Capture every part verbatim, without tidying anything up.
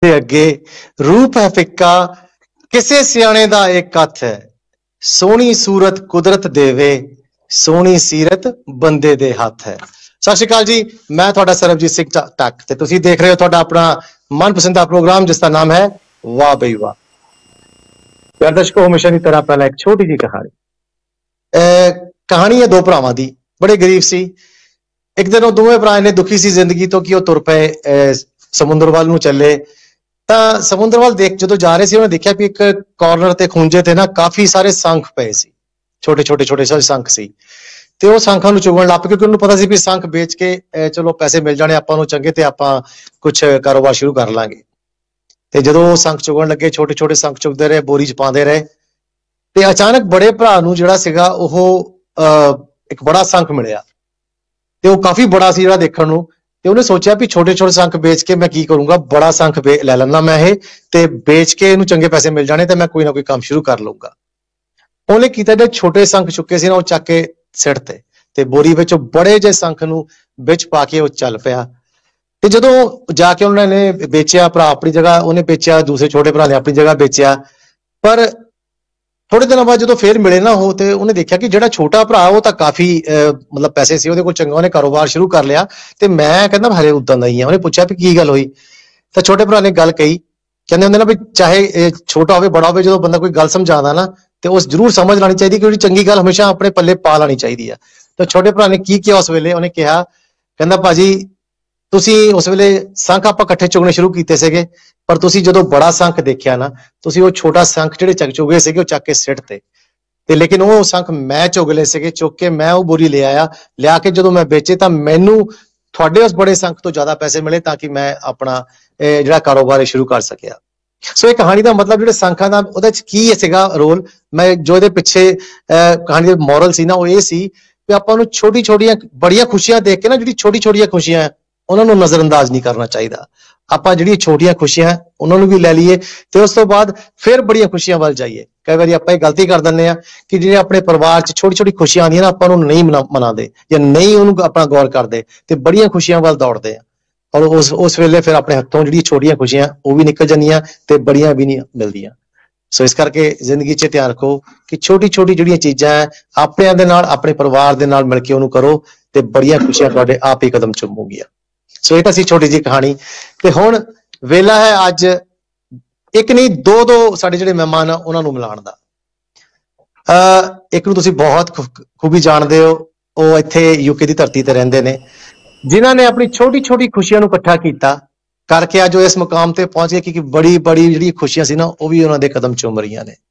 अगे रूप है फिक्का किसे सियाने दा एक कथ है, सोहनी सूरत कुदरत देवे सोहनी सीरत बंदे दे हथ है। सत श्री अकाल जी, मैं थोड़ा सरबजीत सिंह टक ते तुसी देख रहे हो थोड़ा अपना मनपसंद प्रोग्राम जिसका नाम है वाह बई वाह। प्यारे दर्शकों, हमेशा की तरह पहला एक छोटी जी कहानी ए, कहानी है दो भरावां दी। बड़े गरीब सी। एक दिन वो दोवें भरा ने दुखी सी जिंदगी तो कि वो तुर पे समुद्र वाल नूं चले। ਤਾਂ ਸਮੁੰਦਰ ਵੱਲ ਦੇਖ ਜਦੋਂ ਜਾ ਰਹੇ ਸੀ ਉਹਨੇ ਦੇਖਿਆ ਵੀ ਇੱਕ ਕਾਰਨਰ ਤੇ ਖੂੰਜੇ ਤੇ ਨਾ ਕਾਫੀ ਸਾਰੇ ਸੰਖ ਪਏ ਸੀ, ਛੋਟੇ ਛੋਟੇ ਛੋਟੇ ਸਾਰੇ ਸੰਖ ਸੀ ਤੇ ਉਹ ਸੰਖਾਂ ਨੂੰ ਚੁਗਣ ਲੱਗ ਪਏ ਕਿਉਂਕਿ ਉਹਨੂੰ ਪਤਾ ਸੀ ਵੀ ਸੰਖ ਵੇਚ ਕੇ ਚਲੋ ਪੈਸੇ ਮਿਲ ਜਾਣੇ ਆਪਾਂ ਨੂੰ ਚੰਗੇ ਤੇ ਆਪਾਂ ਕੁਝ ਕਾਰੋਬਾਰ ਸ਼ੁਰੂ ਕਰ ਲਾਂਗੇ। ਤੇ ਜਦੋਂ ਉਹ ਸੰਖ ਚੁਗਣ ਲੱਗੇ, ਛੋਟੇ ਛੋਟੇ ਸੰਖ ਚੁਗਦੇ ਰਹੇ, ਬੋਰੀ ਚ ਪਾਉਂਦੇ ਰਹੇ ਤੇ ਅਚਾਨਕ ਬੜੇ ਭਰਾ ਨੂੰ ਜਿਹੜਾ ਸੀਗਾ ਉਹ ਇੱਕ ਬੜਾ ਸੰਖ ਮਿਲਿਆ ਤੇ ਉਹ ਕਾਫੀ ਬੜਾ ਸੀ ਜਿਹੜਾ ਦੇਖਣ ਨੂੰ। ਤੇ ਉਹਨੇ ਸੋਚਿਆ ਵੀ ਛੋਟੇ ਛੋਟੇ ਸੰਖ ਵੇਚ ਕੇ ਮੈਂ ਕੀ ਕਰੂੰਗਾ, ਬੜਾ ਸੰਖ ਲੈ ਲੈਣਾ ਮੈਂ ਇਹ ਤੇ ਵੇਚ ਕੇ ਇਹਨੂੰ ਚੰਗੇ ਪੈਸੇ ਮਿਲ ਜਾਣੇ ਤੇ ਮੈਂ ਕੋਈ ਨਾ ਕੋਈ ਕੰਮ ਸ਼ੁਰੂ ਕਰ ਲਊਂਗਾ। ਉਹਨੇ ਕੀਤਾ ਜਿਹੜੇ ਛੋਟੇ ਸੰਖ ਚੁੱਕੇ ਸੀ ਨਾ ਉਹ ਚੱਕ ਕੇ ਸਿੱਟ ਤੇ ਤੇ ਬੋਰੀ ਵਿੱਚ ਬੜੇ ਜਿਹੇ ਸੰਖ ਨੂੰ ਵਿੱਚ ਪਾ ਕੇ ਉਹ ਚੱਲ ਪਿਆ। ਤੇ ਜਦੋਂ ਜਾ ਕੇ ਉਹਨਾਂ ਨੇ ਵੇਚਿਆ, ਭਰਾ ਆਪਣੀ ਜਗ੍ਹਾ ਉਹਨੇ ਵੇਚਿਆ, ਦੂਸਰੇ ਛੋਟੇ ਭਰਾ ਨੇ ਆਪਣੀ ਜਗ੍ਹਾ ਵੇਚਿਆ। ਪਰ ਥੋੜੇ ਦਿਨਾਂ ਬਾਅਦ ਜਦੋਂ ਫੇਰ ਮਿਲੇ ਨਾ ਉਹ ਤੇ ਉਹਨੇ ਦੇਖਿਆ ਕਿ ਜਿਹੜਾ ਛੋਟਾ ਭਰਾ ਉਹ ਤਾਂ ਕਾਫੀ ਮਤਲਬ ਪੈਸੇ ਸੀ ਉਹਦੇ ਕੋਲ, ਚੰਗਾ ਉਹਨੇ ਕਾਰੋਬਾਰ ਸ਼ੁਰੂ ਕਰ ਲਿਆ ਤੇ ਮੈਂ ਕਹਿੰਦਾ ਹਰੇ ਉਦਾਂ ਦਾ ਹੀ ਆ। ਉਹਨੇ ਪੁੱਛਿਆ ਵੀ ਕੀ ਗੱਲ ਹੋਈ ਤਾਂ ਛੋਟੇ ਭਰਾ ਨੇ ਗੱਲ ਕਹੀ। ਕਹਿੰਦੇ ਹੁੰਦੇ ਨਾ ਵੀ ਚਾਹੇ ਛੋਟਾ ਹੋਵੇ ਬੜਾ ਹੋਵੇ, ਜਦੋਂ ਬੰਦਾ ਕੋਈ ਗੱਲ ਸਮਝਾਉਂਦਾ ਨਾ ਤੇ ਉਸ ਜ਼ਰੂਰ ਸਮਝ ਲੈਣੀ ਚਾਹੀਦੀ ਕਿ ਉਹਦੀ ਚੰਗੀ ਗੱਲ ਹਮੇਸ਼ਾ ਆਪਣੇ ਪੱਲੇ ਪਾ ਲੈਣੀ ਚਾਹੀਦੀ ਆ। ਤਾਂ ਛੋਟੇ ਭਰਾ ਨੇ ਕੀ ਕਿਹਾ ਉਸ ਵੇਲੇ, ਉਹਨੇ ਕਿਹਾ ਕਹਿੰਦਾ ਭਾਜੀ ਤੁਸੀਂ ਉਸ ਵੇਲੇ ਸੰਖ ਆਪਾਂ ਇਕੱਠੇ ਚੁਗਣੇ ਸ਼ੁਰੂ ਕੀਤੇ ਸੀਗੇ, ਪਰ ਤੁਸੀਂ ਜਦੋਂ ਬੜਾ ਸੰਖ ਦੇਖਿਆ ਨਾ ਤੁਸੀਂ ਉਹ ਛੋਟਾ ਸੰਖ ਜਿਹੜੇ ਚੱਕ ਚੁਗੇ ਸੀਗੇ ਉਹ ਚੱਕ ਕੇ ਸਿੱਟ ਤੇ ਤੇ ਲੇਕਿਨ ਉਹ ਸੰਖ ਮੈਂ ਚੁਗ ਲਏ ਸੀਗੇ, ਚੁੱਕ ਕੇ ਮੈਂ ਉਹ ਬੋਰੀ ਲੈ ਆਇਆ। ਲਿਆ ਕੇ ਜਦੋਂ ਮੈਂ ਵੇਚੇ ਤਾਂ ਮੈਨੂੰ ਤੁਹਾਡੇ ਉਸ ਬੜੇ ਸੰਖ ਤੋਂ ਜ਼ਿਆਦਾ ਪੈਸੇ ਮਿਲੇ ਤਾਂ ਕਿ ਮੈਂ ਆਪਣਾ ਜਿਹੜਾ ਕਾਰੋਬਾਰ ਸ਼ੁਰੂ ਕਰ ਸਕਿਆ। ਸੋ ਇਹ ਕਹਾਣੀ ਦਾ ਮਤਲਬ ਜਿਹੜੇ ਸੰਖਾਂ ਦਾ ਉਹਦੇ ਚ ਕੀ ਸੀਗਾ ਰੋਲ, ਮੈਂ ਜੋ ਇਹਦੇ ਪਿੱਛੇ ਕਹਾਣੀ ਦੇ ਮੋਰਲ ਸੀ ਨਾ ਉਹ ਇਹ ਸੀ ਕਿ ਆਪਾਂ ਨੂੰ ਛੋਟੀ ਛੋਟੀਆਂ ਬੜੀਆਂ ਖੁਸ਼ੀਆਂ ਦੇਖ ਕੇ ਨਾ ਜਿਹੜੀ ਛੋਟੀ ਛੋਟੀਆਂ ਖੁਸ਼ੀਆਂ ਉਹਨਾਂ ਨੂੰ ਨਜ਼ਰਅੰਦਾਜ਼ ਨਹੀਂ ਕਰਨਾ ਚਾਹੀਦਾ। ਆਪਾਂ ਜਿਹੜੀਆਂ ਛੋਟੀਆਂ ਖੁਸ਼ੀਆਂ ਉਹਨਾਂ ਨੂੰ ਵੀ ਲੈ ਲਈਏ ਤੇ ਉਸ ਤੋਂ ਬਾਅਦ ਫਿਰ ਬੜੀਆਂ ਖੁਸ਼ੀਆਂ ਵੱਲ ਜਾਈਏ। ਕਈ ਵਾਰੀ ਆਪਾਂ ਇਹ ਗਲਤੀ ਕਰ ਦਿੰਦੇ ਆ ਕਿ ਜਿਹੜੇ ਆਪਣੇ ਪਰਿਵਾਰ 'ਚ ਛੋਟੀ ਛੋਟੀ ਖੁਸ਼ੀਆਂ ਆਉਂਦੀਆਂ ਨਾ ਆਪਾਂ ਉਹਨੂੰ ਨਹੀਂ ਮਨਾਉਂਦੇ ਜਾਂ ਨਹੀਂ ਉਹਨੂੰ ਆਪਣਾ ਗੌਰ ਕਰਦੇ ਤੇ ਬੜੀਆਂ ਖੁਸ਼ੀਆਂ ਵੱਲ ਦੌੜਦੇ ਆ ਔਰ ਉਸ ਉਸ ਵੇਲੇ ਫਿਰ ਆਪਣੇ ਹੱਥੋਂ ਜਿਹੜੀਆਂ ਛੋਟੀਆਂ ਖੁਸ਼ੀਆਂ ਉਹ ਵੀ ਨਿਕਲ ਜਾਂਦੀਆਂ ਤੇ ਬੜੀਆਂ ਵੀ ਨਹੀਂ ਮਿਲਦੀਆਂ। ਸੋ ਇਸ ਕਰਕੇ ਜ਼ਿੰਦਗੀ 'ਚ ਧਿਆਨ ਰੱਖੋ ਕਿ ਛੋਟੀ ਛੋਟੀ ਜਿਹੜੀਆਂ ਚੀਜ਼ਾਂ ਹੈ ਆਪਣਿਆਂ ਦੇ ਨਾਲ ਆਪਣੇ ਪਰਿਵਾਰ ਦੇ ਨਾਲ ਮਿਲ ਕੇ ਉਹਨੂੰ ਕਰੋ ਤੇ ਬੜੀਆਂ ਖੁਸ਼ੀਆਂ ਤੁਹਾਡੇ ਆਪ ਹੀ ਕਦਮ ਚੁੰਮੂਗੀਆਂ। ਸੋ ਇਹ ਤਾਂ ਸੀ ਛੋਟੀ ਜਿਹੀ ਕਹਾਣੀ ਤੇ ਹੁਣ ਵੇਲਾ ਹੈ ਅੱਜ ਇੱਕ ਨਹੀਂ ਦੋ ਦੋ ਸਾਡੇ ਜਿਹੜੇ ਮਹਿਮਾਨ ਆ ਉਹਨਾਂ ਨੂੰ ਮਿਲਾਉਣ ਦਾ। ਅਹ ਇੱਕ ਨੂੰ ਤੁਸੀਂ ਬਹੁਤ ਖੂਬੀ ਜਾਣਦੇ ਹੋ, ਉਹ ਇੱਥੇ ਯੂਕੇ ਦੀ ਧਰਤੀ ਤੇ ਰਹਿੰਦੇ ਨੇ, ਜਿਨ੍ਹਾਂ ਨੇ ਆਪਣੀ ਛੋਟੀ ਛੋਟੀ ਖੁਸ਼ੀਆਂ ਨੂੰ ਇਕੱਠਾ ਕੀਤਾ ਕਰਕੇ ਅੱਜ ਇਸ ਮੁਕਾਮ ਤੇ ਪਹੁੰਚ ਗਏ ਕਿ ਬੜੀ ਬੜੀ ਜਿਹੜੀ ਖੁਸ਼ੀਆਂ ਸੀ ਨਾ ਉਹ ਵੀ ਉਹਨਾਂ ਦੇ ਕਦਮ ਚੁੰਮ ਰਹੀਆਂ ਨੇ।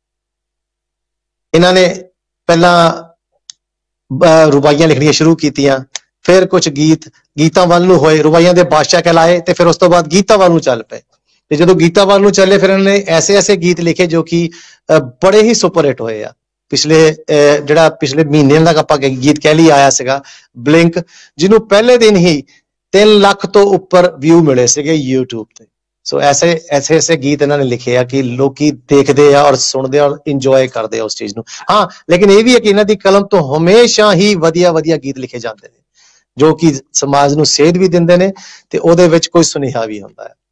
ਇਹਨਾਂ ਨੇ ਪਹਿਲਾਂ ਰੁਬਾਈਆਂ ਲਿਖਣੀਆਂ ਸ਼ੁਰੂ ਕੀਤੀਆਂ, ਫਿਰ ਕੁਝ ਗੀਤ ਗੀਤਾਂ ਵੱਲ ਨੂੰ ਹੋਏ, ਰੁਬਾਈਆਂ ਦੇ ਬਾਦਸ਼ਾਹ ਕਹਿਲਾਏ ਤੇ ਫਿਰ ਉਸ ਤੋਂ ਬਾਅਦ ਗੀਤਾਂ ਵੱਲ ਨੂੰ ਚੱਲ ਪਏ ਤੇ ਜਦੋਂ ਗੀਤਾਂ ਵੱਲ ਨੂੰ ਚੱਲੇ ਫਿਰ ਇਹਨਾਂ ਨੇ ਐਸੇ ਐਸੇ ਗੀਤ ਲਿਖੇ ਜੋ ਕਿ ਬੜੇ ਹੀ ਸੁਪਰ ਹਿੱਟ ਹੋਏ ਆ। ਪਿਛਲੇ ਜਿਹੜਾ ਪਿਛਲੇ ਮਹੀਨੇ ਦਾ ਆਪਾਂ ਗੀਤ ਕਹਿ ਲਈ ਆਇਆ ਸੀਗਾ ਬਲਿੰਕ, ਜਿਹਨੂੰ ਪਹਿਲੇ ਦਿਨ ਹੀ ਤਿੰਨ ਲੱਖ ਤੋਂ ਉੱਪਰ ਵਿਊ ਮਿਲੇ ਸੀਗੇ YouTube ਤੇ। ਸੋ ਐਸੇ ਐਸੇ ਐਸੇ ਗੀਤ ਇਹਨਾਂ ਨੇ ਲਿਖੇ ਆ ਕਿ ਲੋਕੀ ਦੇਖਦੇ ਆ ਔਰ ਸੁਣਦੇ ਆ ਔਰ ਇੰਜੋਏ ਕਰਦੇ ਆ ਉਸ ਚੀਜ਼ ਨੂੰ। ਹਾਂ, ਲੇਕਿਨ ਇਹ ਵੀ ਹੈ ਕਿ ਇਹਨਾਂ ਦੀ ਕਲਮ ਤੋਂ ਹਮੇਸ਼ਾ ਹੀ ਵਧੀਆ ਵਧੀਆ ਗੀਤ ਲਿਖੇ ਜਾਂਦੇ ਨੇ ਜੋ ਕਿ ਸਮਾਜ ਨੂੰ ਸੇਧ ਵੀ ਦਿੰਦੇ ਨੇ ਤੇ ਉਹਦੇ ਵਿੱਚ ਕੋਈ ਸੁਨੇਹਾ ਵੀ ਹੁੰਦਾ ਹੈ।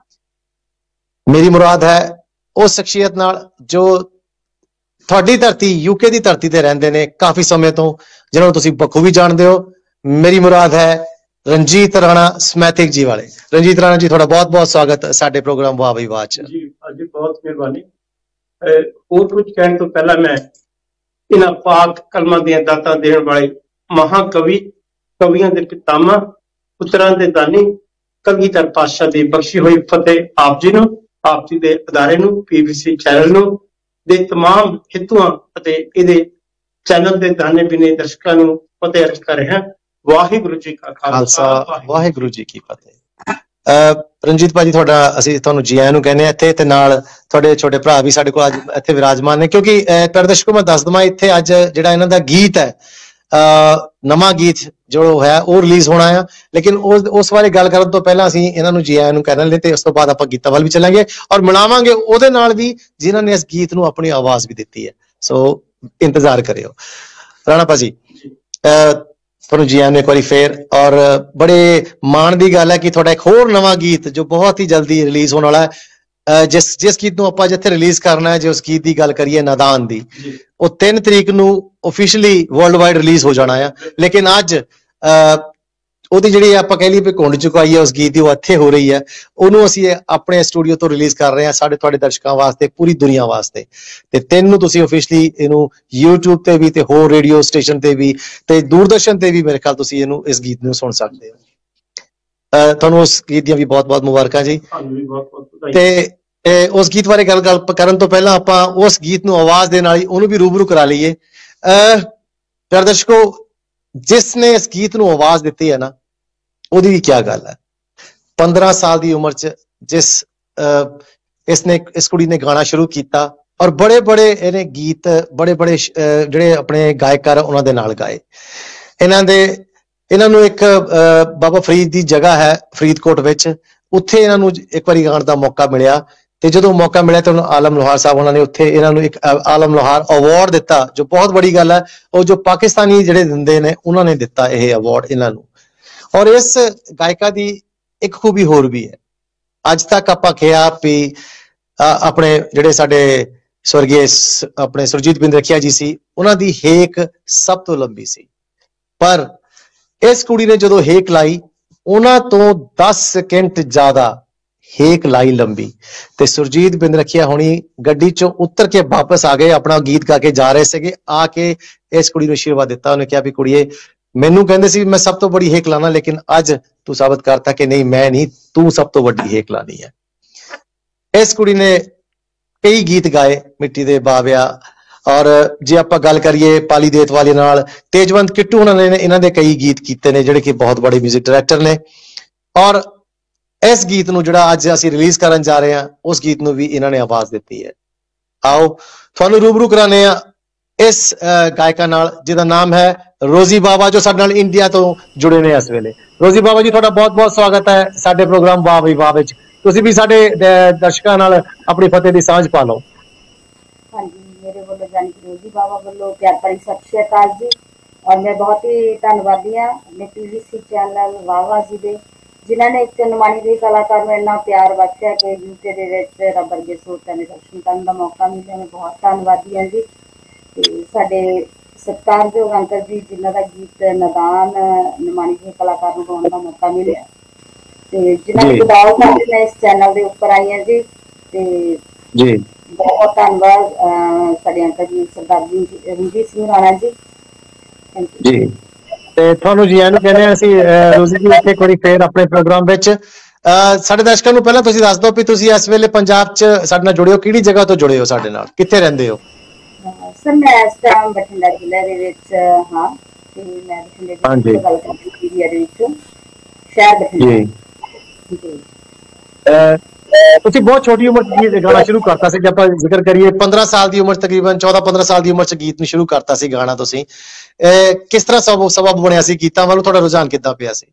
ਮੇਰੀ ਮੁਰਾਦ ਹੈ ਉਸ ਸ਼ਖਸੀਅਤ ਨਾਲ ਜੋ ਤੁਹਾਡੀ ਧਰਤੀ ਯੂਕੇ ਦੀ ਧਰਤੀ ਤੇ ਰਹਿੰਦੇ ਨੇ ਕਾਫੀ ਸਮੇਂ ਤੋਂ, ਜਿਹਨਾਂ ਨੂੰ ਤੁਸੀਂ ਬਖੂਬੀ ਜਾਣਦੇ ਹੋ। ਮੇਰੀ ਮੁਰਾਦ ਹੈ ਰਣਜੀਤ ਰਾਣਾ ਸਮੈਥਿਕ ਜੀ ਵਾਲੇ। ਰਣਜੀਤ ਰਾਣਾ ਜੀ, ਤੁਹਾਡਾ ਬਹੁਤ ਬਹੁਤ ਸਵਾਗਤ ਸਾਡੇ ਪ੍ਰੋਗਰਾਮ ਵਾਹ ਬਈ ਵਾਹ ਚ। ਜੀ ਜੀ ਬਹੁਤ ਮਿਹਰਬਾਨੀ। ਹੋਰ ਕੁਝ ਕਹਿਣ ਤੋਂ ਪਹਿਲਾਂ ਮੈਂ ਇਹਨਾਂ ਪਾਕ ਕਲਮਾਂ ਦੀਆਂ ਦਾਤਾਂ ਦੇਣ ਵਾਲੇ ਮਹਾਕਵੀ, ਕਵੀਆਂ ਦੇ ਪਿਤਾਮਾ, ਪੁੱਤਰਾਂ ਦੇ ਦਾਨੀ ਕਲਗੀਧਰ ਪਾਤਸ਼ਾਹ ਦੀ ਬਖਸ਼ੀ ਹੋਈ ਫਤਿਹ ਆਪ ਜੀ ਨੂੰ, ਆਪ ਜੀ ਦੇ ਅਦਾਰੇ ਨੂੰ, ਪੀਬੀਸੀ ਚੈਨਲ ਨੂੰ, ਦੇ ਤਮਾਮ ਹਿੱਤੂਆਂ ਅਤੇ ਇਹਦੇ ਚੈਨਲ ਦੇ ਦਾਨੇ ਬਿਨੇ ਦਰਸ਼ਕਾਂ ਨੂੰ ਫਤਿਹ ਅਰਜ਼ ਕਰ ਰਿਹਾ। ਵਾਹਿਗੁਰੂ ਜੀ ਕਾ ਖਾਲਸਾ, ਵਾਹਿਗੁਰੂ ਜੀ ਕੀ ਫਤਿਹ। ਅਹ ਰਣਜੀਤ ਭਾਜੀ, ਤੁਹਾਡਾ ਅਸੀਂ ਤੁਹਾਨੂੰ ਜੀ ਆਇਆਂ ਨੂੰ ਕਹਿੰਦੇ ਆ ਇੱਥੇ ਤੇ ਨਾਲ ਤੁਹਾਡੇ ਛੋਟੇ ਭਰਾ ਵੀ ਸਾਡੇ ਕੋਲ ਅੱਜ ਇੱਥੇ ਵਿਰਾਜਮਾਨ ਨੇ ਕਿਉਂਕਿ ਪਿਆਰੇ ਦਰਸ਼ਕੋ ਮੈਂ ਦੱਸ ਦਵਾਂ ਇੱਥੇ ਅੱਜ ਜਿਹੜਾ ਇਹਨਾਂ ਦਾ ਗੀਤ ਹੈ ਅਹ ਨਵਾਂ ਗੀਤ ਜੋ ਹੈ ਉਹ ਰਿਲੀਜ਼ ਹੋਣਾ ਆ, ਲੇਕਿਨ ਉਸ ਉਸ ਬਾਰੇ ਗੱਲ ਕਰਨ ਤੋਂ ਪਹਿਲਾਂ ਅਸੀਂ ਇਹਨਾਂ ਨੂੰ ਜੀ ਆਇਆਂ ਨੂੰ ਕਹਿਣ ਲਈ ਤੇ ਉਸ ਤੋਂ ਬਾਅਦ ਆਪਾਂ ਗੀਤਾਂ ਵੱਲ ਵੀ ਚੱਲਾਂਗੇ ਔਰ ਮਿਲਾਵਾਂਗੇ ਉਹਦੇ ਨਾਲ ਵੀ ਜਿਨ੍ਹਾਂ ਨੇ ਇਸ ਗੀਤ ਨੂੰ ਆਪਣੀ ਆਵਾਜ਼ ਵੀ ਦਿੱਤੀ ਹੈ। ਸੋ ਇੰਤਜ਼ਾਰ ਕਰਿਓ। ਰਾਣਾ ਭਾਜੀ, ਅਹ ਤੁਹਾਨੂੰ ਜੀ ਆਇਆਂ ਨੂੰ ਇੱਕ ਵਾਰੀ ਫੇਰ। ਔਰ ਬੜੇ ਮਾਣ ਦੀ ਗੱਲ ਹੈ ਕਿ ਤੁਹਾਡਾ ਇੱਕ ਹੋਰ ਨਵਾਂ ਗੀਤ ਜੋ ਬਹੁਤ ਹੀ ਜਲਦੀ ਰਿਲੀਜ਼ ਹੋਣ ਵਾਲਾ ਹੈ, ਅਹ ਜਿਸ ਜਿਸ ਗੀਤ ਨੂੰ ਆਪਾਂ ਜਿੱਥੇ ਰਿਲੀਜ਼ ਕਰਨਾ ਹੈ, ਜੇ ਉਸ ਗੀਤ ਦੀ ਗੱਲ ਕਰੀਏ ਨਾਦਾਨ ਦੀ, ਉਹ ਤਿੰਨ ਤਰੀਕ ਨੂੰ ਓਫੀਸ਼ੀਅਲੀ ਵਰਲਡ ਵਾਈਡ ਰਿਲੀਜ਼ ਹੋ ਜਾਣਾ ਆ। ਲੇਕਿਨ ਅੱਜ ਅਹ ਉਹਦੀ ਜਿਹੜੀ ਆਪਾਂ ਕਹਿ ਲਈਏ ਵੀ ਘੁੰਡ ਚੁਕਾਈ ਹੈ ਉਸ ਗੀਤ ਦੀ, ਉਹ ਇੱਥੇ ਹੋ ਰਹੀ ਹੈ। ਉਹਨੂੰ ਅਸੀਂ ਆਪਣੇ ਸਟੂਡੀਓ ਤੋਂ ਰਿਲੀਜ਼ ਕਰ ਰਹੇ ਹਾਂ ਸਾਡੇ ਤੁਹਾਡੇ ਦਰਸ਼ਕਾਂ ਵਾਸਤੇ, ਪੂਰੀ ਦੁਨੀਆ ਵਾਸਤੇ। ਤੇ ਤਿੰਨ ਨੂੰ ਤੁਸੀਂ ਓਫੀਸ਼ੀਅਲੀ ਇਹਨੂੰ YouTube ਤੇ ਵੀ, ਤੇ ਹੋਰ ਰੇਡੀਓ ਸਟੇਸ਼ਨ ਤੇ ਵੀ, ਤੇ ਦੂਰਦਰਸ਼ਨ ਤੇ ਵੀ ਮੇਰੇ ਖਿਆਲ ਤੁਸੀਂ ਇਹਨੂੰ ਇਸ ਗੀਤ ਨੂੰ ਸੁਣ ਸਕਦੇ ਹੋ। ਅਹ ਤੁਹਾਨੂੰ ਉਸ ਗੀਤ ਦੀਆਂ ਵੀ ਬਹੁਤ ਬਹੁਤ ਮੁਬਾਰਕਾਂ ਜੀ। ਤੇ ਉਸ ਗੀਤ ਬਾਰੇ ਗੱਲ ਗੱਲ ਕਰਨ ਤੋਂ ਪਹਿਲਾਂ ਆਪਾਂ ਉਸ ਗੀਤ ਨੂੰ ਆਵਾਜ਼ ਦੇਣ ਵਾਲੀ ਉਹਨੂੰ ਵੀ ਰੂਬਰੂ ਕਰਾ ਲਈਏ। ਅਹ ਪਿਆਰੇ ਦਰਸ਼ਕੋ, ਜਿਸ ਨੇ ਇਸ ਗੀਤ ਨੂੰ ਆਵਾਜ਼ ਦਿੱਤੀ ਹੈ ਨਾ, ਉਹਦੀ ਵੀ ਕਿਆ ਗੱਲ ਹੈ। ਪੰਦਰਾਂ ਸਾਲ ਦੀ ਉਮਰ ਚ ਜਿਸ ਅਹ ਇਸਨੇ ਇਸ ਕੁੜੀ ਨੇ ਗਾਣਾ ਸ਼ੁਰੂ ਕੀਤਾ, ਔਰ ਬੜੇ ਬੜੇ ਇਹਨੇ ਗੀਤ ਬੜੇ ਬੜੇ ਜਿਹੜੇ ਆਪਣੇ ਗਾਇਕਾਰ ਉਹਨਾਂ ਦੇ ਨਾਲ ਗਾਏ। ਇਹਨਾਂ ਦੇ ਇਹਨਾਂ ਨੂੰ ਇੱਕ ਬਾਬਾ ਫਰੀਦ ਦੀ ਜਗ੍ਹਾ ਹੈ ਫਰੀਦਕੋਟ ਵਿੱਚ, ਉੱਥੇ ਇਹਨਾਂ ਨੂੰ ਇੱਕ ਵਾਰੀ ਗਾਉਣ ਦਾ ਮੌਕਾ ਮਿਲਿਆ। ਤੇ ਜਦੋਂ ਮੌਕਾ ਮਿਲਿਆ ਤਾਂ ਆਲਮ ਲੋਹਾਰ ਸਾਹਿਬ ਉਹਨਾਂ ਨੇ ਉੱਥੇ ਇਹਨਾਂ ਨੂੰ ਇੱਕ ਆਲਮ ਲੋਹਾਰ ਅਵਾਰਡ ਦਿੱਤਾ, ਜੋ ਬਹੁਤ ਬੜੀ ਗੱਲ ਹੈ। ਉਹ ਜੋ ਪਾਕਿਸਤਾਨੀ ਜਿਹੜੇ ਦਿੰਦੇ ਨੇ ਉਹਨਾਂ ਨੇ ਦਿੱਤਾ ਇਹ ਅਵਾਰਡ ਇਹਨਾਂ ਨੂੰ। ਔਰ ਇਸ ਗਾਇਕਾ ਦੀ ਇੱਕ ਖੂਬੀ ਹੋਰ ਵੀ ਹੈ। ਅੱਜ ਤੱਕ ਆਪਾਂ ਕਿਹਾ ਵੀ ਆਪਣੇ ਜਿਹੜੇ ਸਾਡੇ ਸਵਰਗੀ ਆਪਣੇ ਸੁਰਜੀਤ ਬਿੰਦਰਖੀਆ ਜੀ ਸੀ, ਉਹਨਾਂ ਦੀ ਹੇਕ ਸਭ ਤੋਂ ਲੰਬੀ ਸੀ। ਪਰ ਇਸ ਕੁੜੀ ਨੇ ਜਦੋਂ ਹੇਕ ਲਾਈ, ਉਹਨਾਂ ਤੋਂ ਦਸ ਸਕਿੰਟ ਜ਼ਿਆਦਾ ਹੇਕ ਲਾਈ ਲੰਬੀ। ਤੇ ਸੁਰਜੀਤ ਬਿੰਦਰਖੀਆ ਹੋਣੀ ਗੱਡੀ ਚੋਂ ਉਤਰ ਕੇ ਵਾਪਸ ਆ ਗਏ, ਆਪਣਾ ਗੀਤ ਗਾ ਕੇ ਜਾ ਰਹੇ ਸੀਗੇ। ਆ ਕੇ ਇਸ ਕੁੜੀ ਨੂੰ ਆਸ਼ੀਰਵਾਦ ਦਿੱਤਾ। ਉਹਨੇ ਕਿਹਾ ਵੀ ਕੁੜੀਏ, ਮੈਨੂੰ ਕਹਿੰਦੇ ਸੀ ਮੈਂ ਸਭ ਤੋਂ ਬੜੀ ਹੇਕ ਲਾਣਾ, ਲੇਕਿਨ ਅੱਜ ਤੂੰ ਸਾਬਤ ਕਰਤਾ ਕਿ ਨਹੀਂ, ਮੈਂ ਨਹੀਂ, ਤੂੰ ਸਭ ਤੋਂ ਵੱਡੀ ਹੇਕ ਲਾਣੀ ਹੈ। ਇਸ ਕੁੜੀ ਨੇ ਕਈ ਗੀਤ ਗਾਏ, ਮਿੱਟੀ ਦੇ ਬਾਵਿਆ। ਔਰ ਜੇ ਆਪਾਂ ਗੱਲ ਕਰੀਏ ਪਾਲੀ ਦੇਤ ਵਾਲੇ ਨਾਲ, ਤੇਜਵੰਤ ਕਿੱਟੂ ਉਹਨਾਂ ਨੇ ਇਹਨਾਂ ਦੇ ਕਈ ਗੀਤ ਕੀਤੇ ਨੇ, ਜਿਹੜੇ ਕਿ ਬਹੁਤ ਬੜੇ ਮਿਊਜ਼ਿਕ ਡਾਇਰੈਕਟਰ ਨੇ। ਔਰ ਇਸ ਗੀਤ ਨੂੰ ਜਿਹੜਾ ਅੱਜ ਅਸੀਂ ਰਿਲੀਜ਼ ਕਰਨ ਜਾ ਰਹੇ ਹਾਂ, ਉਸ ਗੀਤ ਨੂੰ ਵੀ ਇਹਨਾਂ ਨੇ ਆਵਾਜ਼ ਦਿੱਤੀ ਹੈ। ਆਓ ਤੁਹਾਨੂੰ ਰੂਬਰੂ ਕਰਾਨੇ ਆ ਇਸ ਗਾਇਕਾ ਨਾਲ, ਜਿਹਦਾ ਨਾਮ ਹੈ ਰੋਜ਼ੀ ਬਾਵਾ, ਜੋ ਸਾਡੇ ਨਾਲ ਇੰਡੀਆ ਤੋਂ ਜੁੜੇ ਨੇ ਇਸ ਵੇਲੇ। ਰੋਜ਼ੀ ਬਾਵਾ ਜੀ, ਤੁਹਾਡਾ ਬਹੁਤ ਬਹੁਤ ਸਵਾਗਤ ਹੈ ਸਾਡੇ ਪ੍ਰੋਗਰਾਮ ਵਾਹ ਬਈ ਵਾਹ ਵਿੱਚ। ਤੁਸੀਂ ਵੀ ਸਾਡੇ ਦਰਸ਼ਕਾਂ ਨਾਲ ਆਪਣੀ ਫਤਿਹ ਦੀ ਸਾਂਝ ਪਾ ਲਓ। ਹਾਂਜੀ, ਮੇਰੇ ਵੱਲੋਂ ਜਾਨੀ ਕਿ ਰੋਜ਼ੀ ਬਾਵਾ ਵੱਲੋਂ ਪਿਆਰ ਭਰੀ ਸਤਿ ਸ਼੍ਰੀ ਅਕਾਲ ਜੀ। ਔਰ ਮੈਂ ਬਹੁਤ ਹੀ ਧੰਨਵਾਦੀ ਹਾਂ ਆਪਣੇ ਪੀਵੀਸੀ ਚੈਨਲ ਵਾਹ ਵਾਹ ਜੀ ਦੇ, ਜਿਨ੍ਹਾਂ ਨੇ ਇੱਕ ਨਿਮਾਣੀ ਦੇ ਕਲਾਕਾਰ ਨੂੰ ਇੰਨਾ ਪਿਆਰ ਬਖਸ਼ਿਆ ਕਿ ਯੂਕੇ ਦੇ ਵਿੱਚ ਰੱਬ ਵਰਗੇ ਸਰੋਤਿਆਂ ਦੇ ਦਰਸ਼ਨ ਕਰਨ ਦਾ ਮੌਕਾ ਮਿਲਿਆ। ਮੈਂ ਬਹੁਤ ਧੰਨਵਾਦੀ ਹਾਂ ਜੀ। ਤੇ ਸਾਡੇ ਸਤਿਕਾਰਯੋਗ ਅੰਕਲ ਜੀ, ਜਿਨ੍ਹਾਂ ਦਾ ਗੀਤ ਨਦਾਨ ਨਿਮਾਣੀ ਦੇ ਕਲਾਕਾਰ ਨੂੰ ਗਾਉਣ ਦਾ ਮੌਕਾ ਮਿਲਿਆ, ਤੇ ਜਿਨ੍ਹਾਂ ਦੀ ਬਦੌਲਤ ਮੈਂ ਇਸ ਚੈਨਲ ਦੇ ਉੱਪਰ ਆਈ ਹਾਂ ਜੀ। ਤੇ ਜੀ ਬਹੁਤ ਧੰਨਵਾਦ ਸਾਡੇ ਅੰਕਲ ਜੀ ਸਰਦਾਰ ਜੀ ਰਣਜੀਤ ਸਿੰਘ ਰਾਣਾ ਜੀ। ਜੀ ਤੇ ਤੁਹਾਨੂੰ ਜੀ ਇਹਨੂੰ ਕਹਿੰਦੇ ਅਸੀਂ ਰੋਜ਼ੀ ਜੀ ਇੱਕ ਵਾਰੀ ਫੇਰ ਆਪਣੇ ਪ੍ਰੋਗਰਾਮ ਵਿੱਚ। ਸਾਡੇ ਦਰਸ਼ਕਾਂ ਨੂੰ ਪਹਿਲਾਂ ਤੁਸੀਂ ਦੱਸ ਦਿਓ ਵੀ ਤੁਸੀਂ ਇਸ ਵੇਲੇ ਪੰਜਾਬ 'ਚ ਸਾਡੇ ਨਾਲ ਜੁੜੇ ਹੋ, ਕਿਹੜੀ ਜਗ੍ਹਾ ਤੋਂ ਜੁੜੇ ਹੋ ਸਾਡੇ ਨਾਲ, ਕਿੱਥੇ ਰਹਿੰਦੇ ਹੋ? ਸਰ ਮੈਂ ਇਸ ਟਾਈਮ ਬਠਿੰਡਾ ਜ਼ਿਲ੍ਹੇ ਦੇ ਵਿੱਚ ਹਾਂ, ਤੇ ਮੈਂ ਬਠਿੰਡੇ ਦੀ ਗੱਲ ਕਰਦੀ ਏਰੀਆ ਦੇ ਵਿੱਚੋਂ, ਸ਼ਹਿਰ ਬਠਿੰਡਾ। ਜੀ ਤੁਸੀਂ ਬਹੁਤ ਛੋਟੀ ਉਮਰ 'ਚ ਗੀਤ ਗਾਣਾ ਸ਼ੁਰੂ ਕਰਤਾ ਸੀ। ਜੇ ਆਪਾਂ ਜ਼ਿਕਰ ਕਰੀਏ ਪੰਦਰਾਂ ਸਾਲ ਦੀ ਉਮਰ, ਤਕਰੀਬਨ ਚੌਦਾਂ ਪੰਦਰਾਂ ਸਾਲ ਦੀ ਉਮਰ 'ਚ ਗੀਤ ਨੂੰ ਸ਼ੁਰੂ ਕਰਤਾ ਸੀ ਗਾਣਾ ਤੁਸੀਂ। ਕਿਸ ਤਰ੍ਹਾਂ ਸਬਬ ਸਬਬ ਬਣਿਆ ਸੀ ਗੀਤਾਂ ਵੱਲ, ਤੁਹਾਡਾ ਰੁਝਾਨ ਕਿੱਦਾਂ ਪਿਆ ਸੀ?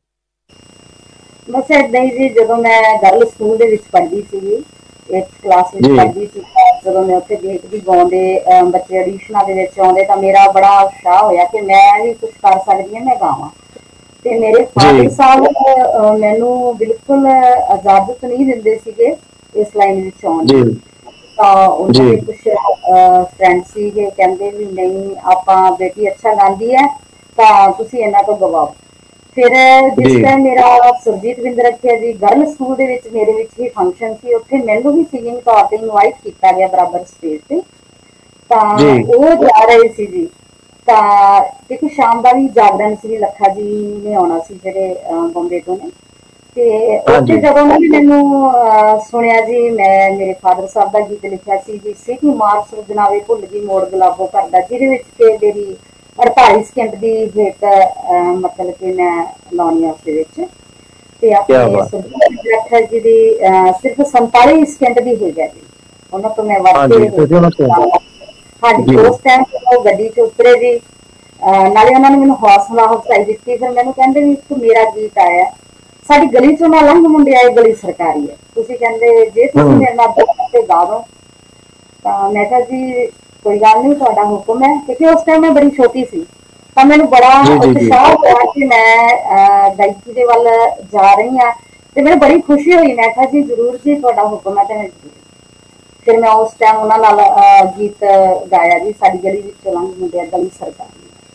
ਬਸ ਏਦਾਂ ਹੀ ਜੀ, ਜਦੋਂ ਮੈਂ ਗਰਲ ਸਕੂਲ ਦੇ ਵਿੱਚ ਪੜ੍ਹਦੀ ਸੀਗੀ, ਇੱਕ ਕਲਾਸ ਵਿੱਚ ਪੜ੍ਹਦੀ ਸੀ, ਜਦੋਂ ਮੈਂ ਉੱਥੇ ਦੇਖਦੀ ਗਾਉਂਦੇ ਬੱਚੇ ਐਡੀਸ਼ਨਾਂ ਦੇ ਵਿੱਚ ਆਉਂਦੇ, ਤਾਂ ਮੇਰਾ ਬੜਾ ਉਤਸ਼ਾਹ ਹੋਇਆ ਕਿ ਮੈਂ ਵੀ ਕੁਛ ਕਰ ਸਕਦੀ ਹਾਂ, ਮੈਂ ਗਾਵਾਂ। ਤੇ ਮੇਰੇ ਫਾਦਰ ਸਾਹਿਬ ਮੈਨੂੰ ਬਿਲਕੁਲ ਇਜਾਜ਼ਤ ਨਹੀਂ ਦਿੰਦੇ ਸੀਗੇ ਇਸ ਲਾਈਨ ਵਿੱਚ ਆਉਣ ਦੀ। ਤਾਂ ਉਹਨਾਂ ਦੇ ਕੁਛ ਫਰੈਂਡ ਸੀਗੇ, ਕਹਿੰਦੇ ਵੀ ਨਹੀਂ, ਆਪਾਂ ਬੇਟੀ ਅੱਛਾ ਗਾਉਂਦੀ ਹੈ ਤਾਂ ਤੁਸੀਂ ਇਹਨਾਂ ਤੋਂ ਗਵਾਓ। ਫਿਰ ਜਿਸ ਟਾਈਮ ਮੇਰਾ ਸੁਰਜੀਤ ਬਿੰਦਰਖੀਆ ਜੀ ਗਰਲ ਸਕੂਲ ਦੇ ਵਿੱਚ ਮੇਰੇ ਵਿੱਚ ਹੀ ਫੰਕਸ਼ਨ ਸੀ, ਉੱਥੇ ਮੈਨੂੰ ਵੀ ਸਿੰਗਿੰਗ ਤੌਰ ਤੇ ਇਨਵਾਈਟ ਕੀਤਾ ਗਿਆ ਬਰਾਬਰ ਸਟੇਜ ਤੇ। ਤਾਂ ਉਹ ਜਾ ਰਹੇ ਸੀ ਜੀ, ਤਾਂ ਦੇਖੋ ਸ਼ਾਮ ਦਾ ਵੀ ਜਾਗਰਣ ਸੀ, ਲੱਖਾ ਜੀ ਨੇ ਆਉਣਾ ਸੀ ਜਿਹੜੇ ਬੰਬੇ ਤੋਂ ਨੇ। ਤੇ ਉੱਥੇ ਜਦੋਂ ਉਹਨਾਂ ਨੇ ਮੈਨੂੰ ਸੁਣਿਆ ਜੀ, ਮੈਂ ਮੇਰੇ ਫਾਦਰ ਸਾਹਿਬ ਦਾ ਗੀਤ ਲਿਖਿਆ ਸੀ ਜੀ, ਸਿੱਖੀ ਮਾਰ ਸੁਰਜਨਾਵੇ ਭੁੱਲ ਗਈ ਮੋੜ ਗੁਲਾਬੋ ਕਰਦਾ, ਜਿਹਦੇ ਵਿੱਚ ਕਿ ਮੇਰੀ ਅੜਤਾਲੀ ਸਕਿੰਟ ਦੀ ਹਿੱਟ ਮਤਲਬ ਕਿ ਮੈਂ ਲਾਉਣੀ ਆ ਉਸਦੇ ਵਿੱਚ। ਤੇ ਆਪਣੇ ਸੁਰਜੀਤ ਜੀ ਦੀ ਸਿਰਫ ਸੰਤਾਲੀ ਸਕਿੰਟ ਦੀ ਹਿੱਟ ਹੈ ਜੀ, ਉਹਨਾਂ ਤੋਂ ਮੈਂ ਵੱਧ ਕੇ। ਹਾਂਜੀ, ਉਸ ਟਾਈਮ ਉਹ ਗੱਡੀ 'ਚ ਉਤਰੇ ਜੀ, ਨਾਲੇ ਉਹਨਾਂ ਨੇ ਮੈਨੂੰ ਹੌਸਲਾ ਅਫਜ਼ਾਈ ਦਿੱਤੀ। ਫਿਰ ਮੈਨੂੰ ਕਹਿੰਦੇ ਵੀ ਇੱਕ ਮੇਰਾ ਗੀਤ ਆਇਆ, ਸਾਡੀ ਗਲੀ 'ਚੋਂ ਨਾ ਲੰਘ ਮੁੰਡੇ ਆਏ, ਗਲੀ ਸਰਕਾਰੀ ਹੈ, ਤੁਸੀਂ ਕਹਿੰਦੇ ਜੇ ਤੁਸੀਂ ਮੇਰੇ ਨਾਲ ਤੇ ਗਾ ਦੋ। ਤਾਂ ਮੈਂ ਕਿਹਾ ਜੀ ਕੋਈ ਗੱਲ ਨਹੀਂ, ਤੁਹਾਡਾ ਹੁਕਮ ਹੈ, ਕਿਉਂਕਿ ਉਸ ਟਾਈਮ ਮੈਂ ਬੜੀ ਛੋਟੀ ਸੀ। ਤਾਂ ਮੈਨੂੰ ਬੜਾ ਉਤਸ਼ਾਹ ਹੋਇਆ ਕਿ ਮੈਂ ਗਾਇਕੀ ਦੇ ਵੱਲ ਜਾ ਰਹੀ ਹਾਂ ਤੇ ਮੈਨੂੰ ਬੜੀ ਖੁਸ਼ੀ ਹੋਈ। ਮੈਂ ਕਿਹਾ ਜੀ ਜ਼ਰੂਰ ਜੀ, ਤੁਹਾਡਾ ਹੁਕਮ ਹੈ ਤੇ ਫਿਰ ਮੈਂ ਉਸ ਟਾਈਮ ਉਹਨਾਂ ਨਾਲ ਗੀਤ ਗਾਇਆ ਜੀ, ਸਾਡੀ ਗਲੀ ਵਿੱਚ ਚਲਾਂਗੇ ਮੁੰਡਿਆਂ ਗਲੀ ਸਰਕਾਰ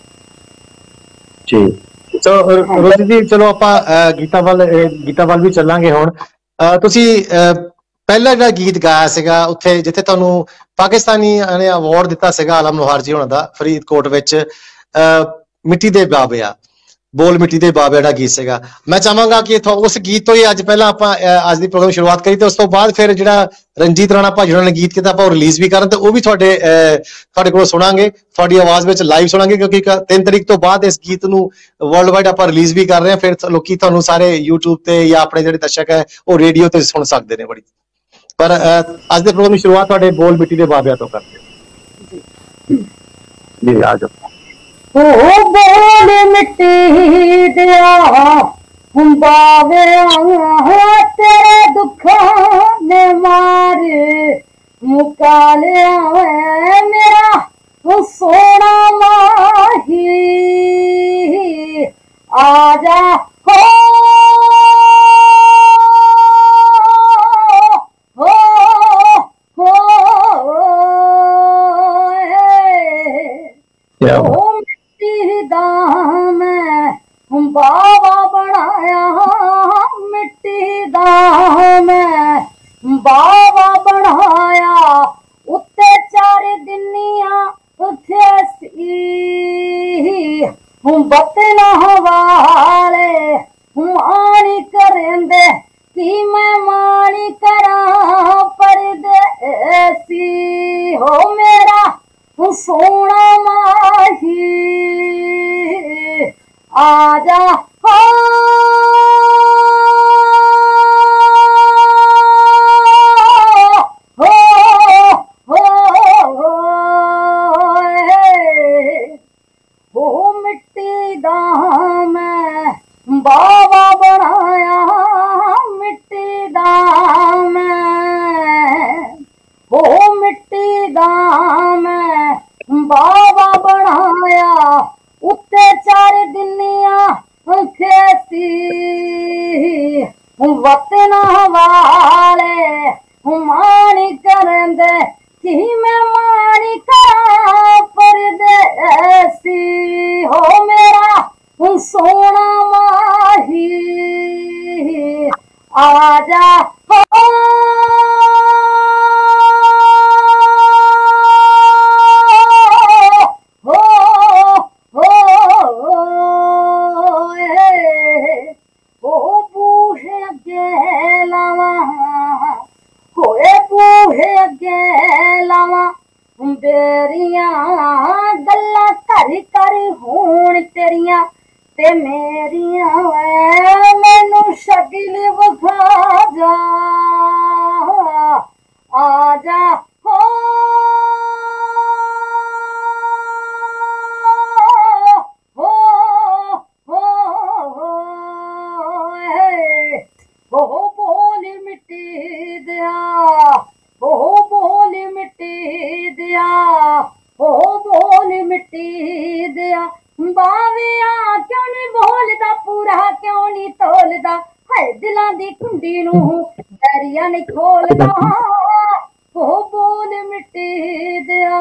ਜੀ। ਸੋ ਰੋਜ਼ੀ ਜੀ, ਚਲੋ ਆਪਾਂ ਗੀਤਾਂ ਵੱਲ ਗੀਤਾਂ ਵੱਲ ਵੀ ਚੱਲਾਂਗੇ। ਹੁਣ ਤੁਸੀਂ ਪਹਿਲਾ ਜਿਹੜਾ ਗੀਤ ਗਾਇਆ ਸੀਗਾ ਉੱਥੇ ਜਿੱਥੇ ਤੁਹਾਨੂੰ ਪਾਕਿਸਤਾਨੀ ਨੇ ਅਵਾਰਡ ਦਿੱਤਾ ਸੀਗਾ ਆਲਮ ਲੋਹਾਰ ਜੀ ਹੋਣਾ ਦਾ, ਫਰੀਦਕੋਟ ਵਿੱਚ, ਮਿੱਟੀ ਦੇ ਬਾਬਿਆ, ਬੋਲ ਮਿੱਟੀ ਦੇ ਬਾਬਿਆ ਦਾ ਗੀਤ ਸੀਗਾ। ਮੈਂ ਚਾਹਾਂਗਾ ਕਿ ਉਸ ਗੀਤ ਤੋਂ ਹੀ ਅੱਜ ਪਹਿਲਾਂ ਆਪਾਂ ਅੱਜ ਦੀ ਪ੍ਰੋਗਰਾਮ ਸ਼ੁਰੂਆਤ ਕਰੀ ਤੇ ਉਸ ਤੋਂ ਬਾਅਦ ਫਿਰ ਜਿਹੜਾ ਰਣਜੀਤ ਰਾਣਾ ਭਾਜੀ ਉਹਨਾਂ ਨੇ ਗੀਤ ਕੀਤਾ ਆਪਾਂ ਉਹ ਰਿਲੀਜ਼ ਵੀ ਕਰਨ ਤੇ ਉਹ ਵੀ ਤੁਹਾਡੇ ਤੁਹਾਡੇ ਕੋਲ ਸੁਣਾਂਗੇ, ਤੁਹਾਡੀ ਆਵਾਜ਼ ਵਿੱਚ ਲਾਈਵ ਸੁਣਾਂਗੇ, ਕਿਉਂਕਿ ਤਿੰਨ ਤਰੀਕ ਤੋਂ ਬਾਅਦ ਇਸ ਗੀਤ ਨੂੰ ਵਰਲਡ ਵਾਈਡ ਆਪਾਂ ਰਿਲੀਜ਼ ਵੀ ਕਰ ਰਹੇ ਹਾਂ। ਫਿਰ ਲੋਕੀ ਤੁਹਾਨੂੰ ਸਾਰੇ YouTube ਤੇ ਜਾਂ ਆਪਣੇ ਜਿਹੜੇ ਦਰਸ਼ਕ ਹੈ ਉਹ ਰੇਡੀਓ ਤੇ ਸੁਣ ਸਕਦੇ ਨੇ ਬੜੀ। ਪਰ ਅੱਜ ਦੇ ਪ੍ਰੋਗਰਾਮ ਦੀ ਸ਼ੁਰੂਆਤ ਤੁਹਾਡੇ ਬੋਲ ਮਿੱਟੀ ਦੇ ਬਾਬਿਆਂ ਤੋਂ ਕਰਦੇ ਜੀ। ਆ ਜਾਓ। ਉਹ ਬੋਲ ਮਿੱਟੀ ਦਿਆ ਬਾਬਿਆ, ਤੇਰੇ ਦੁੱਖਾਂ ਨੇ ਮਾਰ ਮੁਕਾ ਲਿਆ ਮੇਰਾ ਉਹ ਸੋਹਣਾ ਮਾਹੀ, ਆ ਜਾ ਹੋ ਮਿੱਟੀ ਦਾ ਮੈਂ ਬਾਵਾ ਬਣਾਇਆ, ਮਿੱਟੀ ਦਾ ਮੈਂ ਬਾਵਾ ਬਣਾਇਆ, ਉੱਤੇ ਚਾਰ ਦਿਨੀਆਂ ਉੱਥੇ ਸੀ ਬਤਨਾ ਵਾਲੇ ਮਾਣੀ ਕਰੰਦੇ ਕੀ ਮੈਂ ਮਾਣੀ ਕਰਾਂ ਪਰਦੇਸੀ ਹੋ ਮੇਰਾ ਸੋਹਣਾ ਮਾਹੀ, ਆ ਜਾ ਹੋ ਉਹ ਮਿੱਟੀ ਦਾ ਮੈਂ ਬਾਵਾ ਬਣਾਇਆ, ਮਿੱਟੀ ਦਾ ਮੈਂ ਉਹ ਮਿੱਟੀ ਦਾ ਮੈਂ ਬਾਵਾ ਬਣਾਇਆ, ਉੱਤੇ ਚਾਰ ਦਿਨੀਆਂ ਖੇਤੀ ਵਤਨਾ ਵਾਲੇ ਮਾਣੀ ਕਰੰਦੇ ਕੀ ਮੈਂ ਮਾਣੀ ਕਰਾਂ ਪਰਦੇਸੀ ਹੋ ਮੇਰਾ ਸੋਹਣਾ ਮਾਹੀ, ਆ ਜਾ बेरिया गल्ला कर कर होण तेरिया ते मेरिया मैनू शकिल विखा जा, आ जा हो हो हो हो बोल मिट्टी दिया, ओ बोल मिट्टी दिया, ओ बोल मिट्टी दिया बाविया क्यों नहीं बोलदा पूरा क्यों नहीं तोलदा, है दिलां दी कुंडी नू दरिया नहीं खोलदा, ओ बोल मिट्टी दिया।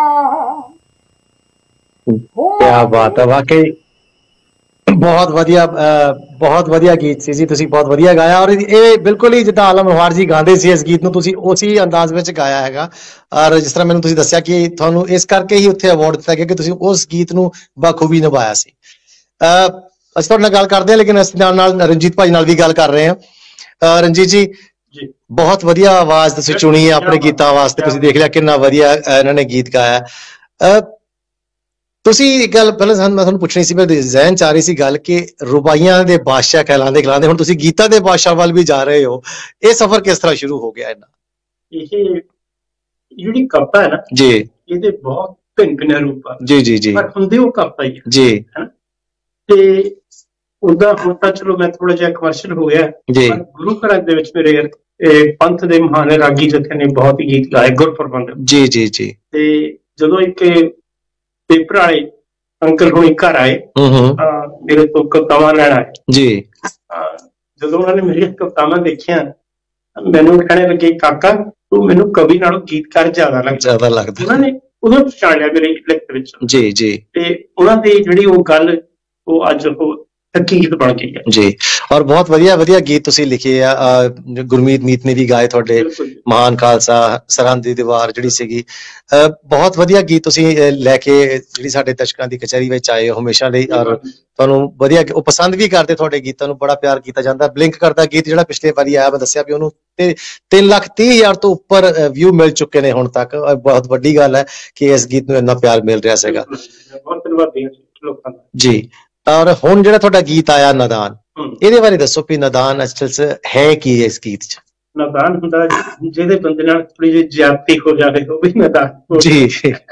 क्या बात है, वाकई बहुत वधिया बहुत वधिया गीत सी जी, तुसी बहुत वधिया गाया और ये बिल्कुल ही जिद्दां आलम लोहार जी गांदे सी इस गीत नूं तुसी उसी अंदाज विच गाया हैगा। और जिस तरह मैनूं तुसी दस्सिया कि तुहानूं इस करके ही उत्थे अवार्ड दित्ता गया कि तुसी उस गीत नूं बखूबी निभाया सी। असीं तुहाडे नाल गल करदे हां लेकिन असीं नाल नाल रंजीत भाई नाल भी गल कर रहे हैं। रंजीत जी जी बहुत वधिया आवाज तुसी चुनी है अपने गीतां वास्ते, तुसी देख लिया किन्ना वधिया इन्हां ने गीत गाया। ਤੁਸੀਂ ਇੱਕ ਗੱਲ ਪਹਿਲਾਂ ਮੈਂ ਤੁਹਾਨੂੰ ਪੁੱਛਣੀ ਸੀ, ਮੇਰੇ ਜ਼ਿਹਨ ਚ ਆ ਰਹੀ ਸੀ ਗੱਲ ਕਿ ਰੁਬਾਈਆਂ ਦੇ ਬਾਦਸ਼ਾਹ ਕਹਿਲਾਉਂਦੇ ਕਹਿਲਾਉਂਦੇ ਹੁਣ ਤੁਸੀਂ ਗੀਤਾਂ ਦੇ ਬਾਦਸ਼ਾਹ ਵੱਲ ਵੀ ਜਾ ਰਹੇ ਹੋ, ਇਹ ਸਫ਼ਰ ਕਿਸ ਤਰ੍ਹਾਂ ਸ਼ੁਰੂ ਹੋ ਗਿਆ ਇਹਨਾਂ? ਇਹ ਜਿਹੜੀ ਕਵਿਤਾ ਹੈ ਨਾ ਜੀ, ਇਹਦੇ ਬਹੁਤ ਭਿੰਨ ਭਿੰਨ ਰੂਪ ਆ ਜੀ ਜੀ ਜੀ, ਪਰ ਹੁੰਦੇ ਉਹ ਕਵਿਤਾ ਹੀ ਜੀ ਹੈ। ਤੇ ਉਹਦਾ ਹੁਣ ਤਾਂ ਚਲੋ ਮੈਂ ਥੋੜਾ ਜਿਹਾ ਕਮਰਸ਼ੀਅਲ ਹੋ ਗਿਆ ਜੀ, ਗੁਰੂ ਘਰਾਂ ਦੇ ਵਿੱਚ ਮੇਰੇ ਪੰਥ ਦੇ ਮਹਾਨ ਰਾਗੀ ਜਥੇ ਨੇ ਬਹੁਤ ਹੀ ਗੀਤ ਗਾਏ ਗੁਰਪ੍ਰਬੰਧ ਜੀ ਜੀ ਜੀ। ਤੇ ਜਦੋਂ ਇੱਕ ਪੇਪਰ ਵਾਲੇ ਅੰਕਲ ਹੁਣੀ ਘਰ ਆਏ, ਹੂੰ ਹੂੰ ਤਾਂ ਮੇਰੇ ਤੋਂ ਕਵਿਤਾਵਾਂ ਲੈਣ ਆਏ ਜੀ। ਤਾਂ ਜਦੋਂ ਉਹਨਾਂ ਨੇ ਮੇਰੀਆਂ ਕਵਿਤਾਵਾਂ ਦੇਖੀਆਂ, ਮੈਨੂੰ ਕਹਿਣੇ ਲੱਗੇ, ਕਾਕਾ ਤੂੰ ਮੈਨੂੰ ਕਵੀ ਨਾਲੋਂ ਗੀਤਕਾਰ ਜ਼ਿਆਦਾ ਲੱਗਦਾ ਜ਼ਿਆਦਾ ਲੱਗਦਾ। ਉਹਨਾਂ ਨੇ ਉਦੋਂ ਪਛਾਣ ਲਿਆ ਮੇਰੇ ਲਿਖਤ ਵਿੱਚ ਜੀ ਜੀ। ਤੇ ਉਹਨਾਂ ਦੀ ਜਿਹੜੀ ਉਹ ਗੱਲ ਉਹ ਅੱਜ ਉਹ ਹਕੀਕਤ ਬਣ ਗਈ ਹੈ ਜੀ। ਔਰ ਬਹੁਤ ਵਧੀਆ ਵਧੀਆ ਗੀਤ ਤੁਸੀਂ ਲਿਖੇ ਆ, ਗੁਰਮੀਤ ਮੀਤ ਨੇ ਵੀ ਗਾਏ ਤੁਹਾਡੇ, ਮਹਾਨ ਖਾਲਸਾ, ਸਰਹੰਦ ਦੀ ਦੀਵਾਰ ਜਿਹੜੀ ਸੀਗੀ, ਬਹੁਤ ਵਧੀਆ ਗੀਤ ਤੁਸੀਂ ਲੈ ਕੇ ਜਿਹੜੀ ਸਾਡੇ ਦਰਸ਼ਕਾਂ ਦੀ ਕਚਹਿਰੀ ਵਿੱਚ ਆਏ ਹੋ ਹਮੇਸ਼ਾ ਲਈ। ਔਰ ਤੁਹਾਨੂੰ ਵਧੀਆ ਉਹ ਪਸੰਦ ਵੀ ਕਰਦੇ, ਤੁਹਾਡੇ ਗੀਤਾਂ ਨੂੰ ਬੜਾ ਪਿਆਰ ਕੀਤਾ ਜਾਂਦਾ। ਬਲਿੰਕ ਕਰਦਾ ਗੀਤ ਜਿਹੜਾ ਪਿਛਲੇ ਵਾਰੀ ਆਇਆ, ਮੈਂ ਦੱਸਿਆ ਵੀ ਉਹਨੂੰ ਤੇ ਤਿੰਨ ਲੱਖ ਤੀਹ ਹਜ਼ਾਰ ਤੋਂ ਉੱਪਰ ਵਿਊ ਮਿਲ ਚੁੱਕੇ ਨੇ ਹੁਣ ਤੱਕ। ਬਹੁਤ ਵੱਡੀ ਗੱਲ ਹੈ ਕਿ ਇਸ ਗੀਤ ਨੂੰ ਇੰਨਾ ਪਿਆਰ ਮਿਲ ਰਿਹਾ ਸੀਗਾ। ਬਹੁਤ ਧੰਨਵਾਦੀ ਲੋਕਾਂ ਦਾ ਜੀ। ਔਰ ਹੁਣ ਜਿਹੜਾ ਤੁਹਾਡਾ ਗੀਤ ਆਇਆ ਨਾਦਾਨ, ਇਹਦੇ ਬਾਰੇ ਦੱਸੋ ਵੀ ਨਾਦਾਨ ਅਸਲ ਚ ਹੈ ਕੀ ਇਸ ਗੀਤ ਚ? ਨਾਦਾਨ ਹੁੰਦਾ ਜਿਹਦੇ ਬੰਦੇ ਨਾਲ ਥੋੜੀ ਜਿਹੀ ਜ਼ਿਆਦਤੀ ਹੋ ਜਾਵੇ, ਉਹ ਵੀ ਨਾਦਾਨ ਜੀ।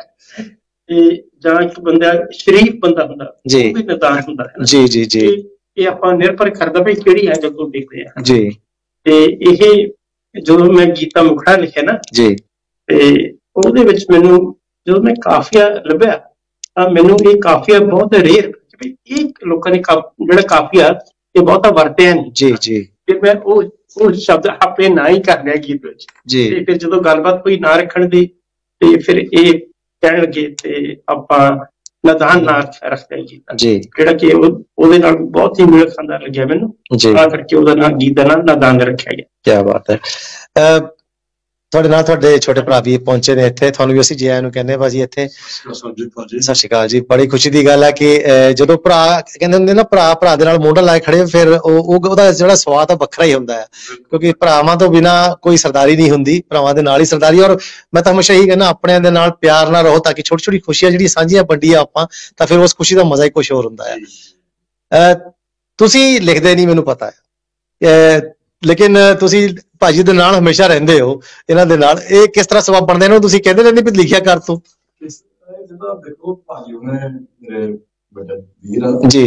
ਤੇ ਜਾਂ ਇੱਕ ਬੰਦਾ ਸ਼ਰੀਫ ਬੰਦਾ ਹੁੰਦਾ, ਉਹ ਵੀ ਨਾਦਾਨ ਹੁੰਦਾ ਹੈ ਜੀ ਜੀ ਜੀ। ਇਹ ਆਪਾਂ ਨਿਰਭਰ ਕਰਦਾ ਵੀ ਕਿਹੜੀ ਹੈ ਜਦੋਂ ਦੇਖਦੇ ਆ ਜੀ। ਤੇ ਇਹ ਜਦੋਂ ਮੈਂ ਗੀਤਾ ਮੁਖੜਾ ਲਿਖਿਆ ਨਾ ਜੀ, ਤੇ ਉਹਦੇ ਵਿੱਚ ਮੈਨੂੰ ਜਦੋਂ ਮੈਂ ਕਾਫੀਆ ਲੱਭਿਆ ਤਾਂ ਮੈਨੂੰ ਇਹ ਕਾਫੀਆ ਬਹੁਤ ਰੇਅਰ, ਇਹ ਲੋਕਾਂ ਨੇ ਜਿਹੜਾ ਕਾਫੀਆ ਇਹ ਬਹੁਤਾ ਵਰਤਿਆ ਨਹੀਂ। ਜੀ ਜੀ। ਫਿਰ ਮੈਂ ਉਹ ਉਹ ਸ਼ਬਦ ਆਪਣੇ ਨਾਂ ਹੀ ਕਰ ਲਿਆ ਗੀਤ ਵਿੱਚ। ਤੇ ਫਿਰ ਜਦੋਂ ਗੱਲਬਾਤ ਹੋਈ ਨਾਂ ਰੱਖਣ ਦੀ, ਤੇ ਫਿਰ ਇਹ ਕਹਿਣ ਲੱਗੇ ਤੇ ਆਪਾਂ ਨਾਦਾਨ ਨਾਂ ਰੱਖਦੇ ਗੀਤ, ਜਿਹੜਾ ਕਿ ਉਹਦੇ ਨਾਲ ਬਹੁਤ ਹੀ ਮੇਲ ਖਾਂਦਾ ਲੱਗਿਆ ਮੈਨੂੰ, ਤਾਂ ਕਰਕੇ ਉਹਦਾ ਨਾਂ ਗੀਤ ਦਾ ਨਾਂ ਨਾਦਾਨ ਰੱਖਿਆ ਗਿਆ। ਕਿਆ ਬਾਤ ਹੈ। ਤੁਹਾਡੇ ਨਾਲ ਤੁਹਾਡੇ ਛੋਟੇ ਭਰਾ ਵੀ ਪਹੁੰਚੇ ਨੇ ਇੱਥੇ, ਤੁਹਾਨੂੰ ਵੀ ਅਸੀਂ ਜੀ ਆਇਆਂ ਨੂੰ ਕਹਿੰਦੇ ਭਾਜੀ ਇੱਥੇ। ਸਤਿ ਸ਼੍ਰੀ ਅਕਾਲ ਜੀ। ਬੜੀ ਖੁਸ਼ੀ ਦੀ ਗੱਲ ਹੈ ਕਿ ਜਦੋਂ ਭਰਾ ਕਹਿੰਦੇ ਹੁੰਦੇ ਨਾ, ਭਰਾ ਭਰਾ ਦੇ ਨਾਲ ਮੋਢਾ ਲਾਏ ਖੜੇ, ਫਿਰ ਉਹ ਉਹਦਾ ਜਿਹੜਾ ਸਵਾਦ ਆ ਵੱਖਰਾ ਹੀ ਹੁੰਦਾ ਹੈ, ਕਿਉਂਕਿ ਭਰਾਵਾਂ ਤੋਂ ਬਿਨਾਂ ਕੋਈ ਸਰਦਾਰੀ ਨਹੀਂ ਹੁੰਦੀ, ਭਰਾਵਾਂ ਦੇ ਨਾਲ ਹੀ ਸਰਦਾਰੀ। ਔਰ ਮੈਂ ਤਾਂ ਹਮੇਸ਼ਾ ਇਹੀ ਕਹਿੰਦਾ, ਆਪਣਿਆਂ ਦੇ ਨਾਲ ਪਿਆਰ ਨਾਲ ਰਹੋ, ਤਾਂ ਕਿ ਛੋਟੀ ਛੋਟੀ ਖੁਸ਼ੀਆਂ ਜਿਹੜੀਆਂ ਸਾਂਝੀਆਂ ਵੰਡੀਆਂ ਆਪਾਂ, ਤਾਂ ਫਿਰ ਉਸ ਖੁਸ਼ੀ ਦਾ ਮਜ਼ਾ ਹੀ ਕੁਛ ਹੋਰ ਹੁੰਦਾ ਹੈ। ਤੁਸੀਂ ਲਿਖਦੇ ਨਹੀਂ ਮੈਨੂੰ ਪਤਾ ਹੈ, ਲੇਕਿਨ ਤੁਸੀਂ ਭਾਜੀ ਦੇ ਨਾਲ ਹਮੇਸ਼ਾ ਰਹਿੰਦੇ ਹੋ, ਇਹਨਾਂ ਦੇ ਨਾਲ ਇਹ ਕਿਸ ਤਰ੍ਹਾਂ ਸਬਬ ਬਣਦੇ ਨੇ? ਤੁਸੀਂ ਕਹਿੰਦੇ ਰਹਿੰਦੇ ਵੀ ਲਿਖਿਆ ਕਰ ਤੂੰ। ਜਿੱਦਾਂ ਦੇਖੋ ਭਾਜੀ ਉਹਨੇ ਮੇਰੇ ਬੇਟਾ ਵੀਰ ਜੀ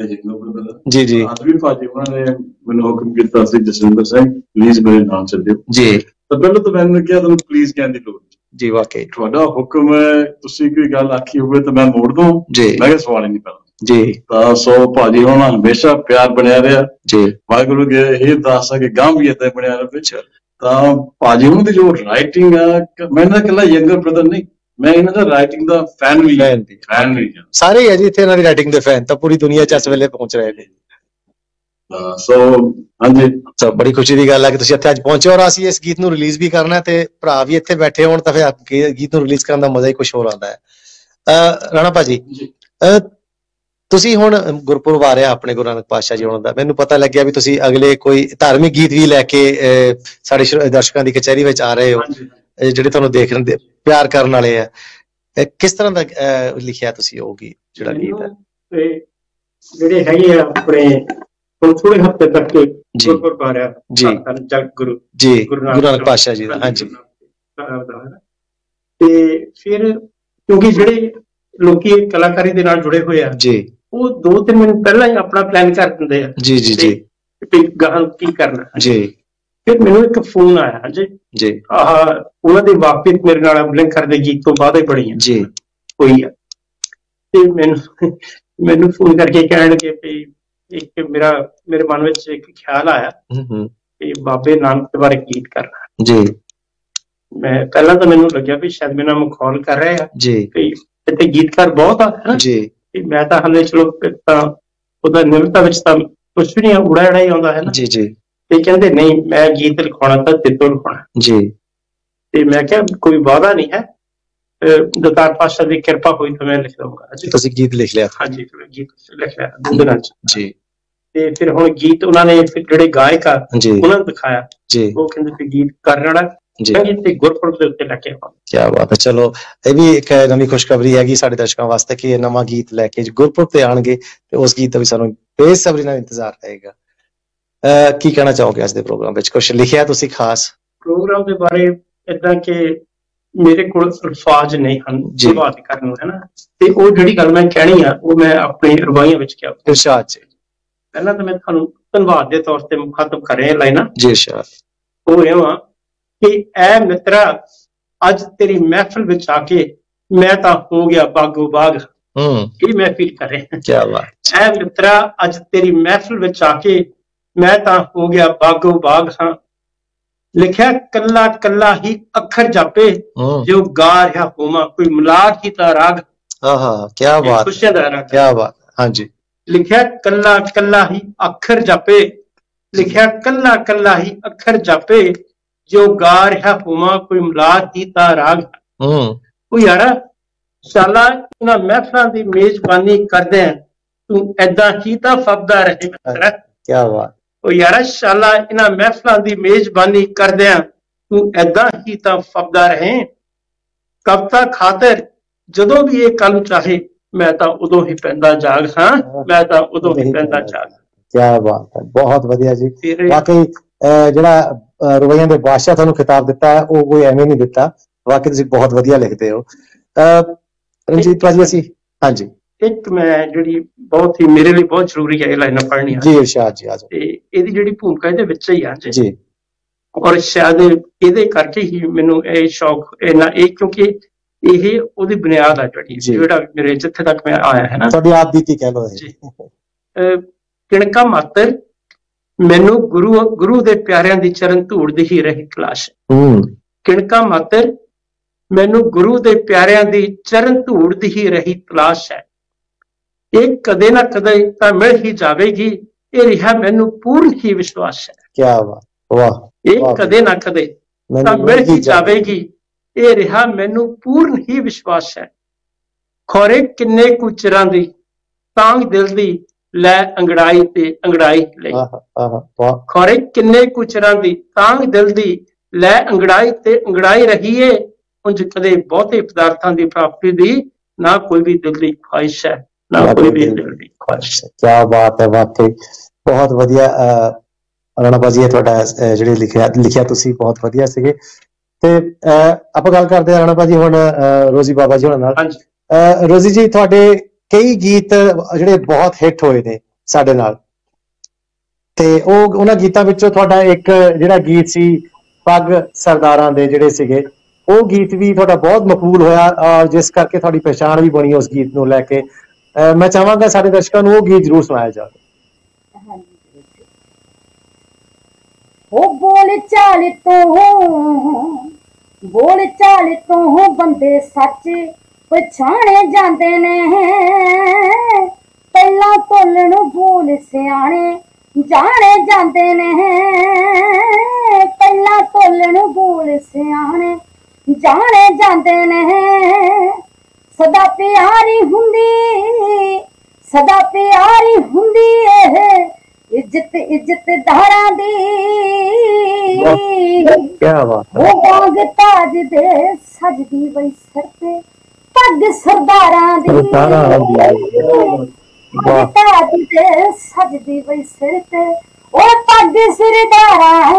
ਜੀ ਜੀ ਅੱਜ ਵੀ ਭਾਜੀ ਉਹਨਾਂ ਨੇ ਮੈਨੂੰ ਹੁਕਮ ਕੀਤਾ ਸੀ, ਜਸਵਿੰਦਰ ਸਿੰਘ ਪਲੀਜ਼ ਮੇਰੇ ਨਾਲ ਚੱਲਿਓ ਜੀ। ਤਾਂ ਪਹਿਲਾਂ ਤਾਂ ਮੈਨੂੰ ਕਿਹਾ ਤੁਹਾਨੂੰ ਪਲੀਜ਼ ਕਹਿਣ ਦੀ ਲੋੜ ਜੀ, ਵਾਕਈ ਤੁਹਾਡਾ ਹੁਕਮ ਹੈ, ਤੁਸੀਂ ਕੋਈ ਗੱਲ ਆਖੀ ਹੋਵੇ ਤਾਂ ਮੈਂ ਮੋੜ ਦੂੰ ਜੀ, ਮੈਂ ਕਿਹਾ ਸਵਾਲ ਹੀ ਨਹੀਂ ਪੈਂਦਾ ਜੀ। ਤਾਂ ਸੋ ਭਾਜੀ ਹੁਣ ਹਮੇਸ਼ਾ ਪਿਆਰ ਬਣਿਆ ਰਿਹਾ ਜੀ, ਵਾਹਿਗੁਰੂ ਕੇ ਇਹ ਅਰਦਾਸ ਹੈ ਕਿ ਗਾਂ ਵੀ ਏਦਾਂ ਬਣਿਆ ਰਹੇ। ਤਾਂ ਭਾਜੀ ਉਹਨਾਂ ਦੀ ਜੋ ਰਾਈਟਿੰਗ ਆ, ਮੈਂ ਇਹਨਾਂ ਦਾ ਇਕੱਲਾ ਯੰਗਰ ਬ੍ਰਦਰ ਨਹੀਂ, ਮੈਂ ਇਹਨਾਂ ਦਾ ਰਾਈਟਿੰਗ ਦਾ ਫੈਨ ਵੀ ਫੈਨ ਵੀ ਸਾਰੇ ਹੀ ਹੈ ਜੀ ਇੱਥੇ, ਇਹਨਾਂ ਦੀ ਰਾਈਟਿੰਗ ਦੇ ਫੈਨ ਤਾਂ ਪੂਰੀ ਦੁਨੀਆ ਚ ਇਸ ਵੇਲੇ ਪਹੁੰਚ ਰਹੇ ਨੇ। ਸੋ ਹਾਂਜੀ, ਸੋ ਬੜੀ ਖੁਸ਼ੀ ਦੀ ਗੱਲ ਹੈ ਕਿ ਤੁਸੀਂ ਇੱਥੇ ਅੱਜ ਪਹੁੰਚੇ, ਔਰ ਅਸੀਂ ਇਸ ਗੀਤ ਨੂੰ ਰਿਲੀਜ਼ ਵੀ ਕਰਨਾ ਤੇ ਭਰਾ ਵੀ ਇੱਥੇ ਬੈਠੇ ਹੋਣ, ਤਾਂ ਫਿਰ ਗੀਤ ਨੂੰ ਰਿਲੀਜ਼ ਕਰਨ ਦਾ ਮਜ਼ਾ ਹੀ ਕੁਛ ਹੋਰ ਆਉਂਦਾ ਹੈ। ਰਾਣਾ ਭਾਜੀ, ਤੁਸੀਂ ਹੁਣ ਗੁਰਪੁਰਬ ਆ ਰਿਹਾ ਆਪਣੇ ਗੁਰੂ ਨਾਨਕ ਪਾਤਸ਼ਾਹ ਜੀ ਹੋਣ ਦਾ, ਮੈਨੂੰ ਪਤਾ ਲੱਗਿਆ ਵੀ ਤੁਸੀਂ ਅਗਲੇ ਕੋਈ ਧਾਰਮਿਕ ਗੀਤ ਵੀ ਲੈ ਕੇ ਸਾਡੇ ਦਰਸ਼ਕਾਂ ਦੀ ਕਚਹਿਰੀ ਵਿੱਚ ਆ ਰਹੇ ਹੋ, ਜਿਹੜੇ ਤੁਹਾਨੂੰ ਦੇਖਣ ਦੇ ਪਿਆਰ ਕਰਨ ਵਾਲੇ ਆ। ਕਿਸ ਤਰ੍ਹਾਂ ਦਾ ਲਿਖਿਆ ਤੁਸੀਂ ਉਹ ਗੀਤ, ਜਿਹੜਾ ਗੀਤ ਹੈ? ਜਿਹੜੇ ਹੈਗੇ ਆ ਆਪਣੇ ਥੋੜੇ ਹਫ਼ਤੇ ਤੱਕ ਗੁਰਪੁਰਬ ਆ ਰਿਹਾ ਜੀ, ਜਗ ਗੁਰੂ ਜੀ ਗੁਰੂ ਨਾਨਕ ਪਾਤਸ਼ਾਹ ਜੀ ਦਾ, ਹਾਂਜੀ। ਤੇ ਫਿਰ ਕਿਉਂਕਿ ਜਿਹੜੇ ਲੋਕੀ ਕਲਾਕਾਰੀ ਦੇ ਨਾਲ ਜੁੜੇ ਹੋਏ ਆ ਜੀ, ਉਹ ਦੋ ਤਿੰਨ ਮਿੰਟ ਪਹਿਲਾਂ ਹੀ ਆਪਣਾ ਪਲਾਨ ਕਰ ਦਿੰਦੇ ਆ ਜੀ ਜੀ ਜੀ, ਗਾਹਾਂ ਕੀ ਕਰਨਾ ਜੀ। ਫਿਰ ਮੈਨੂੰ ਇੱਕ ਫੋਨ ਆਇਆ ਜੀ ਜੀ, ਆਹ ਉਹਨਾਂ ਦੀ ਵਾਕਫੀਅਤ ਮੇਰੇ ਨਾਲ ਬਲਿੰਕ ਕਰਦੇ ਗੀਤ ਤੋਂ ਬਾਅਦ ਹੀ ਬੜੀ ਹੈ ਜੀ ਹੋਈ ਆ। ਤੇ ਮੈਨੂੰ ਮੈਨੂੰ ਫੋਨ ਕਰਕੇ ਕਹਿਣਗੇ ਵੀ ਇੱਕ ਮੇਰਾ ਮੇਰੇ ਮਨ ਵਿੱਚ ਇੱਕ ਖਿਆਲ ਆਇਆ ਕਿ ਬਾਬੇ ਨਾਨਕ ਬਾਰੇ ਗੀਤ ਕਰਨਾ ਜੀ। ਮੈਂ ਪਹਿਲਾਂ ਤਾਂ ਮੈਨੂੰ ਲੱਗਿਆ ਵੀ ਸ਼ਾਇਦ ਮੇਰੇ ਨਾਲ ਮਖੌਲ ਕਰ ਰਹੇ ਆ ਜੀ, ਇੱਥੇ ਗੀਤਕਾਰ ਬਹੁਤ ਆ ਜੀ। ਮੈਂ ਤਾਂ ਹਾਲੇ ਚਲੋ ਤਾਂ ਉਹਦਾ ਨਿਮਰਤਾ ਵਿੱਚ ਤਾਂ ਕੁਛ ਵੀ ਨਹੀਂ, ਉੜਾ ਉੜਾ ਹੀ ਆਉਂਦਾ ਹੈ ਨਾ ਜੀ ਜੀ। ਤੇ ਕਹਿੰਦੇ ਨਹੀਂ, ਮੈਂ ਗੀਤ ਲਿਖਾਉਣਾ ਤਾਂ ਤੇਤੋਂ ਲਿਖਾਉਣਾ ਜੀ। ਤੇ ਮੈਂ ਕਿਹਾ ਕੋਈ ਵਾਅਦਾ ਨਹੀਂ ਹੈ, ਦਤਾਰ ਪਾਤਸ਼ਾਹ ਦੀ ਕਿਰਪਾ ਹੋਈ ਤਾਂ ਮੈਂ ਲਿਖ ਦਊਂਗਾ। ਤੁਸੀਂ ਗੀਤ ਲਿਖ ਲਿਆ? ਹਾਂਜੀ, ਗੀਤ ਲਿਖ ਲਿਆ ਦੋ ਦਿਨਾਂ ਚ ਜੀ। ਤੇ ਫਿਰ ਹੁਣ ਗੀਤ ਉਹਨਾਂ ਨੇ ਜਿਹੜੇ ਗਾਇਕ ਆ ਉਹਨਾਂ ਨੂੰ ਦਿਖਾਇਆ ਜੀ, ਉਹ ਕਹਿੰਦੇ ਵੀ ਗੀਤ ਕਰਨ ਵਾਲਾ ਤੇ ਗੁਰਪੁਰਬ ਦੇ ਉੱਤੇ ਲੈ ਕੇ ਆਵਾਂ। ਕਿਆ ਬਾਤ ਹੈ। ਚਲੋ ਇਹ ਵੀ ਇੱਕ ਨਵੀਂ ਖੁਸ਼ਖਬਰੀ ਹੈਗੀ ਸਾਡੇ ਦਰਸ਼ਕਾਂ ਵਾਸਤੇ ਕਿ ਇਹ ਨਵਾਂ ਗੀਤ ਲੈ ਕੇ ਗੁਰਪੁਰਬ ਤੇ ਆਉਣਗੇ, ਤੇ ਉਸ ਗੀਤ ਦਾ ਵੀ ਸਾਨੂੰ ਬੇਸਬਰੀ ਨਾਲ ਇੰਤਜ਼ਾਰ ਰਹੇਗਾ। ਅਹ ਕੀ ਕਹਿਣਾ ਚਾਹੋਗੇ ਅੱਜ ਦੇ ਪ੍ਰੋਗਰਾਮ ਵਿੱਚ? ਕੁਛ ਲਿਖਿਆ ਤੁਸੀਂ ਖਾਸ ਪ੍ਰੋਗਰਾਮ ਦੇ ਬਾਰੇ? ਏਦਾਂ ਕਿ ਮੇਰੇ ਕੋਲ ਅਲਫਾਜ਼ ਨਹੀਂ ਹਨ ਬਾਤ ਕਰਨ ਨੂੰ, ਹੈ ਨਾ, ਤੇ ਉਹ ਜਿਹੜੀ ਗੱਲ ਮੈਂ ਕਹਿਣੀ ਆ ਉਹ ਮੈਂ ਆਪਣੀ ਰਵਾਈਆਂ ਵਿੱਚ ਕਿਹਾ। ਇਰਸ਼ਾਦ ਜੀ। ਪਹਿਲਾਂ ਤਾਂ ਮੈਂ ਤੁਹਾਨੂੰ ਧੰਨਵਾਦ ਦੇ ਤੌਰ ਤੇ ਮੁਖਾਤਬ ਕਰ ਰਿਹਾ ਲਾਈਨਾਂ ਜੀ। ਇਰਸ਼ਾਦ। ਉਹ ਇਹ ਵਾ ਕਿ ਐ ਮਿੱਤਰਾ, ਅੱਜ ਤੇਰੀ ਮਹਿਫਲ ਵਿੱਚ ਆ ਕੇ ਮੈਂ ਤਾਂ ਹੋ ਗਿਆ ਬਾਗੋ ਬਾਗ, ये मैं फील कर रहा। क्या बात है मित्रा, अज तेरी महफिल विच आके मैं तां हो गया बागो बाग हाँ। लिखिया कला कला ही अखर जापे जो गा रहा होमा कोई मलाक ही ता राग। हाँ, क्या बात, क्या बात। हाँ जी। लिखिया कला कला ही अखर जापे, लिखिया कला कला ही अखर जापे जो गा रहा होमा कोई मलाक ही ता राग। ओ यारा साला इन्हां महफिलां दी मेजबानी करदे तू ऐदां ही तां फबदा रहे मित्रा। क्या बात। ओ यारा शाला इन्हां महफिलां दी मेजबानी करदे तू ऐदां ही तां फबदा रहे। कविता खातर जदों भी ये कल चाहे मैं तां उदों ही पैंदा जाग हाँ, मैं तां उदों ही पैंदा जाग। क्या बात है, बहुत वधिया जी। वाकई ਜਿਹੜਾ ਰਵਈਆਂ ਦੇ ਬਾਦਸ਼ਾਹ ਤੁਹਾਨੂੰ ਖਿਤਾਬ ਦਿੱਤਾ ਹੈ ਉਹ ਕੋਈ ਐਵੇਂ ਨਹੀਂ ਦਿੱਤਾ, ਵਾਕਈ ਤੁਸੀਂ ਬਹੁਤ ਵਧੀਆ ਲਿਖਦੇ ਹੋ। ਰਣਜੀਤ ਭਾਜੀ ਅਸੀਂ ਹਾਂਜੀ ਇੱਕ ਮੈਂ ਜਿਹੜੀ ਬਹੁਤ ਹੀ ਮੇਰੇ ਲਈ ਬਹੁਤ ਜ਼ਰੂਰੀ ਹੈ ਇਹ ਲਾਈਨਾਂ ਪੜ੍ਹਨੀਆਂ ਜੀ ਇਰਸ਼ਾਦ ਜੀ। ਆਜੋ। ਤੇ ਇਹਦੀ ਜਿਹੜੀ ਭੂਮਿਕਾ ਇਹਦੇ ਵਿੱਚ ਹੀ ਆ ਜੀ, ਔਰ ਸ਼ਾਇਦ ਇਹਦੇ ਕਰਕੇ ਹੀ ਮੈਨੂੰ ਇਹ ਸ਼ੌਕ ਇਹਨਾਂ ਇਹ ਕਿਉਂਕਿ ਇਹ ਉਹਦੀ ਬੁਨਿਆਦ ਆ ਜਿਹੜੀ ਜਿਹੜਾ ਮੇਰੇ ਜਿੱਥੇ ਤੱਕ ਮੈਂ ਆਇਆ ਹੈ ਨਾ ਤੁਹਾਡੀ ਆਪ ਬੀਤੀ ਕਹਿ ਲਓ ਜੀ। ਕਿਣਕਾ ਮਾਤਰ ਮੈਨੂੰ ਗੁਰੂ ਗੁਰੂ ਦੇ ਪਿਆਰਿਆਂ ਦੀ ਚਰਨ ਧੂੜ ਦੀ ਹੀ ਰਹੀ ਤਲਾਸ਼। ਕਿਣਕਾ ਮਾਤਰ ਮੈਨੂੰ ਗੁਰੂ ਦੇ ਪਿਆਰਿਆਂ ਦੀ ਚਰਨ ਧੂੜ ਦੀ ਹੀ ਰਹੀ ਤਲਾਸ਼ ਹੈ। ਇਹ ਕਦੇ ਨਾ ਕਦੇ ਤਾਂ ਮਿਲ ਹੀ ਜਾਵੇਗੀ, ਇਹ ਰਿਹਾ ਮੈਨੂੰ ਪੂਰਨ ਹੀ ਵਿਸ਼ਵਾਸ ਹੈ। ਕਿਆ ਬਾਤ, ਵਾਹ। ਇਹ ਕਦੇ ਨਾ ਕਦੇ ਤਾਂ ਮਿਲ ਹੀ ਜਾਵੇਗੀ, ਇਹ ਰਿਹਾ ਮੈਨੂੰ ਪੂਰਨ ਹੀ ਵਿਸ਼ਵਾਸ ਹੈ। ਖੋਰੇ ਕਿੰਨੇ ਕੁ ਚਿਰਾਂ ਦੀ ਤਾਂਗ ਦਿਲ ਦੀ ਲੈ ਅੰਗੜਾਈ ਤੇ ਅੰਗੜਾਈ ਲਈ। ਖੋਰੇ ਕਿੰਨੇ ਕੁ ਚਿਰਾਂ ਦੀ ਤਾਂਗ ਦਿਲ ਦੀ ਲੈ ਅੰਗੜਾਈ ਤੇ ਅੰਗੜਾਈ ਰਹੀਏ, ਉਂਝ ਕਦੇ ਬਹੁਤੇ ਪਦਾਰਥਾਂ ਦੀ ਪ੍ਰਾਪਤੀ ਦੀ ਨਾ ਕੋਈ ਵੀ ਦਿਲ ਦੀ ਖੁਆਇਸ਼ ਹੈ, ਨਾ ਕੋਈ ਵੀ ਦਿਲ ਦੀ ਖੁਆਇਸ਼ ਹੈ। ਕਿਆ ਬਾਤ ਹੈ, ਵਾਕਈ ਬਹੁਤ ਵਧੀਆ ਰਾਣਾ ਭਾਜੀ ਇਹ ਤੁਹਾਡਾ ਜਿਹੜੇ ਲਿਖਿਆ ਲਿਖਿਆ ਤੁਸੀਂ ਬਹੁਤ ਵਧੀਆ ਸੀਗੇ। ਤੇ ਆਪਾਂ ਗੱਲ ਕਰਦੇ ਹਾਂ ਰਾਣਾ ਭਾਜੀ ਹੁਣ ਰੋਜ਼ੀ ਬਾਬਾ ਜੀ ਹੋਣਾ ਨਾਲ। ਰੋਜ਼ੀ ਜੀ ਤੁਹਾਡੇ ਕਈ ਗੀਤ ਜਿਹੜੇ ਬਹੁਤ ਹਿੱਟ ਹੋਏ ਨੇ ਸਾਡੇ ਨਾਲ, ਤੇ ਉਹ ਉਹਨਾਂ ਗੀਤਾਂ ਵਿੱਚੋਂ ਤੁਹਾਡਾ ਇੱਕ ਜਿਹੜਾ ਗੀਤ ਸੀ ਪੱਗ ਸਰਦਾਰਾਂ ਦੇ ਜਿਹੜੇ ਸੀਗੇ, ਉਹ ਗੀਤ ਵੀ ਤੁਹਾਡਾ ਬਹੁਤ ਮਕਬੂਲ ਹੋਇਆ ਔਰ ਜਿਸ ਕਰਕੇ ਤੁਹਾਡੀ ਪਛਾਣ ਵੀ ਬਣੀ ਉਸ ਗੀਤ ਨੂੰ ਲੈ ਕੇ। ਮੈਂ ਚਾਹਾਂਗਾ ਸਾਡੇ ਦਰਸ਼ਕਾਂ ਨੂੰ ਉਹ ਗੀਤ ਜ਼ਰੂਰ ਸੁਣਾਇਆ ਜਾਵੇ। ਉਹ ਬੋਲ ਚਾਲ ਤੋਂ ਬੋਲ ਚਾਲ ਤੋਂ ਬੰਦੇ ਸੱਚ ਪਛਾਣੇ ਜਾਂਦੇ ਨੇ, ਪਹਿਲਾਂ ਤੋਲਣ ਬੋਲ ਸਿਆਣੇ ਜਾਣੇ ਜਾਂਦੇ ਨੇ, ਪਹਿਲਾਂ ਤੋਲਣ ਬੋਲ ਸਿਆਣੇ ਜਾਣੇ ਜਾਂਦੇ ਨੇ। ਸਦਾ ਪਿਆਰੀ ਹੁੰਦੀ ਸਦਾ ਪਿਆਰੀ ਹੁੰਦੀ ਇਹ ਇੱਜ਼ਤ ਇੱਜ਼ਤਦਾਰਾਂ ਦੀ। ਕਿਆ ਬਾਤ ਹੈ। ਉਹ ਬਾਗ ਤਾਜ ਦੇ ਸਜਦੀ ਬਈ ਸਿਰ ਤੇ ਪੱਗ ਸਰਦਾਰਾਂ ਦੀ। ਤਾਜ ਦੇ ਸਜਦੀ ਬਈ ਸਿਰ ਤੇ ਉਹ ਪੱਗ ਸਰਦਾਰਾਂ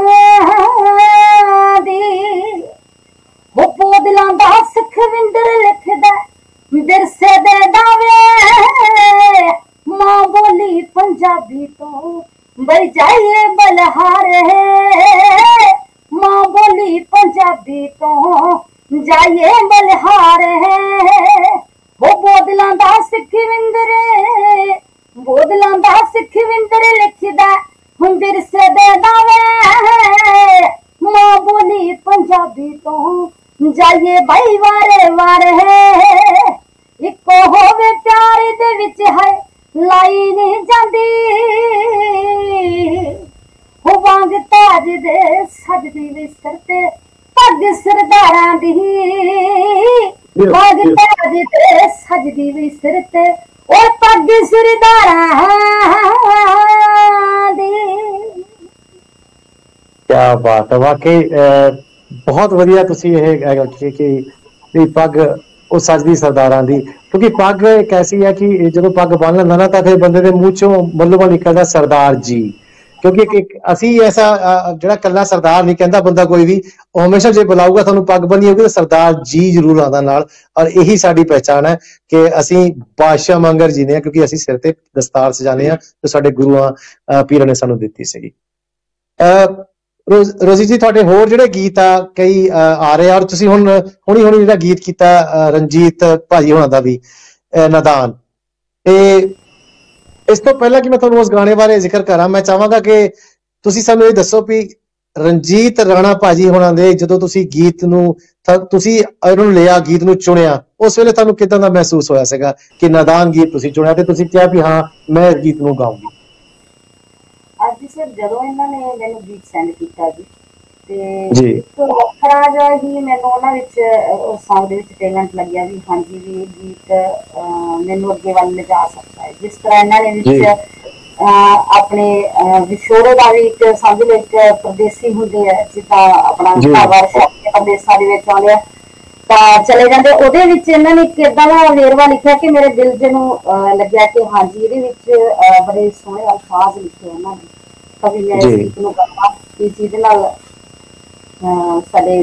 ਦੀ। ਉਹ ਬੋਦਲਾਂ ਦਾ ਸੁਖਵਿੰਦਰ ਲਿਖਦਾ ਵਿਰਸੇ ਦੇ ਦਾਵੇ, ਮਾਂ ਬੋਲੀ ਪੰਜਾਬੀ ਤੋਂ ਬਈ ਜਾਈਏ ਬਲਹਾਰੇ, ਮਾਂ ਬੋਲੀ ਪੰਜਾਬੀ ਤੋਂ ਜਾਈਏ ਬਲਹਾਰੇ। ਉਹ ਬੋਦਲਾਂ ਦਾ ਸੁਖਵਿੰਦਰ ਬੋਦਲਾਂ ਦਾ ਸੁਖਵਿੰਦਰ ਲਿਖਦਾ ਵਿਰਸੇ ਦੇ ਦਾਵੇ, ਮਾਂ ਬੋਲੀ ਪੰਜਾਬੀ ਤੋਂ ਜਾਈਏ ਬਾਈ ਵਾਰੇ ਵਾਰੇ। ਇੱਕੋ ਹੋਵੇ ਪਿਆਰ ਦੇ ਵਿੱਚ ਹੈ ਲਾਈ ਨਹੀਂ ਜਾਂਦੀ, ਉਹ ਵਾਂਗ ਤਾਜ ਦੇ ਸਜਦੀ ਵੀ ਸਿਰ ਤੇ ਪੱਗ ਸਰਦਾਰਾਂ ਦੀ। ਵਾਂਗ ਤਾਜ ਦੇ ਸਜਦੀ ਵੀ ਸਿਰ ਤੇ ਉਹ ਪੱਗ ਸਰਦਾਰਾਂ ਦੀ। ਕਿਆ ਬਾਤ ਹੈ, ਵਾਕਈ ਬਹੁਤ ਵਧੀਆ ਤੁਸੀਂ ਇਹ ਕਿ ਪੱਗ ਉਹ ਸਜਦੀ ਸਰਦਾਰਾਂ ਦੀ, ਕਿਉਂਕਿ ਪੱਗ ਇੱਕ ਐਸੀ ਹੈ ਕਿ ਜਦੋਂ ਪੱਗ ਬੰਨ ਲੈਂਦਾ ਨਾ ਤਾਂ ਫਿਰ ਬੰਦੇ ਦੇ ਮੂੰਹ ਚੋਂ ਬੱਲੋ ਬੱਲ ਨਿਕਲਦਾ ਸਰਦਾਰ ਜੀ। ਕਿਉਂਕਿ ਇੱਕ ਅਸੀਂ ਐਸਾ ਜਿਹੜਾ ਕੱਲਾ ਸਰਦਾਰ ਨਹੀਂ ਕਹਿੰਦਾ ਬੰਦਾ ਕੋਈ ਵੀ, ਉਹ ਹਮੇਸ਼ਾ ਜੇ ਬੁਲਾਊਗਾ ਤੁਹਾਨੂੰ ਪੱਗ ਬੰਨੀ ਹੋਊਗੀ ਤਾਂ ਸਰਦਾਰ ਜੀ ਜ਼ਰੂਰ ਆਉਂਦਾ ਨਾਲ। ਔਰ ਇਹੀ ਸਾਡੀ ਪਹਿਚਾਣ ਹੈ ਕਿ ਅਸੀਂ ਬਾਦਸ਼ਾਹ ਵਾਂਗਰ ਜੀਨੇ ਹਾਂ, ਕਿਉਂਕਿ ਅਸੀਂ ਸਿਰ ਤੇ ਦਸਤਾਰ ਸਜਾਨੇ ਹਾਂ ਜੋ ਸਾਡੇ ਗੁਰੂਆਂ ਪੀਰਾਂ ਨੇ ਸਾਨੂੰ ਦਿੱਤੀ ਸੀਗੀ। ਰੋਜ਼ੀ ਜੀ ਤੁਹਾਡੇ ਹੋਰ ਜਿਹੜੇ ਗੀਤ ਆ ਕਈ ਆ ਰਹੇ ਆ, ਔਰ ਤੁਸੀਂ ਹੁਣ ਹੁਣੀ ਹੁਣੀ ਜਿਹੜਾ ਗੀਤ ਕੀਤਾ ਰਣਜੀਤ ਭਾਜੀ ਹੋਣਾ ਦਾ ਵੀ, नादान। ते इस तो पहला कि मैं तुहानूं उस गाने बारे जिक्र करा, मैं चाहांगा कि तुसीं सानूं ये दसो भी रंजीत राणा भाजी होणां दे जदों तुसीं गीत नूं तुसीं इहनूं लिया, गीत नूं चुनिया, उस वेले तुहानूं किदां दा महसूस होया सीगा कि नादान गीत तुसीं चुनिया ते तुसीं कहा भी हाँ मैं इस गीत नूं गाऊंगी? ਅੱਜ ਸਰ ਜਦੋਂ ਇਹਨਾਂ ਨੇ ਮੈਨੂੰ ਗੀਤ ਸੈਂਡ ਕੀਤਾ ਜੀ ਤੇ ਇੱਕ ਵੱਖਰਾ ਜਿਹਾ ਹੀ ਮੈਨੂੰ ਉਹਨਾਂ ਵਿੱਚ ਉਸ ਸੌਂਗ ਦੇ ਵਿੱਚ ਟੈਲੈਂਟ ਲੱਗਿਆ ਵੀ ਹਾਂਜੀ ਵੀ ਇਹ ਗੀਤ ਮੈਨੂੰ ਅੱਗੇ ਵੱਲ ਲਿਜਾ ਸਕਦਾ ਹੈ। ਜਿਸ ਤਰ੍ਹਾਂ ਇਹਨਾਂ ਨੇ ਵਿੱਚ ਆਪਣੇ ਵਿਛੋੜੇ ਦਾ ਵੀ ਇੱਕ ਸਮਝ ਲਓ ਇੱਕ ਪਰਦੇਸੀ ਹੁੰਦੇ ਆ, ਜਿੱਦਾਂ ਆਪਣਾ ਘਰ ਪ੍ਰਦੇਸਾਂ ਦੇ ਵਿੱਚ ਆਉਂਦੇ ਆ ਤਾਂ ਚਲੇ ਜਾਂਦੇ, ਉਹਦੇ ਵਿੱਚ ਇਹਨਾਂ ਨੇ ਇੱਕ ਏਦਾਂ ਦਾ ਵੇਰਵਾ ਲਿਖਿਆ ਕਿ ਮੇਰੇ ਦਿਲ 'ਚ ਨੂੰ ਲੱਗਿਆ ਕਿ ਹਾਂਜੀ ਇਹਦੇ ਵਿੱਚ ਬੜੇ ਸੋਹਣੇ ਅਲਫਾਜ਼ ਲਿਖੇ ਇਹਨਾਂ ਨੇ ਕਵੀ ਨੇ ਇਸ ਗੀਤ ਨੂੰ ਕਰਨਾ ਕਿ ਜਿਹਦੇ ਨਾਲ ਸਾਡੇ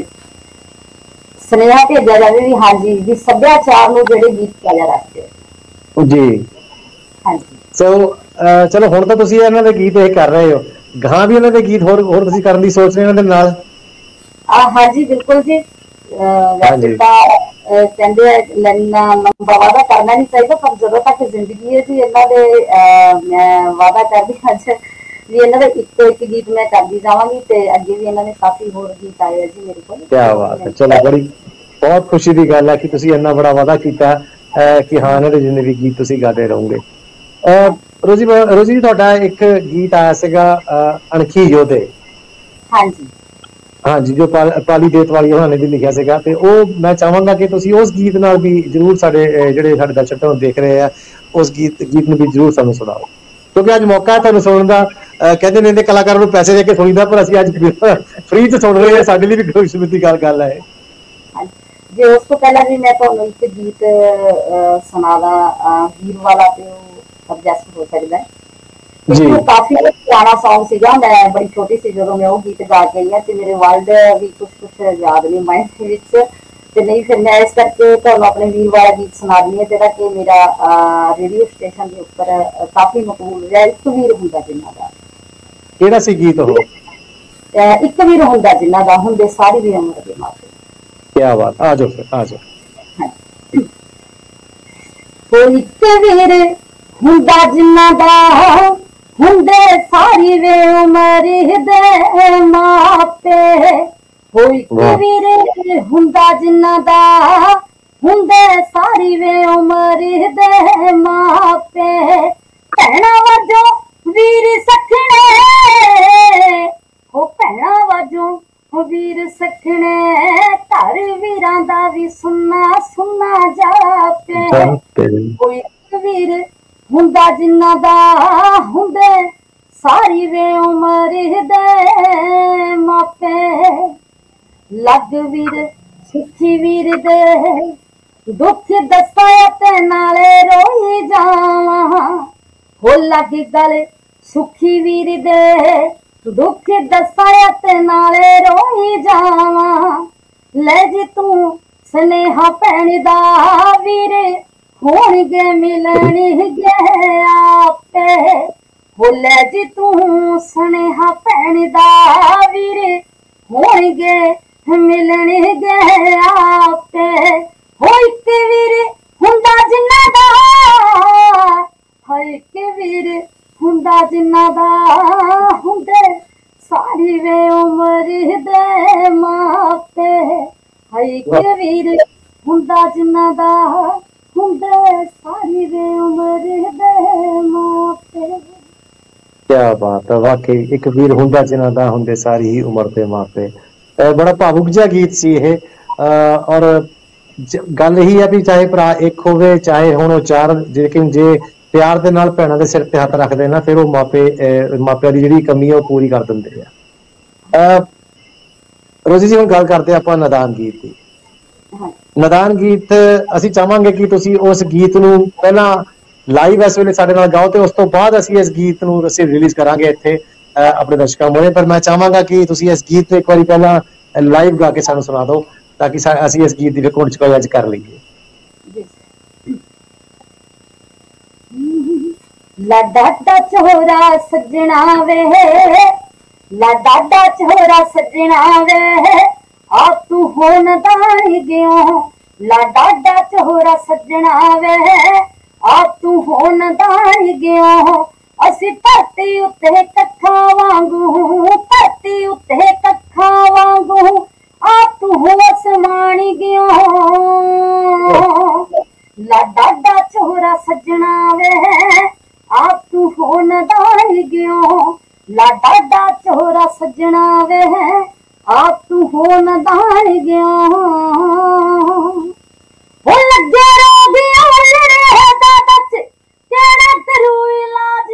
ਸੁਨੇਹਾ ਭੇਜਿਆ ਜਾਵੇ ਵੀ ਹਾਂਜੀ ਵੀ ਸੱਭਿਆਚਾਰ ਨੂੰ ਜਿਹੜੇ ਗੀਤ ਤਾਜ਼ਾ ਰੱਖਦੇ ਜੀ। ਹਾਂਜੀ ਸੋ ਚਲੋ ਹੁਣ ਤਾਂ ਤੁਸੀਂ ਇਹਨਾਂ ਦੇ ਗੀਤ ਇਹ ਕਰ ਰਹੇ ਹੋ, ਗਾਂ ਵੀ ਇਹਨਾਂ ਦੇ ਗੀਤ ਹੋਰ ਹੋਰ ਤੁਸੀਂ ਕਰਨ ਦੀ ਸੋਚ ਰਹੇ ਇਹਨਾਂ ਦੇ ਨਾਲ? ਹਾਂਜੀ ਬਿਲਕੁਲ ਜੀ। ਵੈਸੇ ਤਾਂ ਕਹਿੰਦੇ ਲੈਣਾ ਲੰਬਾ ਵਾਅਦਾ ਕਰਨਾ ਨਹੀਂ ਚਾਹੀਦਾ, ਪਰ ਜਦੋਂ ਤੱਕ ਜ਼ਿੰਦਗੀ ਹੈ ਜੀ ਇਹਨਾਂ ਦੇ ਮੈਂ ਵਾਅਦਾ ਕਰਦੀ ਅੱਜ ਵੀ ਇਹਨਾਂ ਦਾ ਇੱਕ ਤੋਂ ਇੱਕ ਗੀਤ ਮੈਂ ਕਰਦੀ ਜਾਵਾਂਗੀ ਤੇ ਅੱਗੇ ਵੀ ਇਹਨਾਂ ਦੇ ਕਾਫੀ ਹੋਰ ਗੀਤ ਆਏ ਆ ਜੀ ਮੇਰੇ ਕੋਲ। ਕਿਆ ਬਾਤ ਹੈ, ਚਲੋ ਬੜੀ ਬਹੁਤ ਖੁਸ਼ੀ ਦੀ ਗੱਲ ਹੈ ਕਿ ਤੁਸੀਂ ਇੰਨਾ ਬੜਾ ਵਾਅਦਾ ਕੀਤਾ ਕਿ ਹਾਂ ਇਹਨਾਂ ਦੇ ਜਿੰਨੇ ਵੀ ਗੀਤ ਤੁਸੀਂ ਗਾਦੇ ਰਹੋਗੇ। ਰੋਜੀ ਰੋਜੀ ਜੀ ਤੁਹਾਡਾ ਇੱਕ ਗੀਤ ਆਇਆ ਸੀਗਾ ਅਣਖੀ ਯੋਧੇ। ਹਾਂਜੀ ਹਾਂਜੀ, ਜੋ ਪਾਲੀ ਦੇਤਵਾਲੀ ਉਹਨਾਂ ਨੇ ਵੀ ਲਿਖਿਆ ਸੀਗਾ ਤੇ ਉਹ ਮੈਂ ਚਾਹਾਂਗਾ ਕਿ ਤੁਸੀਂ ਉਸ ਗੀਤ ਨਾਲ ਵੀ ਜ਼ਰੂਰ ਸਾਡੇ ਜਿਹੜੇ ਸਾਡੇ ਦਰਸ਼ਕ ਤੁਹਾਨੂੰ ਦੇਖ ਰਹੇ ਆ ਉਸ ਗੀਤ ਗੀਤ ਨੂੰ ਵੀ ਜ਼ਰੂਰ ਸਾਨੂੰ ਸੁਣਾਓ, ਕਿਉਂਕਿ ਅੱਜ ਮੌਕਾ ਹੈ ਤੁਹਾਨੂੰ ਸੁਣਨ ਦਾ। ਕਹਿੰਦੇ ਨੇ ਇਹਦੇ ਕਲਾਕਾਰਾਂ ਨੂੰ ਪੈਸੇ ਦੇ ਕੇ ਸੁਣੀਦਾ, ਪਰ ਅਸੀਂ ਅੱਜ ਫ੍ਰੀ ਚ ਸੁਣ ਰਹੇ ਹਾਂ, ਸਾਡੇ ਲਈ ਵੀ ਖੁਸ਼ੀ ਦੀ ਗੱਲ ਗੱਲ ਹੈ। ਜੇ ਉਸ ਤੋਂ ਪਹਿਲਾਂ ਵੀ ਮੈਂ ਤੁਹਾਨੂੰ ਇੱਕ ਗੀਤ ਸੁਣਾਦਾ ਹੀਰ ਵਾਲਾ ਤੇ ਉਹ ਐਡਜਸਟ ਹੋ ਸਕਦਾ ਜੀ। ਕਾਫੀ ਪੁਰਾਣਾ ਸੌਂਗ ਸੀਗਾ, ਮੈਂ ਬੜੀ ਛੋਟੀ ਸੀ ਜਦੋਂ ਮੈਂ ਉਹ ਗੀਤ ਗਾ ਕੇ ਆਈ ਹਾਂ ਤੇ ਮੇਰੇ ਵਰਡ ਵੀ ਕੁਛ ਕੁਛ ਯਾਦ ਨਹੀਂ ਮਾਈਂਡ ਦੇ ਵਿੱਚ, ਤੇ ਨਹੀਂ ਫਿਰ ਮੈਂ ਇਸ ਕਰਕੇ ਤੁਹਾਨੂੰ ਆਪਣੇ ਵੀਰ ਵਾਲਾ ਗੀਤ ਸੁਣਾ ਦਿੰਦੀ ਹਾਂ ਜਿਹੜਾ ਕਿ ਮੇਰਾ ਰੇਡੀਓ ਸਟੇਸ਼ਨ ਦੇ ਉੱਪਰ ਕਾਫੀ ਮਕਬੂਲ ਰਿਹਾ। ਇੱਕ ਵੀਰ ਹੁੰਦਾ ਜਿੰਨਾ ਦਾ। ਕਿਹੜਾ ਸੀ ਗੀਤ ਉਹ? ਇੱਕ ਵੀਰ ਹੁੰਦਾ ਜਿੰਨਾ ਦਾ ਹੁੰਦੇ ਸਾਰੀ ਵੀ ਉਮਰ ਦੇ ਮਾਪੇ। ਕਿਆ ਬਾਤ, ਆ ਜਾਓ ਫਿਰ ਆ ਜਾਓ। ਕੋਈ ਇੱਕ ਵੀਰ ਹੁੰਦਾ ਜਿੰਨਾ ਦਾ ਹੁੰਦੇ ਸਾਰੀ ਵੇ ਉਮਰ ਦੇ ਮਾਪੇ। ਕੋਈ ਇੱਕ ਵੀਰ ਹੁੰਦਾ ਜਿੰਨਾ ਦਾ ਹੁੰਦੇ ਸਾਰੀ ਵੇ ਉਮਰ ਦੇ ਮਾਪੇ। ਭੈਣਾਂ ਵਜੋਂ ਵੀਰ ਸਖਣੇ ਉਹ ਭੈਣਾਂ ਵਜੋਂ ਵੀਰ ਸਖਣੇ ਘਰ ਵੀਰਾਂ ਦਾ ਵੀ ਸੁੰਨਾ ਸੁੰਨਾ ਜਾਪੇ। ਕੋਈ ਇੱਕ ਵੀਰ ਹੁੰਦਾ ਜਿੰਨਾ ਦਾ ਹੁੰਦੇ ਸਾਰੀ ਵੇ ਉਮਰ ਦੇ ਮਾਪੇ। ਲੱਗ ਵੀਰ ਸੁਖੀ ਵੀਰ ਦੇ ਦੁੱਖ ਦੱਸਾਂ ਤੇ ਨਾਲੇ ਰੋਈ ਜਾਵਾਂ। ਹੋ ਲੱਗ ਗਲ ਸੁਖੀ ਵੀਰ ਦੇ ਦੁੱਖ ਦੱਸਾਂ ਤੇ ਨਾਲੇ ਰੋਈ ਜਾਵਾਂ। ਲੈ ਜੀ ਤੂੰ ਸੁਨੇਹਾ ਭੈਣ ਦਾ ਵੀਰੇ ਹੋਣਗੇ ਮਿਲਣਗੇ ਆਪੇ। ਹੋ ਲੈ ਜੀ ਤੂੰ ਸੁਨੇਹਾ ਭੈਣ ਦਾ ਵੀਰੇ ਹੋਣਗੇ ਮਿਲਣਗੇ ਆਪੇ। ਹੋ ਇੱਕ ਵੀਰ ਹੁੰਦਾ ਜਿੰਨਾ ਦਾ ਹੋ ਇੱਕ ਵੀਰ ਹੁੰਦਾ ਜਿੰਨਾ ਦਾ ਹੁੰਦੇ ਸਾਰੀ ਵੇ ਉਮਰ ਦੇ ਮਾਪੇ। ਹੋ ਇੱਕ ਵੀਰ ਹੁੰਦਾ ਜਿੰਨਾ ਦਾ ਹੁੰਦੇ ਸਾਰੀ ਵੇ ਉਮਰ ਦੇ ਮਾਪੇ। ਕਿਆ ਬਾਤ ਹੈ, ਵਾਕਈ ਇੱਕ ਵੀਰ ਹੁੰਦਾ ਜਿਨ੍ਹਾਂ ਦਾ ਹੁੰਦੇ ਸਾਰੀ ਹੀ ਉਮਰ ਦੇ ਮਾਪੇ। ਬੜਾ ਭਾਵੁਕ ਜਿਹਾ ਗੀਤ ਸੀ ਇਹ। ਔਰ ਗੱਲ ਇਹੀ ਹੈ ਵੀ ਚਾਹੇ ਭਰਾ ਇੱਕ ਹੋਵੇ ਚਾਹੇ ਹੁਣ ਉਹ ਚਾਰ, ਲੇਕਿਨ ਜੇ ਪਿਆਰ ਦੇ ਨਾਲ ਭੈਣਾਂ ਦੇ ਸਿਰ ਤੇ ਹੱਥ ਰੱਖਦੇ ਨਾ ਫਿਰ ਉਹ ਮਾਪੇ ਮਾਪਿਆਂ ਦੀ ਜਿਹੜੀ ਕਮੀ ਹੈ ਉਹ ਪੂਰੀ ਕਰ ਦਿੰਦੇ ਆ। ਰੋਜੀ ਜੀ ਹੁਣ ਗੱਲ ਕਰਦੇ ਆਪਾਂ ਨਾਦਾਨ ਗੀਤ ਦੀ। ਨਾਦਾਨ ਗੀਤ ਅਸੀਂ ਚਾਹਾਂਗੇ ਕਿ ਤੁਸੀਂ ਉਸ ਗੀਤ ਨੂੰ ਪਹਿਲਾਂ ਲਾਈਵ ਇਸ ਵੇਲੇ ਸਾਡੇ ਨਾਲ ਗਾਓ ਤੇ ਉਸ ਤੋਂ ਬਾਅਦ ਅਸੀਂ ਇਸ ਗੀਤ ਨੂੰ ਅਸੀਂ ਰਿਲੀਜ਼ ਕਰਾਂਗੇ ਇੱਥੇ ਆਪਣੇ ਦਰਸ਼ਕਾਂ ਮੋਹਰੇ। ਪਰ ਮੈਂ ਚਾਹਾਂਗਾ ਕਿ ਤੁਸੀਂ ਇਸ ਗੀਤ ਨੂੰ ਇੱਕ ਵਾਰੀ ਪਹਿਲਾਂ ਲਾਈਵ ਗਾ ਕੇ ਸਾਨੂੰ ਸੁਣਾ ਦਿਓ ਤਾਂ ਕਿ ਅਸੀਂ ਇਸ ਗੀਤ ਦੀ ਰਿਕਾਰਡ ਚੁਕਾਈ ਅੱਜ ਕਰ ਲਈਏ। ਲਾਡਾ ਦਾ ਚੋਰਾ ਸੱਜਣਾ ਵੇ ਲਾਡਾ ਦਾ ਚੋਰਾ ਸੱਜਣਾ ਵੇ ਆ ਤੂੰ ਹੋਣ ਦਾਣੀ ਗਿਓ लाडा डा चोरा सजना वे आ तू होन दान गयो असी धरती उत्ते कखा वांगू धरती उत्ते कखा वांगू आ तू हो आसमान गयो लाडा डा चोरा सजना वे आ तू होन दान गयो लाडा डा चोरा सजना वे आ तू होन दान गयो वो लगे रोग लड़े दस केड़ा करू इलाज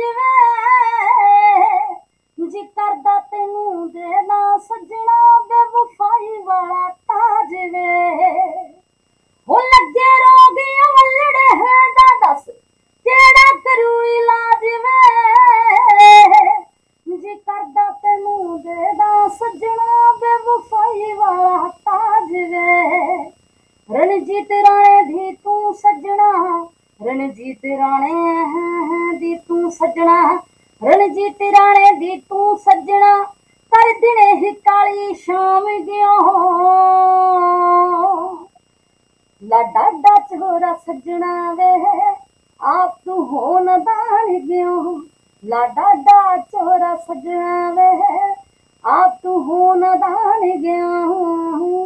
वे जी करदा तेनू देना सजना बेवफाई वाला ताज वे वो लगे रोग लड़े दस केड़ा करू इलाज वे जी करदा तेनू देना सजना बेवफाई वाला ताज वे रणजीत राणे दी तू सजना रणजीत राणे दी तू सजना रणजीत राणे दी तू सजना कर दिने ही काली शाम गयो लाडा डा चोरा सजना वे आप तू होन दान गयो लाडा डा चोरा सजना वे आप तू होन दान गयो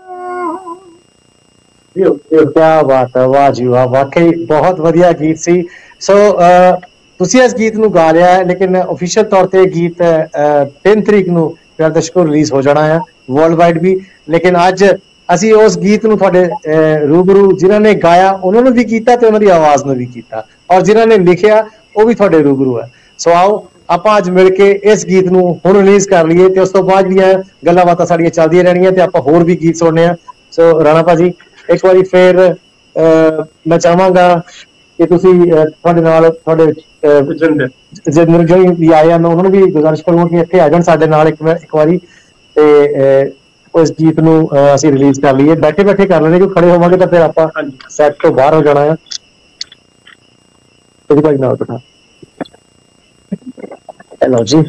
क्या बात है, वाह जी वाह, वाकई बहुत वधिया गीत सी। सो ਤੁਸੀਂ ਇਸ ਗੀਤ ਨੂੰ ਗਾ ਲਿਆ ਹੈ, ਲੇਕਿਨ ਅਫੀਸ਼ੀਅਲ ਤੌਰ ਤੇ ਗੀਤ ਤਿੰਨ ਤਰੀਕ ਨੂੰ ਪਿਆਰ ਦਰਸ਼ਕੋ ਰਿਲੀਜ਼ ਹੋ ਜਾਣਾ ਹੈ ਵਰਲਡ ਵਾਈਡ ਵੀ। ਲੇਕਿਨ ਅੱਜ ਅਸੀਂ ਉਸ ਗੀਤ ਨੂੰ ਤੁਹਾਡੇ ਰੂਬਰੂ ਜਿਨ੍ਹਾਂ ਨੇ ਗਾਇਆ ਉਹਨਾਂ ਨੂੰ ਵੀ ਕੀਤਾ ਤੇ ਉਹਨਾਂ ਦੀ ਆਵਾਜ਼ ਨੂੰ ਵੀ ਕੀਤਾ, ਔਰ ਜਿਨ੍ਹਾਂ ਨੇ ਲਿਖਿਆ ਉਹ ਵੀ ਤੁਹਾਡੇ ਰੂਬਰੂ ਹੈ। ਸੋ ਆਓ ਆਪਾਂ ਅੱਜ ਮਿਲ ਕੇ ਇਸ ਗੀਤ ਨੂੰ ਹੁਣ ਰਿਲੀਜ਼ ਕਰ ਲਈਏ ਤੇ ਉਸ ਤੋਂ ਬਾਅਦ ਜਿਹੜੀਆਂ ਗੱਲਾਂ ਬਾਤਾਂ ਸਾਡੀਆਂ ਚੱਲਦੀਆਂ ਰਹਿਣੀਆਂ ਤੇ ਆਪਾਂ ਹੋਰ ਵੀ ਗੀਤ ਸੁਣਨੇ ਆ। ਸੋ ਰਾਣਾ ਭਾਜੀ ਇੱਕ ਵਾਰੀ ਫੇਰ ਮੈਂ ਚਾਹਾਂਗਾ ਕਿ ਤੁਸੀਂ ਤੁਹਾਡੇ ਨਾਲ ਤੁਹਾਡੇ ਜਿੰਦਰ ਜੀ ਵੀ ਆਏ ਹਨ ਉਹਨਾਂ ਨੂੰ ਵੀ ਗੁਜ਼ਾਰਿਸ਼ ਕਰੂੰਗਾ ਕਿ ਇੱਥੇ ਆ ਜਾਣ ਸਾਡੇ ਨਾਲ ਇੱਕ ਇੱਕ ਵਾਰੀ ਤੇ ਉਸ ਗੀਤ ਨੂੰ ਅਸੀਂ ਰਿਲੀਜ਼ ਕਰ ਲਈਏ। ਬੈਠੇ ਬੈਠੇ ਕਰ ਲੈਣੇ, ਕਿਉਂਕਿ ਖੜੇ ਹੋਵਾਂਗੇ ਤਾਂ ਫਿਰ ਆਪਾਂ ਸੈਟ ਤੋਂ ਬਾਹਰ ਹੋ ਜਾਣਾ ਆ। ਤੁਸੀਂ ਭਾਈ ਨਾਲ ਬਿਠਾ ਹੈਲੋ ਜੀ।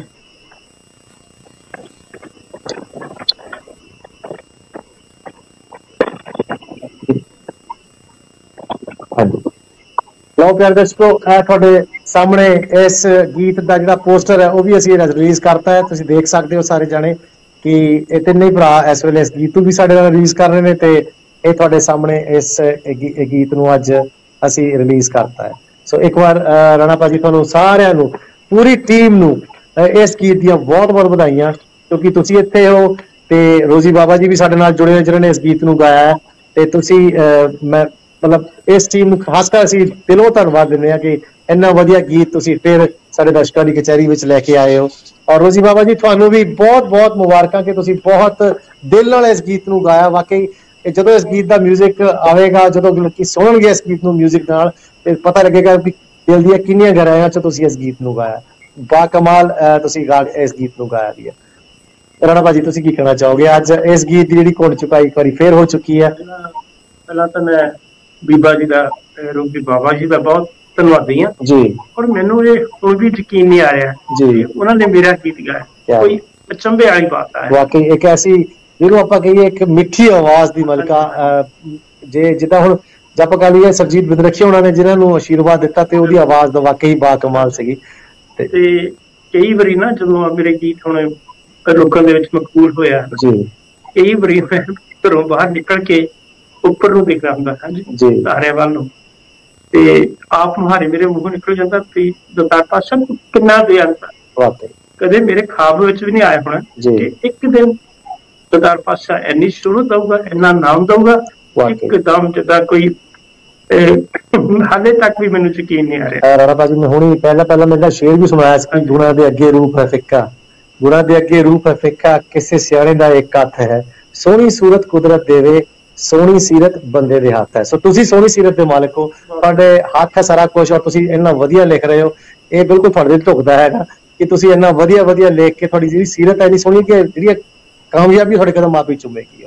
ਲਓ ਪਿਆਰੇ ਦਰਸ਼ਕੋ, ਇਹ ਤੁਹਾਡੇ ਸਾਹਮਣੇ ਇਸ ਗੀਤ ਦਾ ਜਿਹੜਾ ਪੋਸਟਰ ਹੈ ਉਹ ਵੀ ਅਸੀਂ ਰਿਲੀਜ਼ ਕਰਤਾ ਹੈ। ਤੁਸੀਂ ਦੇਖ ਸਕਦੇ ਹੋ ਸਾਰੇ ਜਾਣੇ ਕਿ ਇਹ ਤਿੰਨੇ ਭਰਾ ਇਸ ਵੇਲੇ ਇਸ ਗੀਤ ਨੂੰ ਵੀ ਸਾਡੇ ਨਾਲ ਰਿਲੀਜ਼ ਕਰ ਰਹੇ ਨੇ ਤੇ ਇਹ ਤੁਹਾਡੇ ਸਾਹਮਣੇ ਇਸ ਗੀਤ ਨੂੰ ਅੱਜ ਅਸੀਂ ਰਿਲੀਜ਼ ਕਰਤਾ ਹੈ। ਸੋ ਇੱਕ ਵਾਰ ਰਾਣਾ ਭਾਜੀ ਤੁਹਾਨੂੰ ਸਾਰਿਆਂ ਨੂੰ, ਪੂਰੀ ਟੀਮ ਨੂੰ ਇਸ ਗੀਤ ਦੀਆਂ ਬਹੁਤ ਬਹੁਤ ਵਧਾਈਆਂ, ਕਿਉਂਕਿ ਤੁਸੀਂ ਇੱਥੇ ਹੋ ਤੇ ਰੋਜ਼ੀ ਬਾਬਾ ਜੀ ਵੀ ਸਾਡੇ ਨਾਲ ਜੁੜੇ ਹੋਏ ਜਿਨ੍ਹਾਂ ਨੇ ਇਸ ਗੀਤ ਨੂੰ ਗਾਇਆ ਹੈ ਤੇ ਤੁਸੀਂ ਮੈਂ ਮਤਲਬ ਇਸ ਟੀਮ ਨੂੰ ਖਾਸ ਕਰ ਅਸੀਂ ਦਿਲੋਂ ਧੰਨਵਾਦ ਦਿੰਦੇ ਹਾਂ ਕਿ ਇੰਨਾ ਵਧੀਆ ਗੀਤ ਤੁਸੀਂ ਫਿਰ ਸਾਡੇ ਦਰਸ਼ਕਾਂ ਦੀ ਕਚਹਿਰੀ ਵਿੱਚ ਲੈ ਕੇ ਆਏ ਹੋ। ਔਰ ਰੋਜ਼ੀ ਬਾਬਾ ਜੀ ਤੁਹਾਨੂੰ ਵੀ ਬਹੁਤ ਬਹੁਤ ਮੁਬਾਰਕਾਂ ਕਿ ਤੁਸੀਂ ਬਹੁਤ ਦਿਲ ਨਾਲ ਇਸ ਗੀਤ ਨੂੰ ਗਾਇਆ। ਵਾਕਈ ਜਦੋਂ ਇਸ ਗੀਤ ਦਾ ਮਿਊਜ਼ਿਕ ਆਵੇਗਾ, ਜਦੋਂ ਲੋਕੀ ਸੁਣਨਗੇ ਇਸ ਗੀਤ ਨੂੰ ਮਿਊਜ਼ਿਕ ਨਾਲ, ਤੇ ਪਤਾ ਲੱਗੇਗਾ ਕਿ ਦਿਲ ਦੀਆਂ ਕਿੰਨੀਆਂ ਗਹਿਰਾਈਆਂ ਚ ਤੁਸੀਂ ਇਸ ਗੀਤ ਨੂੰ ਗਾਇਆ। ਬਾ ਕਮਾਲ ਤੁਸੀਂ ਗਾ ਇਸ ਗੀਤ ਨੂੰ ਗਾਇਆ ਦੀ ਹੈ। ਰਾਣਾ ਭਾਜੀ ਤੁਸੀਂ ਕੀ ਕਹਿਣਾ ਚਾਹੋਗੇ? ਅੱਜ ਇਸ ਗੀਤ ਦੀ ਜਿਹੜੀ ਘੁੰਡ ਚੁਕਾਈ ਇੱਕ ਵਾਰੀ ਫੇਰ ਹੋ ਚੁੱਕੀ ਹੈ। ਪਹਿਲਾਂ ਤਾਂ ਮੈਂ ਬੀਬਾ ਜੀ ਦਾ, ਰੋਬੀ ਬਾਬਾ ਜੀ ਦਾ ਬਹੁਤ ਧੰਨਵਾਦੀ ਹਾਂ ਜੀ। ਔਰ ਮੈਨੂੰ ਇਹ ਹੁਣ ਵੀ ਯਕੀਨ ਨਹੀਂ ਆ ਰਿਹਾ ਜੀ ਉਹਨਾਂ ਨੇ ਮੇਰਾ ਗੀਤ ਗਾਇਆ, ਕੋਈ ਅਚੰਭੇ ਵਾਲੀ ਬਾਤ ਹੈ। ਵਾਕਈ ਇੱਕ ਐਸੀ ਜਿਹਨੂੰ ਆਪਾਂ ਕਹੀਏ ਇੱਕ ਮਿੱਠੀ ਆਵਾਜ਼ ਦੀ ਮਲਕਾ, ਜੇ ਜਿੱਦਾਂ ਹੁਣ ਜਪ ਕਾ ਲਈਏ ਸਰਜੀਤ ਬਿਦਰਖੀ ਉਹਨਾਂ ਨੇ ਜਿਹਨਾਂ ਨੂੰ ਆਸ਼ੀਰਵਾਦ ਦਿੱਤਾ ਤੇ ਉਹਦੀ ਆਵਾਜ਼ ਦਾ ਵਾਕਈ ਬਾ ਕਮਾਲ ਸੀਗੀ। ਤੇ ਕਈ ਵਾਰੀ ਨਾ ਜਦੋਂ ਮੇਰੇ ਗੀਤ ਹੁਣ ਲੋਕਾਂ ਦੇ ਵਿੱਚ ਮਕਬੂਲ ਹੋਇਆ ਜੀ, ਕਈ ਵਾਰੀ ਮੈਂ ਘਰੋਂ ਬਾਹਰ ਨਿਕਲ ਕੇ ਉੱਪਰ ਨੂੰ ਦੇਖਦਾ ਹੁੰਦਾ ਹਾਂਜੀ ਤਾਰਿਆਂ ਵੱਲ ਨੂੰ, ਤੇ ਆਪ ਮੁਹਾਰੇ ਮੇਰੇ ਮੂੰਹੋਂ ਨਿਕਲ ਜਾਂਦਾ ਵੀ ਦਾਤਾਰ ਪਾਤਸ਼ਾਹ ਕਿੰਨਾ ਬੇਅੰਤ। ਕਦੇ ਮੇਰੇ ਖਾਬ ਵਿੱਚ ਵੀ ਨਹੀਂ ਆਇਆ ਹੋਣਾ ਕਿ ਇੱਕ ਦਿਨ ਦਾਤਾਰ ਪਾਤਸ਼ਾਹ ਇੰਨੀ ਸ਼ੁਰੂ ਦਊਗਾ, ਇੰਨਾ ਨਾਮ ਦਊਗਾ, ਇੱਕਦਮ ਜਿੱਦਾਂ ਕੋਈ ਹਾਲੇ ਤੱਕ ਵੀ ਮੈਨੂੰ ਯਕੀਨ ਨਹੀਂ ਆ ਰਿਹਾ। ਰਾਣਾ ਭਾਜੀ ਮੈਂ ਹੁਣੀ ਪਹਿਲਾਂ ਪਹਿਲਾਂ ਮੇਰਾ ਸ਼ੇਰ ਵੀ ਸੁਣਾਇਆ ਸੀ, ਗੁਣਾਂ ਦੇ ਅੱਗੇ ਰੂਪ ਹੈ ਫਿੱਕਾ, ਗੁਣਾਂ ਦੇ ਅੱਗੇ ਰੂਪ ਹੈ ਫਿੱਕਾ, ਕਿਸੇ ਸਿਆਣੇ ਦਾ ਇੱਕ ਹੱਥ ਹੈ, ਸੋਹਣੀ ਸੂਰਤ ਕੁਦਰਤ ਦੇਵੇ, ਸੋਹਣੀ ਸੀਰਤ ਬੰਦੇ ਦੇ ਹੱਥ ਹੈ। ਸੋ ਤੁਸੀਂ ਸੋਹਣੀ ਸੀਰਤ ਦੇ ਮਾਲਕ ਹੋ, ਤੁਹਾਡੇ ਹੱਥ ਹੈ ਸਾਰਾ ਕੁਛ, ਔਰ ਤੁਸੀਂ ਇੰਨਾ ਵਧੀਆ ਲਿਖ ਰਹੇ ਹੋ। ਇਹ ਬਿਲਕੁਲ ਤੁਹਾਡੇ ਦਿਲ ਢੁਕਦਾ ਹੈਗਾ ਕਿ ਤੁਸੀਂ ਇੰਨਾ ਵਧੀਆ ਵਧੀਆ ਲਿਖ ਕੇ ਤੁਹਾਡੀ ਜਿਹੜੀ ਸੀਰਤ ਹੈ ਇੰਨੀ ਸੋਹਣੀ ਕਿ ਜਿਹੜੀ ਕਾਮਯਾਬੀ ਤੁਹਾਡੇ ਕਦਮ ਆਪੇ ਚੁੰਮੇਗੀ।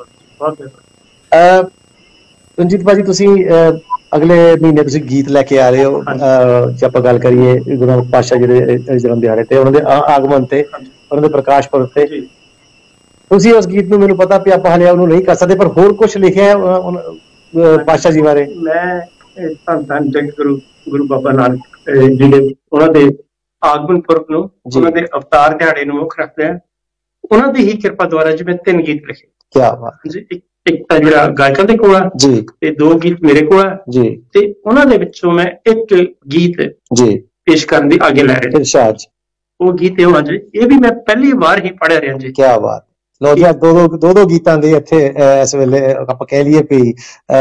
ਰਣਜੀਤ ਭਾਜੀ ਤੁਸੀਂ ਅਗਲੇ ਮਹੀਨੇ ਤੁਸੀਂ ਗੀਤ ਲੈ ਕੇ ਆ ਰਹੇ ਹੋ, ਜੇ ਆਪਾਂ ਗੱਲ ਕਰੀਏ ਗੁਰੂ ਨਾਨਕ ਪਾਤਸ਼ਾਹ ਜੀ ਦੇ ਜਨਮ ਦਿਹਾੜੇ ਤੇ, ਉਹਨਾਂ ਦੇ ਆਗਮਨ ਤੇ, ਉਹਨਾਂ ਦੇ ਪ੍ਰਕਾਸ਼ ਪੁਰਬ ਤੇ। ਤੁਸੀਂ ਉਸ ਗੀਤ ਨੂੰ, ਮੈਨੂੰ ਪਤਾ ਵੀ ਆਪਾਂ ਹਲੇ ਉਹਨੂੰ ਨਹੀਂ ਕਰ ਸਕਦੇ, ਪਰ ਹੋਰ ਕੁਝ ਲਿਖਿਆ ਪਾਤਸ਼ਾਹ ਜੀ ਬਾਰੇ? ਮੈਂ ਧੰਨ ਧੰਨ ਜਗਤ ਗੁਰੂ ਗੁਰੂ ਬਾਬਾ ਨਾਨਕ ਜਿਹੜੇ ਉਹਨਾਂ ਦੇ ਆਗਮਨ ਪੁਰਬ ਨੂੰ, ਉਹਨਾਂ ਦੇ ਅਵਤਾਰ ਦਿਹਾੜੇ ਨੂੰ ਮੁੱਖ ਰੱਖਦੇ ਆ, ਉਹਨਾਂ ਦੀ ਹੀ ਕਿਰਪਾ ਦੁਆਰਾ ਜੀ ਮੈਂ ਤਿੰਨ ਗੀਤ ਲਿਖੇ। ਕੀ ਬਾਤ ਜੀ। ਇੱਕ ਇੱਕ ਤਾਂ ਜਿਹੜਾ ਗਾਇਕਾਂ ਦੇ ਕੋਲ ਆ ਜੀ, ਤੇ ਦੋ ਗੀਤ ਮੇਰੇ ਕੋਲ ਆ ਜੀ, ਤੇ ਉਹਨਾਂ ਦੇ ਵਿੱਚੋਂ ਮੈਂ ਇੱਕ ਗੀਤ ਜੀ ਪੇਸ਼ ਕਰਨ ਦੀ ਆਗੇ ਲੈ ਰਿਹਾ। ਇਰਸ਼ਾਦ। ਉਹ ਗੀਤ ਇਹ ਹੋਣਾ ਜੀ, ਇਹ ਵੀ ਮੈਂ ਪਹਿਲੀ ਵਾਰ ਹੀ ਪੜ੍ਹਿਆ ਰਿਹਾ ਜੀ। ਕੀ ਬਾਤ। ਲੋ ਜੀ, ਦੋ ਦੋ ਦੋ ਦੋ ਗੀਤਾਂ ਦੇ ਇੱਥੇ ਇਸ ਵੇਲੇ ਆਪਾਂ ਕਹਿ ਲਈਏ ਵੀ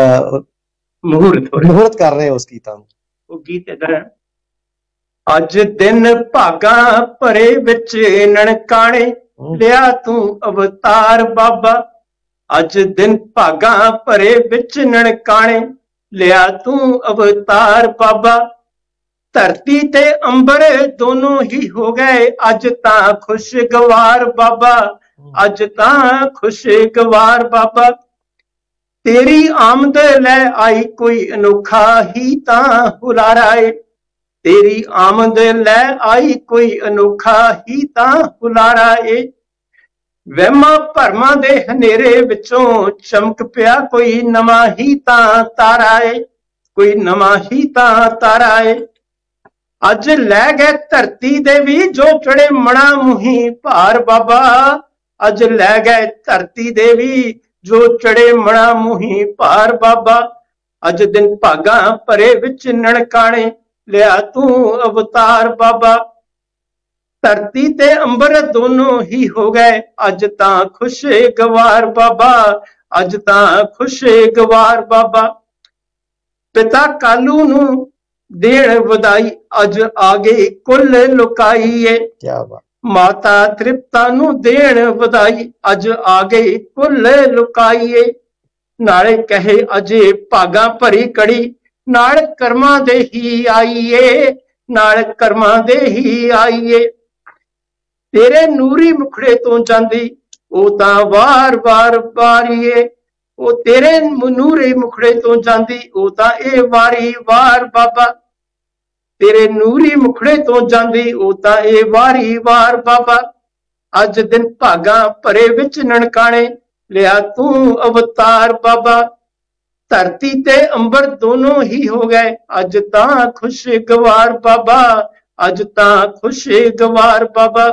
ਮੁਹੂਰਤ ਮੁਹੂਰਤ ਕਰ ਰਹੇ ਉਸ ਗੀਤਾਂ ਨੂੰ। ਉਹ ਗੀਤ ਏਦਾਂ ਹੈ। ਅੱਜ ਦਿਨ ਭਾਗਾਂ ਭਰੇ ਵਿੱਚ ਨਨਕਾਣੇ ਲਿਆ ਤੂੰ ਅਵਤਾਰ ਬਾਬਾ, ਅੱਜ ਦਿਨ ਭਾਗਾਂ ਭਰੇ ਵਿੱਚ ਨਨਕਾਣੇ ਲਿਆ ਤੂੰ ਅਵਤਾਰ ਬਾਬਾ, ਧਰਤੀ ਤੇ ਅੰਬਰ ਦੋਨੋਂ ਹੀ ਹੋ ਗਏ ਅੱਜ ਤਾਂ ਖੁਸ਼ਗਵਾਰ ਬਾਬਾ, ਅੱਜ ਤਾਂ ਖੁਸ਼ਗਵਾਰ ਬਾਬਾ, ਤੇਰੀ ਆਮਦ ਲੈ ਆਈ ਕੋਈ ਅਨੋਖਾ ਹੀ ਤਾਂ ਹੁਲਾਰਾ ਏ, ਤੇਰੀ ਆਮਦ ਲੈ ਆਈ ਕੋਈ ਅਨੋਖਾ ਹੀ ਤਾਂ ਹੁਲਾਰਾ ਏ, ਵਹਿਮਾਂ ਭਰਮਾਂ ਦੇ ਹਨੇਰੇ ਵਿੱਚੋਂ ਚਮਕ ਪਿਆ ਕੋਈ ਨਵਾਂ ਹੀ ਤਾਂ ਤਾਰਾ ਏ, ਕੋਈ ਨਵਾਂ ਹੀ ਤਾਂ ਤਾਰਾ ਏ, ਅੱਜ ਲੈ ਗਏ ਧਰਤੀ ਦੇ ਵੀ ਜੋ ਚੜੇ ਮਣਾ ਮੁਹੀ ਭਾਰ ਬਾਬਾ, ਅੱਜ ਲੈ ਗਏ ਧਰਤੀ ਦੇ ਵੀ ਜੋ ਚੜੇ ਮਣਾ ਮੁਹੀ ਭਾਰ ਬਾਬਾ, ਅੱਜ ਦਿਨ ਭਾਗਾਂ ਭਰੇ ਵਿੱਚ ਨਨਕਾਣੇ ਲਿਆ ਤੂੰ ਅਵਤਾਰ ਬਾਬਾ, ਧਰਤੀ ਤੇ ਅੰਬਰ ਦੋਨੋਂ ਹੀ ਹੋ ਗਏ ਅੱਜ ਤਾਂ ਖੁਸ਼ਗਵਾਰ ਬਾਬਾ, ਅੱਜ ਤਾਂ ਖੁਸ਼ਗਵਾਰ ਬਾਬਾ, ਪਿਤਾ ਕਾਲੂ ਨੂੰ ਦੇਣ ਵਧਾਈ ਅੱਜ ਆ ਗਏ ਕੁੱਲ ਲੁਕਾਈਏ, ਮਾਤਾ ਤ੍ਰਿਪਤਾ ਨੂੰ ਦੇਣ ਵਧਾਈ ਅੱਜ ਆ ਗਏ ਕੁੱਲ ਲੁਕਾਈਏ, ਨਾਲੇ ਕਹੇ ਅਜੇ ਭਾਗਾਂ ਭਰੀ ਕੜੀ ਨਾਲ ਕਰਮਾਂ ਦੇ ਹੀ ਆਈਏ, ਨਾਲ ਕਰਮਾਂ ਦੇ ਹੀ ਆਈਏ, ਤੇਰੇ ਨੂਰੀ ਮੁਖੜੇ ਤੋਂ ਜਾਂਦੀ ਉਹ ਤਾਂ ਵਾਰ ਵਾਰ ਵਾਰੀਏ, ਉਹ ਤੇਰੇ ਨੂਰੇ ਮੁਖੜੇ ਤੋਂ ਜਾਂਦੀ ਉਹ ਤਾਂ ਇਹ ਵਾਰੀ ਵਾਰ ਬਾਬਾ, ਤੇਰੇ ਨੂਰੀ ਮੁਖੜੇ ਤੋਂ ਜਾਂਦੀ ਉਹ ਤਾਂ ਇਹ ਵਾਰੀ ਵਾਰ ਬਾਬਾ, ਅੱਜ ਦਿਨ ਭਾਗਾਂ ਭਰੇ ਵਿੱਚ ਨਨਕਾਣੇ ਲਿਆ ਤੂੰ ਅਵਤਾਰ ਬਾਬਾ, ਧਰਤੀ ਤੇ ਅੰਬਰ ਦੋਨੋਂ ਹੀ ਹੋ ਗਏ ਅੱਜ ਤਾਂ ਖੁਸ਼ਗਵਾਰ ਬਾਬਾ, ਅੱਜ ਤਾਂ ਖੁਸ਼ਗਵਾਰ ਬਾਬਾ,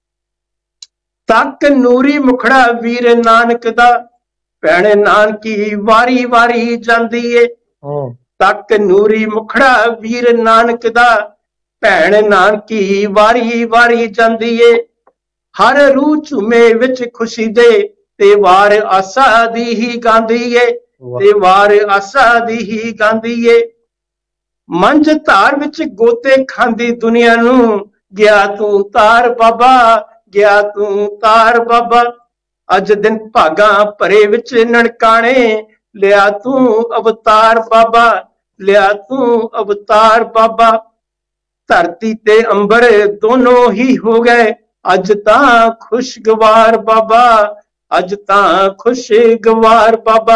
ਤੱਕ ਨੂਰੀ ਮੁਖੜਾ ਵੀਰ ਨਾਨਕ ਦਾ ਭੈਣ ਨਾਨਕੀ ਵਾਰੀ ਵਾਰੀ ਜਾਂਦੀ ਏ, ਤੱਕ ਨੂਰੀ ਮੁਖੜਾ ਵੀਰ ਨਾਨਕ ਦਾ ਭੈਣ ਨਾਨਕੀ ਵਾਰੀ ਵਾਰੀ ਜਾਂਦੀ ਏ, ਹਰ ਰੂਹ ਝੂਮੇ ਵਿੱਚ ਖੁਸ਼ੀ ਦੇ ਤੇ ਵਾਰ ਆਸਾ ਦੀ ਹੀ ਗਾਂਦੀ ਏ, ਤੇ ਵਾਰ ਆਸਾ ਦੀ ਹੀ ਗਾਂਦੀ ਏ, ਮੰਝ ਧਾਰ ਵਿੱਚ ਗੋਤੇ ਖਾਂਦੀ ਦੁਨੀਆ ਨੂੰ ਗਿਆ ਤੂੰ ਤਾਰ ਬਾਬਾ, ਗਿਆ ਤੂੰ ਤਾਰ ਬਾਬਾ, ਅੱਜ ਦਿਨ ਭਾਗਾਂ ਭਰੇ ਵਿੱਚ ਨਨਕਾਣੇ ਲਿਆ ਤੂੰ ਅਵਤਾਰ ਬਾਬਾ, ਲਿਆ ਤੂੰ ਅਵਤਾਰ ਬਾਬਾ, ਧਰਤੀ ਤੇ ਅੰਬਰ ਦੋਨੋਂ ਹੀ ਹੋ ਗਏ ਅੱਜ ਤਾਂ ਖੁਸ਼ਗਵਾਰ ਬਾਬਾ, ਅੱਜ ਤਾਂ ਖੁਸ਼ਗਵਾਰ ਬਾਬਾ,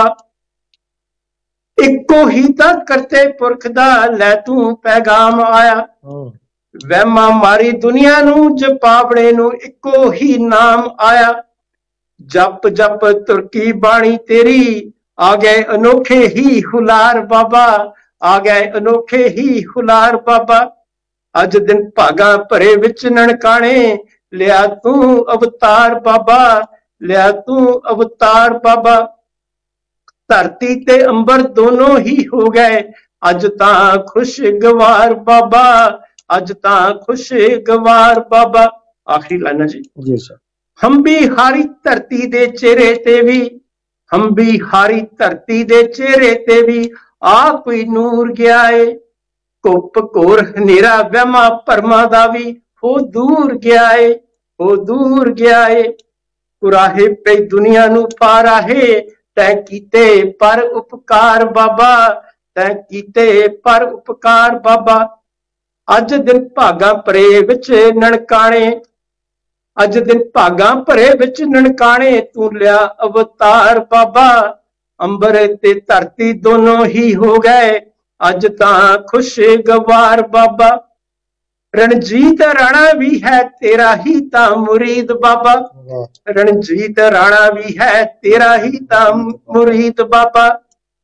ਇੱਕੋ ਹੀ ਤਾਂ ਕਰਤੇ ਪੁਰਖ ਦਾ ਲੈ ਤੂੰ ਪੈਗਾਮ ਆਇਆ, ਵਹਿਮਾਂ ਮਾਰੀ ਦੁਨੀਆ ਨੂੰ ਜਪਾਵੜੇ ਨੂੰ ਇੱਕੋ ਹੀ ਨਾਮ ਆਇਆ, ਜਪ ਜਪ ਤੁਰਕੀ ਬਾਣੀ ਤੇਰੀ ਆ ਗਏ ਅਨੋਖੇ ਹੀ ਹੁਲਾਰ ਬਾਬਾ, ਆ ਗਏ ਅਨੋਖੇ ਹੀ ਹੁਲਾਰ ਬਾਬਾ, ਅੱਜ ਦਿਨ ਭਾਗਾਂ ਭਰੇ ਵਿੱਚ ਨਨਕਾਣੇ ਲਿਆ ਤੂੰ ਅਵਤਾਰ ਬਾਬਾ, ਲਿਆ ਤੂੰ ਅਵਤਾਰ ਬਾਬਾ, ਧਰਤੀ ਤੇ ਅੰਬਰ ਦੋਨੋਂ ਹੀ ਹੋ ਗਏ ਅੱਜ ਤਾਂ ਖੁਸ਼ਗਵਾਰ ਬਾਬਾ, ਅੱਜ ਤਾਂ ਖੁਸ਼ਗਵਾਰ ਬਾਬਾ। ਆਖਰੀ ਲਾਈਨਾਂ ਜੀ। ਜੀ ਸਰ। ਹਮ ਵੀ ਹਾਰੀ ਧਰਤੀ ਦੇ ਚਿਹਰੇ ਤੇ ਵੀ, ਹਮ ਵੀ ਹਾਰੀ ਧਰਤੀ ਦੇ ਚਿਹਰੇ ਤੇ ਵੀ ਆ ਕੋਈ ਨੂਰ ਗਿਆ ਏ, ਕੁੱਪ ਘੋਰ ਹਨੇਰਾ ਵਹਿਮਾਂ ਭਰਮਾਂ ਦਾ ਵੀ ਹੋ ਦੂਰ ਗਿਆ ਏ, ਹੋ ਦੂਰ ਗਿਆ ਏ, ਕੁਰਾਹੇ ਪਈ ਦੁਨੀਆ ਨੂੰ ਪਾਰਾਹੇ ਤੈਂ ਕੀਤੇ ਪਰ ਉਪਕਾਰ ਬਾਬਾ, ਤੈਂ ਕੀਤੇ ਪਰ ਉਪਕਾਰ ਬਾਬਾ, ਅੱਜ ਦਿਨ ਭਾਗਾਂ ਭਰੇ ਵਿੱਚ ਨਨਕਾਣੇ, ਅੱਜ ਦਿਨ ਭਾਗਾਂ ਭਰੇ ਵਿੱਚ ਨਨਕਾਣੇ ਤੂੰ ਲਿਆ ਅਵਤਾਰ ਬਾਬਾ, ਅੰਬਰ ਤੇ ਧਰਤੀ ਦੋਨੋਂ ਹੀ ਹੋ ਗਏ ਅੱਜ ਤਾਂ ਖੁਸ਼ਗਵਾਰ ਬਾਬਾ, ਰਣਜੀਤ ਰਾਣਾ ਵੀ ਹੈ ਤੇਰਾ ਹੀ ਤਾਂ ਮੁਰੀਦ ਬਾਬਾ, ਰਣਜੀਤ ਰਾਣਾ ਵੀ ਹੈ ਤੇਰਾ ਹੀ ਤਾਂ ਮੁਰੀਦ ਬਾਬਾ,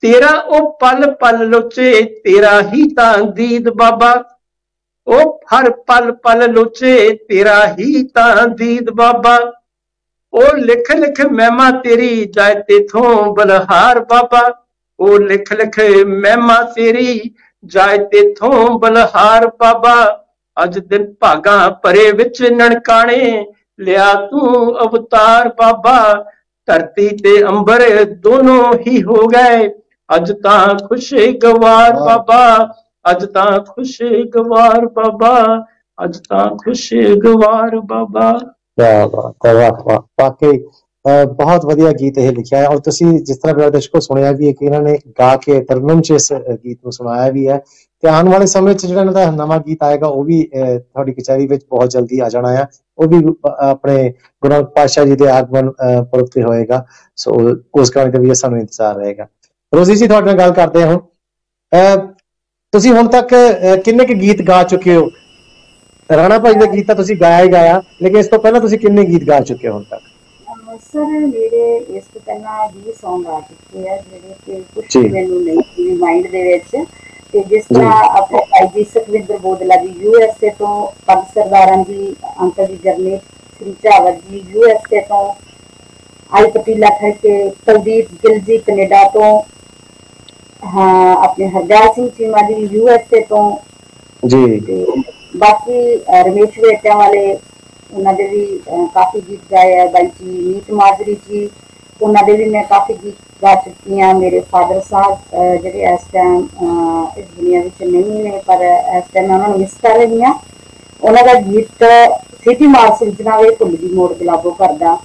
तेरा ओ पल पल लोचे तेरा ही तां दीद बाबा, ओ हर पल पल लोचे तेरा ही तां दीद बाबा, ओ लिख लिख महिमा तेरी जाए तेथों बलहार बाबा, ओ लिख लिख महिमा तेरी जाए तेथों बलहार बाबा, अज दिन भागा परे विच ननकाने लिया तू अवतार बाबा, धरती ते अंबर दोनों ही हो गए अज तां खुश गवार बाबा, अज तां खुश गवार बाबा, अज तां खुश गवार बाबा। वाह वाह वाह वाह, वाकई बहुत ਵਧੀਆ ਗੀਤ ਇਹ ਲਿਖਿਆ ਹੈ। ਔਰ ਤੁਸੀਂ ਜਿਸ ਤਰ੍ਹਾਂ ਮੇਰੇ ਦਰਸ਼ਕੋ ਸੁਣਿਆ ਵੀ ਹੈ ਕਿ ਇਹਨਾਂ ਨੇ ਗਾ ਕੇ ਤਰਨਮ ਚ ਇਸ ਗੀਤ ਨੂੰ ਸੁਣਾਇਆ ਵੀ ਹੈ, ਤੇ ਆਉਣ ਵਾਲੇ ਸਮੇਂ ਚ ਜਿਹੜਾ ਇਹਨਾਂ ਦਾ ਨਵਾਂ ਗੀਤ ਆਏਗਾ ਉਹ ਵੀ ਤੁਹਾਡੀ ਕਚਹਿਰੀ ਵਿੱਚ ਬਹੁਤ ਜਲਦੀ ਆ ਜਾਣਾ ਆ, ਉਹ ਵੀ ਆਪਣੇ ਗੁਰੂ ਨਾਨਕ ਪਾਤਸ਼ਾਹ ਜੀ ਦੇ ਆਗਮਨ ਪੁਰਬ ਤੇ ਹੋਏਗਾ। ਸੋ ਉਸ ਗਾਣੇ ਦਾ ਵੀ ਸਾਨੂੰ ਇੰਤਜ਼ਾਰ ਰਹੇਗਾ। ਰੋਜ਼ੀ ਜੀ ਤੁਹਾਡੇ ਨਾਲ ਗੱਲ ਕਰਦੇ ਹਾਂ ਹੁਣ। ਤੁਸੀਂ ਹੁਣ ਤੱਕ ਕਿੰਨੇ ਕੁ ਗੀਤ ਗਾ ਚੁੱਕੇ ਹੋ? ਰਾਣਾ ਭਾਈ ਦਾ ਗੀਤ ਤਾਂ ਤੁਸੀਂ ਗਾਇਆ ਹੀ ਗਾਇਆ, ਲੇਕਿਨ ਇਸ ਤੋਂ ਪਹਿਲਾਂ ਤੁਸੀਂ ਕਿੰਨੇ ਗੀਤ ਗਾ ਚੁੱਕੇ ਹੋ ਹੁਣ ਤੱਕ? ਸਰ ਮੇਰੇ ਇਸ ਤੋਂ ਪਹਿਲਾਂ ਵੀਹ ਸੌਂਗ ਆ ਚੁੱਕੇ ਆ ਜਿਹੜੇ ਕਿ ਕੁਝ ਮੈਨੂੰ ਨਹੀਂ ਮਾਈਂਡ ਦੇ ਵਿੱਚ, ਤੇ ਜਿਸ ਤਰ੍ਹਾਂ ਆਪਣੇ ਭਾਈ ਜੀ ਸੁਖਵਿੰਦਰ ਬੋਦਲਾ ਜੀ ਯੂ ਐਸ ਏ ਤੋਂ, ਪੱਗ ਸਰਦਾਰਾਂ ਦੀ ਅੰਕਲ ਜੀ ਜਰਨੇਲ ਸ੍ਰੀ ਝਾਵਰ ਜੀ ਯੂ ਐਸ ਏ ਤੋਂ, ਆਈ ਪਟੀਲਾ ਖੜਕੇ, ਕੁਲਦੀਪ ਗਿੱਲ ਜੀ ਕੈਨੇਡਾ ਤੋਂ, ਹਾਂ ਆਪਣੇ ਹਰਦਿਆਲ ਸਿੰਘ ਚੀਮਾ ਜੀ ਯੂ ਐਸ ਏ ਤੋਂ ਜੀ, ਬਾਕੀ ਰਮੇਸ਼ ਵੇਟਿਆਂ ਵਾਲੇ ਉਹਨਾਂ ਦੇ ਵੀ ਕਾਫੀ ਗੀਤ ਗਾਏ ਆ, ਬਾਈ ਜੀ ਨੀਤ ਮਾਜਰੀ ਜੀ ਉਹਨਾਂ ਦੇ ਵੀ ਮੈਂ ਕਾਫੀ ਗੀਤ ਗਾ ਚੁੱਕੀ ਹਾਂ। ਮੇਰੇ ਫਾਦਰ ਸਾਹਿਬ ਜਿਹੜੇ ਇਸ ਟਾਈਮ ਇਸ ਦੁਨੀਆ ਵਿੱਚ ਨਹੀਂ ਨੇ, ਪਰ ਇਸ ਟਾਈਮ ਮੈਂ ਉਹਨਾਂ ਨੂੰ ਮਿਸ ਕਰ ਰਹੀ ਹਾਂ। ਉਹਨਾਂ ਦਾ ਗੀਤ ਸਿਟੀ ਮਾਰ ਸਿਰਜਣਾ ਵੇ ਭੁੱਲ ਦੀ ਮੋੜ ਗੁਲਾਬੋ ਕਰਦਾ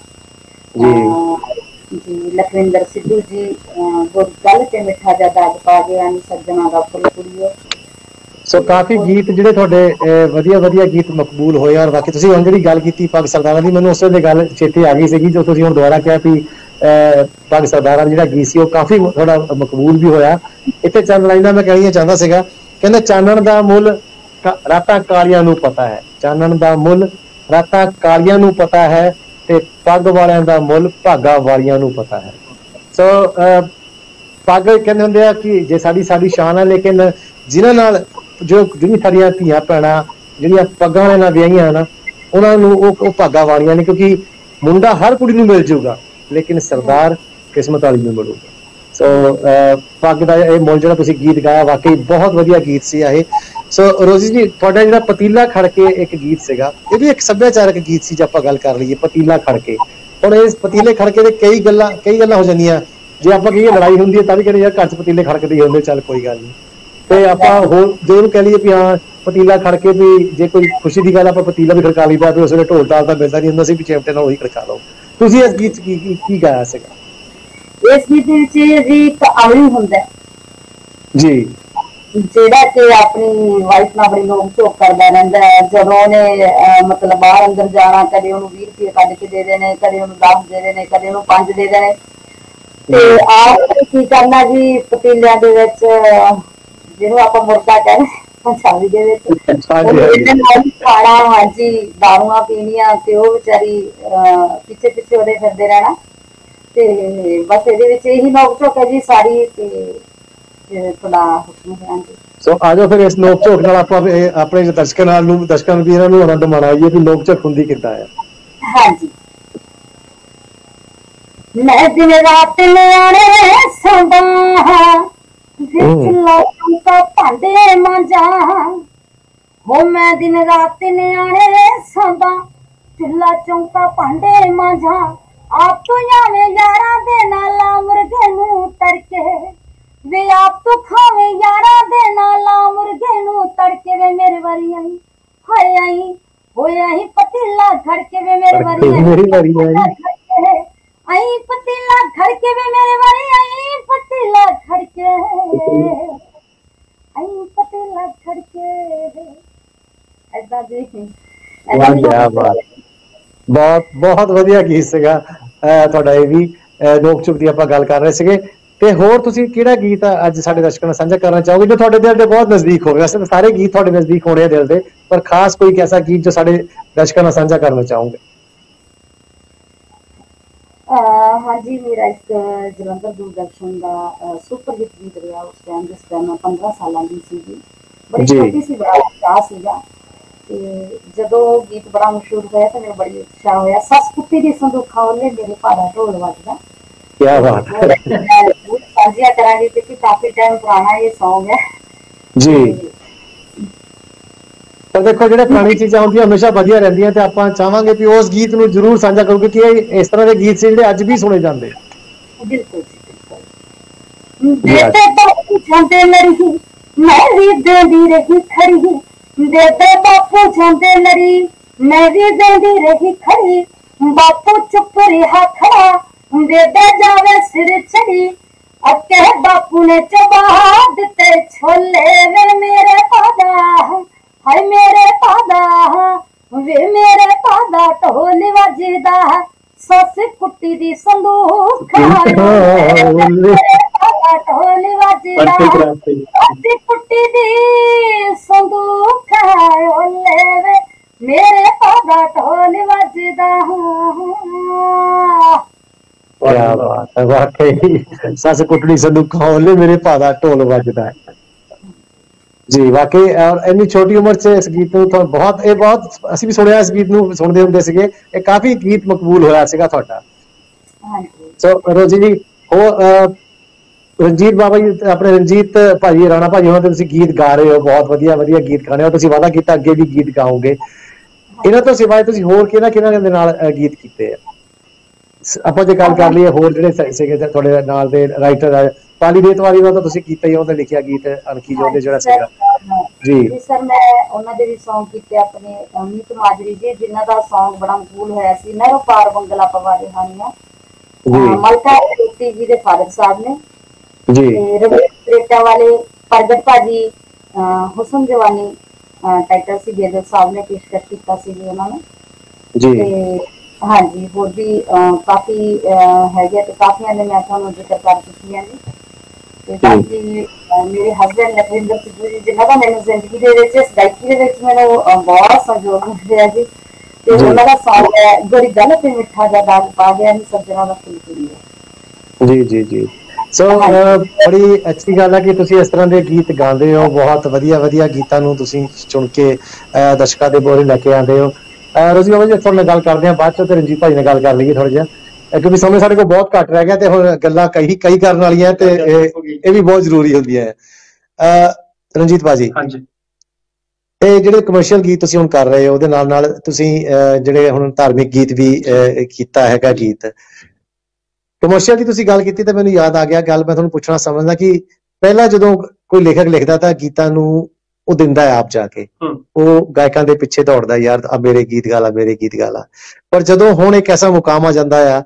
ਜੀ, ਲਖਵਿੰਦਰ ਸਿੱਧੂ ਜੀ ਗੁਰ ਗੱਲ ਤੇ ਮਿੱਠਾ ਜਿਹਾ ਦਾਗ ਪਾ ਗਿਆ ਨੀ ਸੱਜਣਾ ਦਾ ਫੁੱਲ ਕੁੜੀਓ। ਸੋ ਕਾਫੀ ਗੀਤ ਜਿਹੜੇ ਤੁਹਾਡੇ ਵਧੀਆ ਵਧੀਆ ਗੀਤ ਮਕਬੂਲ ਹੋਏ। ਔਰ ਬਾਕੀ ਤੁਸੀਂ ਹੁਣ ਜਿਹੜੀ ਗੱਲ ਕੀਤੀ ਪੱਗ ਸਰਦਾਰਾਂ ਦੀ, ਮੈਨੂੰ ਉਸ ਵੇਲੇ ਗੱਲ ਚੇਤੇ ਆ ਗਈ ਸੀਗੀ ਜੋ ਤੁਸੀਂ ਹੁਣ ਦੁਬਾਰਾ ਕਿਹਾ ਵੀ ਪੱਗ ਸਰਦਾਰਾਂ ਜਿਹੜਾ ਗੀਤ ਸੀ ਉਹ ਕਾਫੀ ਥੋੜਾ ਮਕਬੂਲ ਵੀ ਹੋਇਆ। ਇੱਥੇ ਚੰਦ ਲਾਈਨਾਂ ਮੈਂ ਕਹਿਣੀਆਂ ਚਾਹੁੰਦਾ ਸੀਗਾ, ਕਹਿੰਦੇ ਚਾਨਣ ਦਾ ਮੁੱਲ ਰਾਤਾਂ ਕਾਲੀਆਂ ਨੂੰ ਪਤਾ ਹੈ, ਚਾਨਣ ਦਾ ਮੁੱਲ ਰਾਤਾਂ ਕਾਲੀਆਂ ਨੂੰ ਪਤਾ ਹੈ, ਤੇ ਪੱਗ ਵਾਲਿਆਂ ਦਾ ਮੁੱਲ ਭਾਗਾ ਵਾਲੀਆਂ ਨੂੰ ਪਤਾ ਹੈ। ਸੋ ਪੱਗ ਕਹਿੰਦੇ ਹੁੰਦੇ ਆ ਕਿ ਜੇ ਸਾਡੀ ਸਾਡੀ ਸ਼ਾਨ ਹੈ, ਲੇਕਿਨ ਜਿਨ੍ਹਾਂ ਨਾਲ ਜੋ ਜਿਹੜੀ ਸਾਡੀਆਂ ਧੀਆਂ ਭੈਣਾਂ ਜਿਹੜੀਆਂ ਪੱਗਾਂ ਵਾਲਿਆਂ ਨਾਲ ਵਿਆਹੀਆਂ ਨਾ, ਉਹਨਾਂ ਨੂੰ ਉਹ ਉਹ ਭਾਗਾ ਵਾਲੀਆਂ ਨੇ, ਕਿਉਂਕਿ ਮੁੰਡਾ ਹਰ ਕੁੜੀ ਨੂੰ ਮਿਲ ਜਾਊਗਾ ਲੇਕਿਨ ਸਰਦਾਰ ਕਿਸਮਤ ਵਾਲੀ ਨੂੰ ਮਿਲੂਗਾ। ਸੋ ਪੱਗ ਦਾ ਇਹ ਮੁੱਲ ਜਿਹੜਾ ਤੁਸੀਂ ਗੀਤ ਗਾਇਆ ਵਾਕਈ ਬਹੁਤ ਵਧੀਆ ਗੀਤ ਸੀ ਇਹ। ਸੋ ਰੋਜ਼ੀ ਜੀ ਤੁਹਾਡਾ ਜਿਹੜਾ ਪਤੀਲਾ ਖੜਕੇ ਇੱਕ ਗੀਤ ਸੀਗਾ, ਇਹ ਵੀ ਇੱਕ ਸੱਭਿਆਚਾਰਕ ਗੀਤ ਸੀ ਜੇ ਆਪਾਂ ਗੱਲ ਕਰ ਲਈਏ ਪਤੀਲਾ ਖੜਕੇ। ਹੁਣ ਇਸ ਪਤੀਲੇ ਖੜਕੇ ਦੇ ਕਈ ਗੱਲਾਂ ਕਈ ਗੱਲਾਂ ਹੋ ਜਾਂਦੀਆਂ, ਜੇ ਆਪਾਂ ਕਹੀਏ ਲੜਾਈ ਹੁੰਦੀ ਹੈ ਤਾਂ ਵੀ ਕਹਿੰਦੇ ਯਾਰ ਘਰ 'ਚ ਪਤੀਲੇ ਖੜਕਦੇ ਹੀ ਹੁੰਦੇ, ਚੱਲ ਕੋਈ ਗੱਲ ਨਹੀਂ। ਤੇ ਆਪਾਂ ਹੋਰ ਜੇ ਉਹਨੂੰ ਕਹਿ ਲਈਏ ਵੀ ਹਾਂ ਪਤੀਲਾ ਖੜਕੇ ਵੀ ਜੇ ਕੋਈ ਖੁਸ਼ੀ ਦੀ ਗੱਲ ਆਪਾਂ ਪਤੀਲਾ ਵੀ ਖੜਕਾ ਲਈਦਾ, ਤੇ ਉਸ ਵੇਲੇ ਢੋਲ ਤਾਲ ਤਾਂ ਮਿਲਦਾ ਨਹੀਂ ਹੁੰਦਾ ਸੀ ਵੀ ਚਿਮਟੇ ਨਾਲ ਉਹੀ ਖੜਕਾ ਲਓ। ਤੁਸੀਂ ਇਸ ਗੀਤ 'ਚ ਕੀ ਕੀ ਗਾਇਆ ਸੀਗਾ? ਇਸ ਗੀਤ ਦੇ ਵਿੱਚ ਜੀ ਇੱਕ ਅਮਲੀ ਹੁੰਦਾ ਜੀ, ਜਿਹੜਾ ਕਿ ਆਪਣੀ ਵਾਈਫ ਨਾਲ ਬੜੀ ਨੋਕ ਝੋਕ ਕਰਦਾ ਰਹਿੰਦਾ ਹੈ। ਜਦੋਂ ਉਹਨੇ ਮਤਲਬ ਬਾਹਰ ਅੰਦਰ ਜਾਣਾ, ਕਦੇ ਉਹਨੂੰ ਵੀਹ ਰੁਪਏ ਕੱਢ ਕੇ ਦੇ ਦੇਣੇ, ਕਦੇ ਉਹਨੂੰ ਦਸ ਦੇ ਦੇਣੇ, ਕਦੇ ਉਹਨੂੰ ਪੰਜ ਦੇ ਦੇਣੇ। ਤੇ ਆਪ ਕੀ ਕਰਨਾ ਜੀ, ਪਤੀਲਿਆਂ ਦੇ ਵਿੱਚ ਜਿਹਨੂੰ ਆਪਾਂ ਮੁਰਗਾ ਕਹਿੰਦੇ ਪੰਜਾਬੀ ਦੇ ਵਿੱਚ ਖਾਣਾ, ਹਾਂਜੀ ਦਾਰੂਆਂ ਪੀਣੀਆਂ, ਤੇ ਉਹ ਵਿਚਾਰੀ ਪਿੱਛੇ ਪਿੱਛੇ ਉਹਦੇ ਫਿਰਦੇ ਰਹਿਣਾ। ਤੇ ਬਸ ਇਹਦੇ ਵਿੱਚ ਇਹੀ ਨੋਕ ਝੋਕ ਹੈ ਜੀ ਸਾਰੀ, ਤੇ ਤੁਹਾਡਾ ਹੁਕਮ ਹੈ ਜੀ। ਸੋ ਆ ਜਾਓ ਫਿਰ ਇਸ ਨੋਕ ਝੋਕ ਨਾਲ ਆਪਾਂ ਆਪਣੇ ਦਰਸ਼ਕਾਂ ਨਾਲ ਨੂੰ ਦਰਸ਼ਕਾਂ ਨੂੰ ਵੀ ਇਹਨਾਂ ਨੂੰ ਆਨੰਦ ਮਾਣਾਈਏ ਵੀ ਨੋਕ ਝੋਕ ਹੁੰਦੀ ਕਿੱਦਾਂ ਹੈ। ਹਾਂਜੀ, ਮੈਂ ਦਿਨ ਰਾਤ ਨਿਆਣੇ ਸੌਂਦਾ ਵਿੱਚ ਲੋਕਾਂ ਤੋਂ ਭਾਂਡੇ ਮਾਂਜਾ, ਹੋ ਮੈਂ ਦਿਨ ਰਾਤ ਨਿਆਣੇ ਸੌਂਦਾ ਚੁੱਲਾ ਚੌਂਕਾ ਭਾਂਡੇ ਮਾਂਜਾ, ਆਪ ਤੋਂ ਜਾਵੇਂ ਯਾਰਾਂ ਦੇ ਨਾਲ ਮੁਰਗੇ ਨੂੰ ਤੜਕੇ ਵੇ, ਆਪ ਤੋਂ ਖਾਵੇਂ ਯਾਰਾਂ ਦੇ ਨਾਲ ਮੁਰਗੇ ਨੂੰ ਤੜਕੇ ਵੇ, ਮੇਰੇ ਵਾਰੀ ਆਈ ਹਾਏ ਆਈ ਹੋਇਆ ਹੀ ਪਤੀਲਾ ਖੜਕੇ ਵੇ, ਮੇਰੇ ਵਾਰੀ ਆਈ ਆਈ ਪਤੀਲਾ ਖੜਕੇ ਵੇ, ਮੇਰੇ ਵਾਰੀ ਆਈ ਪਤੀਲਾ ਖੜਕੇ ਆਈ ਪਤੀਲਾ ਖੜਕੇ। ਏਦਾਂ ਜੀ ਬਹੁਤ ਬਹੁਤ ਵਧੀਆ ਗੀਤ ਸੀਗਾ ਤੁਹਾਡਾ ਇਹ ਵੀ। ਨੋਕ ਝੋਕ ਦੀ ਆਪਾਂ ਗੱਲ ਕਰ ਰਹੇ ਸੀਗੇ, ਤੇ ਹੋਰ ਤੁਸੀਂ ਕਿਹੜਾ ਗੀਤ ਅੱਜ ਸਾਡੇ ਦਰਸ਼ਕਾਂ ਨਾਲ ਸਾਂਝਾ ਕਰਨਾ ਚਾਹੋਗੇ ਜੋ ਤੁਹਾਡੇ ਦਿਲ ਦੇ ਬਹੁਤ ਨਜ਼ਦੀਕ ਹੋਵੇ? ਵੈਸੇ ਤਾਂ ਸਾਰੇ ਗੀਤ ਤੁਹਾਡੇ ਨਜ਼ਦੀਕ ਹੋਣੇ ਆ ਦਿਲ ਦੇ, ਪਰ ਖਾਸ ਕੋਈ ਐਸਾ ਗੀਤ ਜੋ ਸਾਡੇ ਦਰਸ਼ਕਾਂ ਨਾਲ ਸਾਂਝਾ ਕਰਨਾ ਚਾਹੋਗੇ? हाँ जी, मेरा एक जलंधर दूरदर्शन का सुपर हिट गीत रहा उस टाइम, जिस टाइम मैं पंद्रह साल की सी, बड़ी छोटी सी बड़ा उत्साह सीगा। ते जदों गीत बड़ा मशहूर होया तो मेरा बड़ी उत्साह होया, सस कुत्ती दी संदूखा ओले मेरे भाड़ा ढोल वजदा। क्या बात है, साझिया करांगे क्योंकि काफी टाइम पुराना ये सॉन्ग है जी। पर देखो जो पुरानी चीज़ा होंदियां हमेशा वधिया रहिंदियां, ते आपां चाहांगे कि उस गीत नूं जरूर साझा करो, क्योंकि इस तरह के गीत से जिहड़े अज भी सुने जांदे। बिल्कुल देते बापू छांदे लड़ी, मैं भी देंदी रही खड़ी, देते बापू छांदे लड़ी, मैं भी देंदी रही खड़ी, बापू चुप रहा खड़ा, देते जावे सिर चढ़ी, अके बापू ने चबा दिते छोले वे मेरे पादा, हाय मेरे पादा वे मेरे पादा ढोल वजदा, सस कुट्टी दी संदूक मेरे पादा ढोल वजदा, सस कुट्टी दी संदूक ओले मेरे पादा ढोल वजदा। क्या बात है, वाकई सस कुट्टी संदूक ओले मेरे पादा ढोल वजदा है जी। वाकई और इन्नी छोटी उम्र से इस गीत ਨੂੰ ਤਾਂ ਬਹੁਤ ਇਹ ਬਹੁਤ ਅਸੀਂ ਵੀ ਸੁਣਿਆ, ਇਸ ਗੀਤ ਨੂੰ ਸੁਣਦੇ ਹੁੰਦੇ ਸੀਗੇ, ਇਹ ਕਾਫੀ ਗੀਤ ਮਕਬੂਲ ਹੋਇਆ ਸੀਗਾ ਤੁਹਾਡਾ। ਹਾਂਜੀ ਸੋ ਰੋਜੀ ਜੀ ਉਹ ਰਣਜੀਤ ਬਾਬਾ ਜੀ, ਆਪਣੇ ਰਣਜੀਤ ਭਾਜੀ ਰਾਣਾ ਭਾਜੀ ਉਹਨਾਂ ਦੇ ਤੁਸੀਂ ਗੀਤ ਗਾ ਰਹੇ ਹੋ, ਬਹੁਤ ਵਧੀਆ ਵਧੀਆ ਗੀਤ ਗਾਣੇ ਹੋ, ਤੁਸੀਂ ਵਾਅਦਾ ਕੀਤਾ ਅੱਗੇ ਵੀ ਗੀਤ ਗਾਓਗੇ। ਇਹਨਾਂ ਤੋਂ ਸਿਵਾਏ ਤੁਸੀਂ ਹੋਰ ਕਿਹਨਾਂ ਕਿਹਨਾਂ ਦੇ ਨਾਲ ਗੀਤ ਕੀਤੇ ਆ? ਆਪਾਂ ਜੇ ਗੱਲ ਕਰ ਲਈਏ ਹੋਰ ਜਿਹੜੇ ਸੀਗੇ ਤੁਹਾਡੇ ਨਾਲ ਦੇ ਰਾਈਟਰ, ਪਾਲੀ ਦੇਤਵਾਰੀ ਦਾ ਤਾਂ ਤੁਸੀਂ ਕੀਤਾ ਹੀ, ਉਹਨੇ ਲਿਖਿਆ ਗੀਤ ਅਣਖੀ ਜੋਦੇ ਜਿਹੜਾ ਸੀਗਾ ਜੀ ਜੀ ਸਰ। ਮੈਂ ਉਹਨਾਂ ਦੇ ਵੀ ਸੌਂਗ ਕੀਤੇ ਆਪਣੇ ਅਮਿਤ ਮਾਜਰੀ ਜੀ, ਜਿਨ੍ਹਾਂ ਦਾ ਸੌਂਗ ਬੜਾ ਮਕਬੂਲ ਹੋਇਆ ਸੀ, ਨਹਿਰੋ ਪਾਰ ਬੰਗਲਾ ਪਵਾਰੇ ਹਾਨੀਆਂ ਜੀ, ਮਲਕਾ ਰੋਟੀ ਜੀ ਦੇ ਫਾਦਰ ਸਾਹਿਬ ਨੇ ਜੀ, ਰੇਟਾ ਵਾਲੇ ਪ੍ਰਗਟ ਭਾਜੀ ਹੁਸਨ ਜਵਾਨੀ ਟਾਈਟਲ ਸੀ ਬੇਦਲ ਸਾਹਿਬ ਨੇ ਪੇਸ਼ਕਸ਼ ਕੀਤਾ ਸੀ ਜੀ ਉਹਨਾਂ ਨੂੰ ਜੀ। ਤੇ ਹਾਂਜੀ ਹੋਰ ਵੀ ਕਾਫੀ ਹੈਗੇ ਤੇ ਕਾਫੀਆਂ ਨੇ ਮੈਂ ਤੁਹਾਨੂੰ ਜ਼ਿਕਰ ਕਰ ਚੁੱਕੀ ਹਾਂ ਜੀ। ਤੇ ਬਾਕੀ ਮੇਰੇ ਹਸਬੈਂਡ ਲਖਵਿੰਦਰ ਸਿੱਧੂ ਜੀ, ਜਿਨ੍ਹਾਂ ਦਾ ਮੈਨੂੰ ਜ਼ਿੰਦਗੀ ਦੇ ਵਿੱਚ ਇਸ ਗਾਇਕੀ ਦੇ ਵਿੱਚ ਮੈਨੂੰ ਬਹੁਤ ਸਹਿਯੋਗ ਮਿਲਿਆ ਜੀ, ਤੇ ਉਹਨਾਂ ਦਾ ਸੌਂਗ ਹੈ ਜਿਹੜੀ ਗੱਲ ਤੇ ਮਿੱਠਾ ਜਿਹਾ ਦਾਗ ਪਾ ਗਿਆ ਨਹੀਂ ਸੱਜਣਾ ਦਾ ਫੁੱਲ ਕੁੜੀਆ ਜੀ ਜੀ ਜੀ। ਸੋ ਬੜੀ ਅੱਛੀ ਗੱਲ ਹੈ ਕਿ ਤੁਸੀਂ ਇਸ ਤਰ੍ਹਾਂ ਦੇ ਗੀਤ ਗਾਉਂਦੇ ਹੋ, ਬਹੁਤ ਵਧੀਆ ਵਧੀਆ ਗੀਤਾਂ ਨੂੰ ਤੁਸੀਂ ਚੁਣ ਕੇ ਦਰਸ਼ਕਾਂ ਦੇ ਬੋਰੇ ਲੈ ਕੇ ਆਉਂਦੇ ਹੋ। ਰੋਜੀ ਬਾਬਾ ਜੀ ਤੁਹਾਡੇ ਨਾਲ ਗੱਲ ਕਰਦੇ ਹਾਂ ਬਾਅਦ ਚੋਂ, ਤੇ ਰਣਜੀਤ ਭਾਜੀ ਨਾਲ ਗੱਲ ਕਰ ਲਈਏ ਥੋੜਾ ਜਿਹਾ, ਕਿਉਂਕਿ ਸਮੇਂ ਸਾਡੇ ਕੋਲ ਬਹੁਤ ਘੱਟ ਰਹਿ ਗਿਆ ਤੇ ਹੁਣ ਗੱਲਾਂ ਕਈ ਕਈ ਕਰਨ ਵਾਲੀਆਂ ਤੇ ਇਹ ਵੀ ਬਹੁਤ ਜ਼ਰੂਰੀ ਹੁੰਦੀਆਂ ਹੈ। ਰਣਜੀਤ ਭਾਜੀ ਹਾਂਜੀ, ਇਹ ਜਿਹੜੇ ਕਮਰਸ਼ੀਅਲ ਗੀਤ ਤੁਸੀਂ ਹੁਣ ਕਰ ਰਹੇ ਹੋ, ਉਹਦੇ ਨਾਲ ਨਾਲ ਤੁਸੀਂ ਜਿਹੜੇ ਹੁਣ ਧਾਰਮਿਕ ਗੀਤ ਵੀ ਕੀਤਾ ਹੈਗਾ ਗੀਤ, ਕਮਰਸ਼ੀਅਲ ਦੀ ਤੁਸੀਂ ਗੱਲ ਕੀਤੀ ਤਾਂ ਮੈਨੂੰ ਯਾਦ ਆ ਗਿਆ ਗੱਲ, ਮੈਂ ਤੁਹਾਨੂੰ ਪੁੱਛਣਾ ਸਮਝਦਾ ਕਿ ਪਹਿਲਾਂ ਜਦੋਂ ਕੋਈ ਲੇਖਕ ਲਿਖਦਾ ਤਾਂ ਗੀਤਾਂ ਨੂੰ ਉਹ ਦਿੰਦਾ ਹੈ ਆਪ ਜਾ ਕੇ, ਉਹ ਗਾਇਕਾਂ ਦੇ ਪਿੱਛੇ ਦੌੜਦਾ ਯਾਰ ਆ ਮੇਰੇ ਗੀਤ ਗਾ ਲਾ ਮੇਰੇ ਗੀਤ ਗਾ ਲਾ, ਪਰ ਜਦੋਂ ਹੁਣ ਇੱਕ ਐਸਾ ਮੁਕਾਮ ਆ ਜਾਂਦਾ ਆ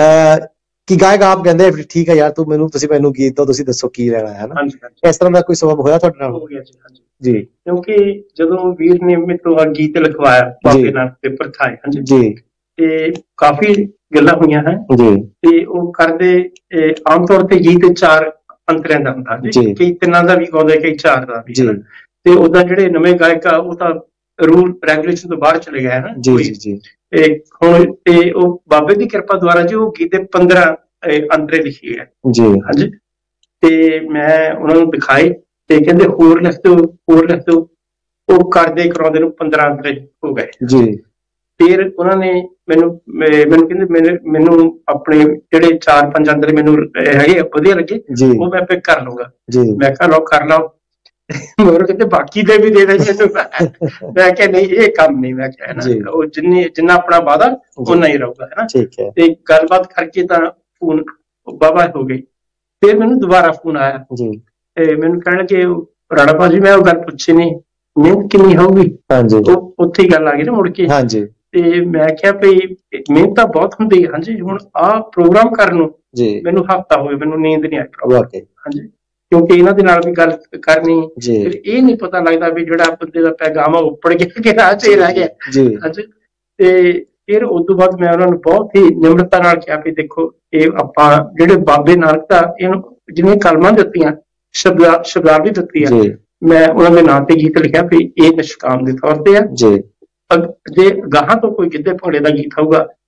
ਕਿ ਗਾਇਕ ਆਪ ਕਹਿੰਦੇ ਠੀਕ ਹੈ ਯਾਰ ਤੂੰ ਮੈਨੂੰ ਤੁਸੀਂ ਮੈਨੂੰ ਗੀਤ ਦਿਓ, ਤੁਸੀਂ ਦੱਸੋ ਕੀ ਲੈਣਾ ਹੈ ਨਾ, ਇਸ ਤਰ੍ਹਾਂ ਦਾ ਕੋਈ ਸਬਬ ਹੋਇਆ ਤੁਹਾਡੇ ਨਾਲ? ਹੋ ਗਿਆ ਜੀ ਜੀ, ਕਿਉਂਕਿ ਜਦੋਂ ਵੀਰ ਨੇ ਮੇਰੇ ਤੋਂ ਗੀਤ ਲਿਖਵਾਇਆ ਬਾਬੇ ਨਾਲ ਪੇਪਰ ਥਾਏ ਹਾਂਜੀ ਜੀ, ਤੇ ਕਾਫੀ ਗੱਲਾਂ ਹੋਈਆਂ ਹੈ ਜੀ, ਤੇ ਉਹ ਕਰਦੇ ਆਮ ਤੌਰ ਤੇ ਗੀਤ ਚਾਰ ਅੰਤਰਿਆਂ ਦਾ ਹੁੰਦਾ ਜੀ, ਕਈ ਤਿੰਨਾਂ ਦਾ ਵੀ ਗਾਉਂਦੇ ਕਈ ਚਾਰ ਦਾ ਵੀ, ਤੇ ਉਦਾਂ ਜਿਹੜੇ ਨਵੇਂ ਗਾਇਕ ਆ ਉਹ ਤਾਂ ਰੂਲ ਰੈਗੂਲੇਸ਼ਨ ਤੋਂ ਬਾਹਰ ਚਲੇ ਗਏ ਹੈ ਨਾ ਜੀ ਜੀ, ਤੇ ਹੁਣ ਤੇ ਉਹ ਬਾਬੇ ਦੀ ਕਿਰਪਾ ਦੁਆਰਾ ਜੀ ਉਹ ਗੀਤ ਦੇ ਪੰਦਰਾਂ ਅੰਤਰੇ ਲਿਖੇ ਹੈ ਜੀ ਹਾਂਜੀ, ਤੇ ਮੈਂ ਉਹਨਾਂ ਨੂੰ ਦਿਖਾਏ ਤੇ ਕਹਿੰਦੇ ਹੋਰ ਲਿਖ ਦਿਓ ਹੋਰ ਲਿਖ ਦਿਓ, ਉਹ ਕਰਦੇ ਕਰਾਉਂਦੇ ਨੂੰ ਪੰਦਰਾਂ ਅੰਤਰੇ ਹੋ ਗਏ ਜੀ। ਫਿਰ ਉਹਨਾਂ ਨੇ ਮੈਨੂੰ ਮੈਨੂੰ ਕਹਿੰਦੇ ਮੈਨੂੰ ਮੈਨੂੰ ਆਪਣੇ ਜਿਹੜੇ ਚਾਰ ਪੰਜ ਅੰਤਰੇ ਮੈਨੂੰ ਹੈਗੇ ਵਧੀਆ ਲੱਗੇ ਉਹ ਮੈਂ ਪਿਕ ਕਰ ਲਊਂਗਾ, ਮੈਂ ਕਿਹਾ ਲਓ ਕਰ ਲਓ, ਮਗਰ ਕਹਿੰਦੇ ਬਾਕੀ ਦੇ ਵੀ ਦੇ ਦੇ ਮੈਨੂੰ, ਮੈਂ ਕਿਹਾ ਨਹੀਂ ਇਹ ਕੰਮ ਨਹੀਂ, ਮੈਂ ਕਿਹਾ ਨਾ ਉਹ ਜਿੰਨੀ ਜਿੰਨਾ ਆਪਣਾ ਵਾਦਾ ਉਨਾ ਹੀ ਰਹੂਗਾ ਹੈ ਨਾ, ਤੇ ਗੱਲਬਾਤ ਕਰਕੇ ਤਾਂ ਫੋਨ ਬਾਬਾ ਹੋ ਗਈ। ਫਿਰ ਮੈਨੂੰ ਦੁਬਾਰਾ ਫੋਨ ਆਇਆ ਤੇ ਮੈਨੂੰ ਕਹਿਣ ਲੱਗੇ ਰਾਣਾ ਭਾਜੀ ਮੈਂ ਉਹ ਗੱਲ ਪੁੱਛੀ ਨਹੀਂ ਮਿਹਨਤ ਕਿੰਨੀ ਹੋਊਗੀ, ਉੱਥੇ ਹੀ ਗੱਲ ਆ ਗਈ ਨਾ ਮੁੜ ਕੇ, ਤੇ ਮੈਂ ਕਿਹਾ ਭਈ ਮਿਹਨਤ ਤਾਂ ਬਹੁਤ ਹੁੰਦੀ ਹੈ ਹਾਂਜੀ, ਹੁਣ ਆਹ ਪ੍ਰੋਗਰਾਮ ਕਰਨ ਨੂੰ ਮੈਨੂੰ ਹਫ਼ਤਾ ਹੋਵੇ ਮੈਨੂੰ ਨੀਂਦ ਨਹੀਂ ਆਈ ਹਾਂਜੀ, ਕਿਉਂਕਿ ਇਹਨਾਂ ਦੇ ਨਾਲ ਵੀ ਗੱਲ ਕਰਨੀ, ਫਿਰ ਇਹ ਨਹੀਂ ਪਤਾ ਲੱਗਦਾ ਵੀ ਜਿਹੜਾ ਬੰਦੇ ਦਾ ਪੈਗਾਮ ਆ ਉੱਪੜ ਗਿਆ ਕਿ ਰਾਹ ਚ ਰਹਿ ਗਿਆ ਹਾਂਜੀ। ਤੇ ਫਿਰ ਉਸ ਤੋਂ ਬਾਅਦ ਮੈਂ ਉਹਨਾਂ ਨੂੰ ਬਹੁਤ ਹੀ ਨਿਮਰਤਾ ਨਾਲ ਕਿਹਾ ਵੀ ਦੇਖੋ ਇਹ ਆਪਾਂ ਜਿਹੜੇ ਬਾਬੇ ਨਾਨਕ ਦਾ ਇਹਨੂੰ ਜਿਵੇਂ ਕਲਮਾਂ ਦਿੱਤੀਆਂ ਸ਼ਬਦ ਸ਼ਬਦਾਵਲੀ ਦਿੱਤੀ ਆ, ਮੈਂ ਉਹਨਾਂ ਦੇ ਨਾਂ ਤੇ ਗੀਤ ਲਿਖਿਆ ਵੀ ਇਹ ਨਿਸ਼ਕਾਮ ਦੇ ਤੌਰ ਤੇ ਆ, ਜੇ ਗਾਹਾਂ ਤੋਂ ਕੋਈ ਗਿੱਧੇ ਭੰਗੜੇ ਦਾ ਗੀਤ ਹੋਊਗਾ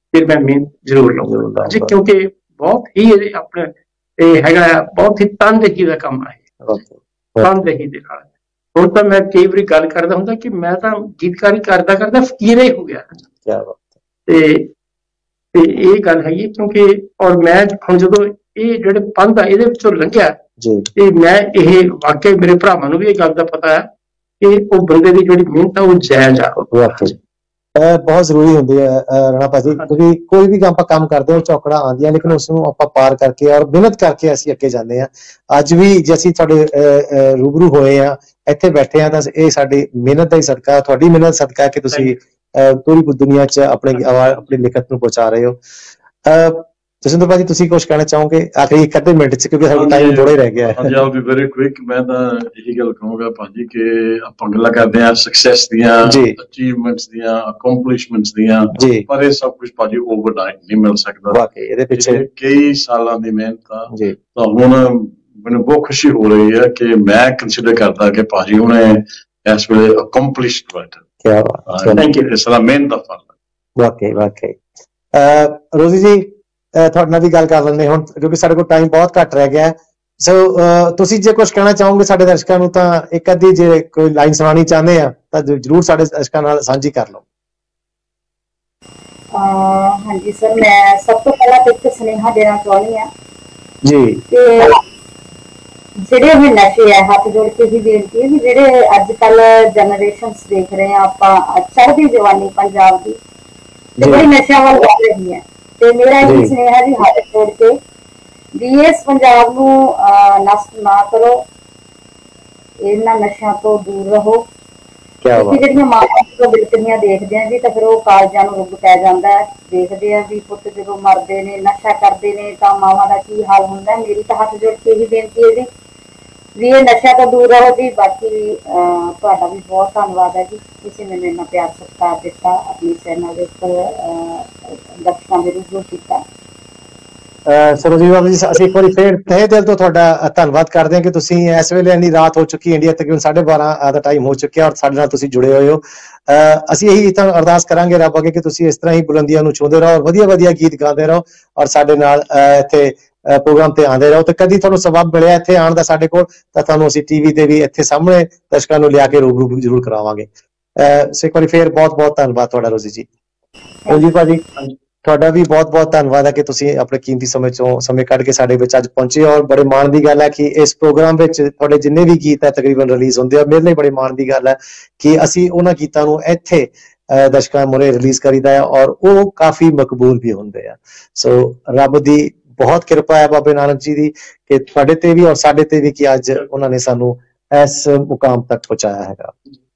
फिर मैं मेहनत जरूर लूंगा जी, क्योंकि बहुत ही अपने हैगा बहुत ही तनदेही का काम है, तनदेही दे नाल। हुण तां मैं कई बारी गल करदा हुंदा कि मैं तां गीतकारी करदा करदा फकीर ही हो गया। क्या बात है। ते ते ये गल हैगी, क्योंकि और मैं हुण जदों ये जेहड़े पंध आ इहदे विचों लंघिया जी, ते मैं ये वाकई मेरे भरावां नूं भी इह गल दा पता है कि वो बंदे दी जिहड़ी मेहनत आ वो जायज़ आ। बहुत जरूरी होंगी है राणा भाजी, क्योंकि कोई भी आप काम करते हो चौकड़ा आंदियां, लेकिन उसनूं आपां पार करके और मेहनत करके असीं अगे जांदे हां। अज भी जे असीं तुहाडे रूबरू होए हां, इत्थे बैठे हां, तां इह साडी मेहनत दा ही सदका, तुहाडी मेहनत सदका है कि तुसीं पूरी दुनिया च अपनी आवाज़ अपनी लिखत नूं पहुंचा रहे हो। जसविंदर भाजी, तुसीं कुछ कहना चाहोगे आखिरी एक अद्धे मिनट च, क्योंकि साडा टाइम थोड़ा ही रह गया है। हाँ जी, I will be very quick. मैं तां यही गल कहूंगा भाजी कि आपां गल्लां करदे हां सक्सैस दियां, अचीवमेंट्स दियां, अकम्पलिशमेंट्स दियां, पर ये सब कुछ भाजी ओवरनाइट नहीं मिल सकदा। वाकई इहदे पिछे कई सालां दी मेहनत आ। तां हुण मैनूं बहुत खुशी हो रही है कि मैं कंसीडर करदा कि भाजी हुणे इस वेले अकम्पलिश्ड बैठे। क्या बात, थैंक यू। इस दा मेहनत दा फल। वाकई वाकई रोजी जी, ਤੁਹਾਡੇ ਨਾਲ ਵੀ ਗੱਲ ਕਰ ਲੈਂਦੇ ਹੁਣ, ਕਿਉਂਕਿ ਸਾਡੇ ਕੋਲ ਟਾਈਮ ਬਹੁਤ ਘੱਟ ਰਹਿ ਗਿਆ। ਸੋ ਤੁਸੀਂ ਜੇ ਕੁਝ ਕਹਿਣਾ ਚਾਹੋਗੇ ਸਾਡੇ ਦਰਸ਼ਕਾਂ ਨੂੰ, ਤਾਂ ਇੱਕ ਅੱਧੀ ਜੇ ਕੋਈ ਲਾਈਨ ਸੁਣਾਉਣੀ ਚਾਹੁੰਦੇ ਆ ਤਾਂ ਜਰੂਰ ਸਾਡੇ ਦਰਸ਼ਕਾਂ ਨਾਲ ਸਾਂਝੀ ਕਰ ਲਓ। ਹਾਂਜੀ ਸਰ, ਮੈਂ ਸਭ ਤੋਂ ਪਹਿਲਾਂ ਇੱਕ ਸੁਨੇਹਾ ਦੇਣਾ ਚਾਹੁੰਦੀ ਆ ਜੀ ਕਿ ਜਿਹੜੇ ਵੀ ਨਸ਼ੇ ਆ, ਹੱਥ ਜੋੜ ਕੇ ਹੀ ਬੇਨਤੀ ਹੈ ਵੀ ਜਿਹੜੇ ਅੱਜ ਕੱਲ ਜਨਰੇਸ਼ਨਸ ਦੇਖ ਰਹੇ ਆ ਆਪਾਂ, ਚੜ੍ਹਦੀ ਜਵਾਨੀ ਪੰਜਾਬ ਦੀ ਬੜੀ ਨਸ਼ਿਆਂ ਵੱਲ ਵਧ ਰਹੀ ਹੈ। ਤੇ ਮੇਰਾ ਇਹ ਸੁਨੇਹਾ ਜੀ ਹੱਥ ਜੋੜ ਕੇ ਵੀ ਇਸ ਪੰਜਾਬ ਨੂੰ ਨਸ਼ਟ ਨਾ ਕਰੋ, ਇਹਨਾਂ ਨਸ਼ਿਆਂ ਤੋਂ ਦੂਰ ਰਹੋ। ਕਿਉਂਕਿ ਜਿਹੜੀਆਂ ਮਾਵਾਂ ਤੋਂ ਬਿਲਕਣੀਆਂ ਦੇਖਦੇ ਆ ਜੀ, ਤਾਂ ਫਿਰ ਉਹ ਕਾਲਜਾਂ ਨੂੰ ਰੁੱਗ ਪੈ ਜਾਂਦਾ। ਦੇਖਦੇ ਆ ਵੀ ਪੁੱਤ ਜਦੋਂ ਮਰਦੇ ਨੇ, ਨਸ਼ਾ ਕਰਦੇ ਨੇ, ਤਾਂ ਮਾਵਾਂ ਦਾ ਕੀ ਹਾਲ ਹੁੰਦਾ। ਮੇਰੀ ਤਾਂ ਹੱਥ ਜੋੜ ਕੇ ਹੀ ਬੇਨਤੀ ਹੈ ਜੀ ਵੀ ਇਹ ਨਸ਼ਿਆਂ ਤੋਂ ਦੂਰ ਰਹੋ ਜੀ। ਬਾਕੀ ਤੁਹਾਡਾ ਵੀ ਬਹੁਤ ਧੰਨਵਾਦ ਹੈ ਜੀ, ਤੁਸੀਂ ਮੈਨੂੰ ਇੰਨਾ ਪਿਆਰ ਸਤਿਕਾਰ ਦਿੱਤਾ, ਆਪਣੀ ਚੈਨਲ ਦੇ ਉੱਪਰ ਦਰਸ਼ਕਾਂ ਦੇ ਰੂਬਰੂ ਕੀਤਾ। ਸਰੋਜੀ ਬਾਬੂ ਜੀ, ਅਸੀਂ ਇੱਕ ਵਾਰੀ ਫੇਰ ਤਹਿ ਦਿਲ ਤੋਂ ਤੁਹਾਡਾ ਧੰਨਵਾਦ ਕਰਦੇ ਹਾਂ ਕਿ ਤੁਸੀਂ ਇਸ ਵੇਲੇ ਇੰਨੀ ਰਾਤ ਹੋ ਚੁੱਕੀ ਇੰਡੀਆ ਤਕਰੀਬਨ ਸਾਢੇ ਬਾਰਾਂ ਦਾ ਟਾਈਮ ਹੋ ਚੁੱਕਿਆ ਔਰ ਸਾਡੇ ਨਾਲ ਤੁਸੀਂ ਜੁੜੇ ਹੋਏ ਹੋ। ਅਸੀਂ ਇਹੀ ਤਾਂ ਅਰਦਾਸ ਕਰਾਂਗੇ ਰੱਬ ਅੱਗੇ ਕਿ ਤੁਸੀਂ ਇਸ ਤਰ੍ਹਾਂ ਹੀ ਬੁਲੰਦੀਆਂ ਨੂੰ ਛੂਹਦੇ ਰਹੋ, ਵਧੀਆ ਵਧੀਆ ਗੀਤ ਗਾਉਂਦੇ ਰਹੋ ਔਰ ਸਾਡੇ ਨਾਲ ਇੱਥੇ ਪ੍ਰੋਗਰਾਮ ਤੇ ਆਉਂਦੇ ਰਹੋ। ਤੇ ਕਦੀ ਤੁਹਾਨੂੰ ਸਬਬ ਮਿਲਿਆ ਇੱਥੇ ਆਉਣ ਦਾ ਸਾਡੇ ਕੋਲ, ਤਾਂ ਤੁਹਾਨੂੰ ਅਸੀਂ ਟੀਵੀ ਤੇ ਵੀ ਇੱਥੇ ਸਾਹਮਣੇ ਦਰਸ਼ਕਾਂ ਨੂੰ ਲਿਆ ਕੇ ਰੂਬਰੂ ਜ਼ਰੂਰ ਕਰਾਵਾਂਗੇ। ਸੋ ਇੱਕ ਵਾਰੀ ਫੇਰ ਬਹੁਤ ਬਹੁਤ ਧੰਨਵਾਦ ਤੁਹਾਡਾ ਰੋਜ਼ੀ ਜੀ। ਰਣਜੀਤ ਭਾਜੀ, ਤੁਹਾਡਾ ਵੀ ਬਹੁਤ ਬਹੁਤ ਧੰਨਵਾਦ ਹੈ ਕਿ ਤੁਸੀਂ ਆਪਣੇ ਕੀਮਤੀ ਸਮੇਂ ਚੋਂ ਸਮੇਂ ਕੱਢ ਕੇ ਸਾਡੇ ਵਿੱਚ ਅੱਜ ਪਹੁੰਚੇ। ਔਰ ਬੜੇ ਮਾਣ ਦੀ ਗੱਲ ਹੈ ਕਿ ਇਸ ਪ੍ਰੋਗਰਾਮ ਵਿੱਚ ਤੁਹਾਡੇ ਜਿੰਨੇ ਵੀ ਗੀਤ ਹੈ ਤਕਰੀਬਨ ਰਿਲੀਜ਼ ਹੁੰਦੇ ਆ, ਮੇਰੇ ਲਈ ਬੜੇ ਮਾਣ ਦੀ ਗੱਲ ਹੈ ਕਿ ਅਸੀਂ ਉਹਨਾਂ ਗੀਤਾਂ ਨੂੰ ਇੱਥੇ ਦਰਸ਼ਕਾਂ ਮੁਰੇ ਰਿਲੀਜ਼ ਕਰੀਦਾ ਹੈ ਔਰ ਉਹ ਕਾਫੀ ਮਕਬੂਲ ਵੀ ਹੁੰਦੇ ਆ। ਸੋ ਰੱਬ ਦੀ ਬਹੁਤ ਕਿਰਪਾ ਹੈ ਬਾਬੇ ਨਾਨਕ ਜੀ ਦੀ ਕਿ ਤੁਹਾਡੇ ਤੇ ਵੀ ਔਰ ਸਾਡੇ ਤੇ ਵੀ ਕਿ ਅੱਜ ਉਹਨਾਂ ਨੇ ਸਾਨੂੰ ਇਸ ਮੁਕਾਮ ਤੱਕ ਪਹੁੰਚਾਇਆ ਹੈਗਾ।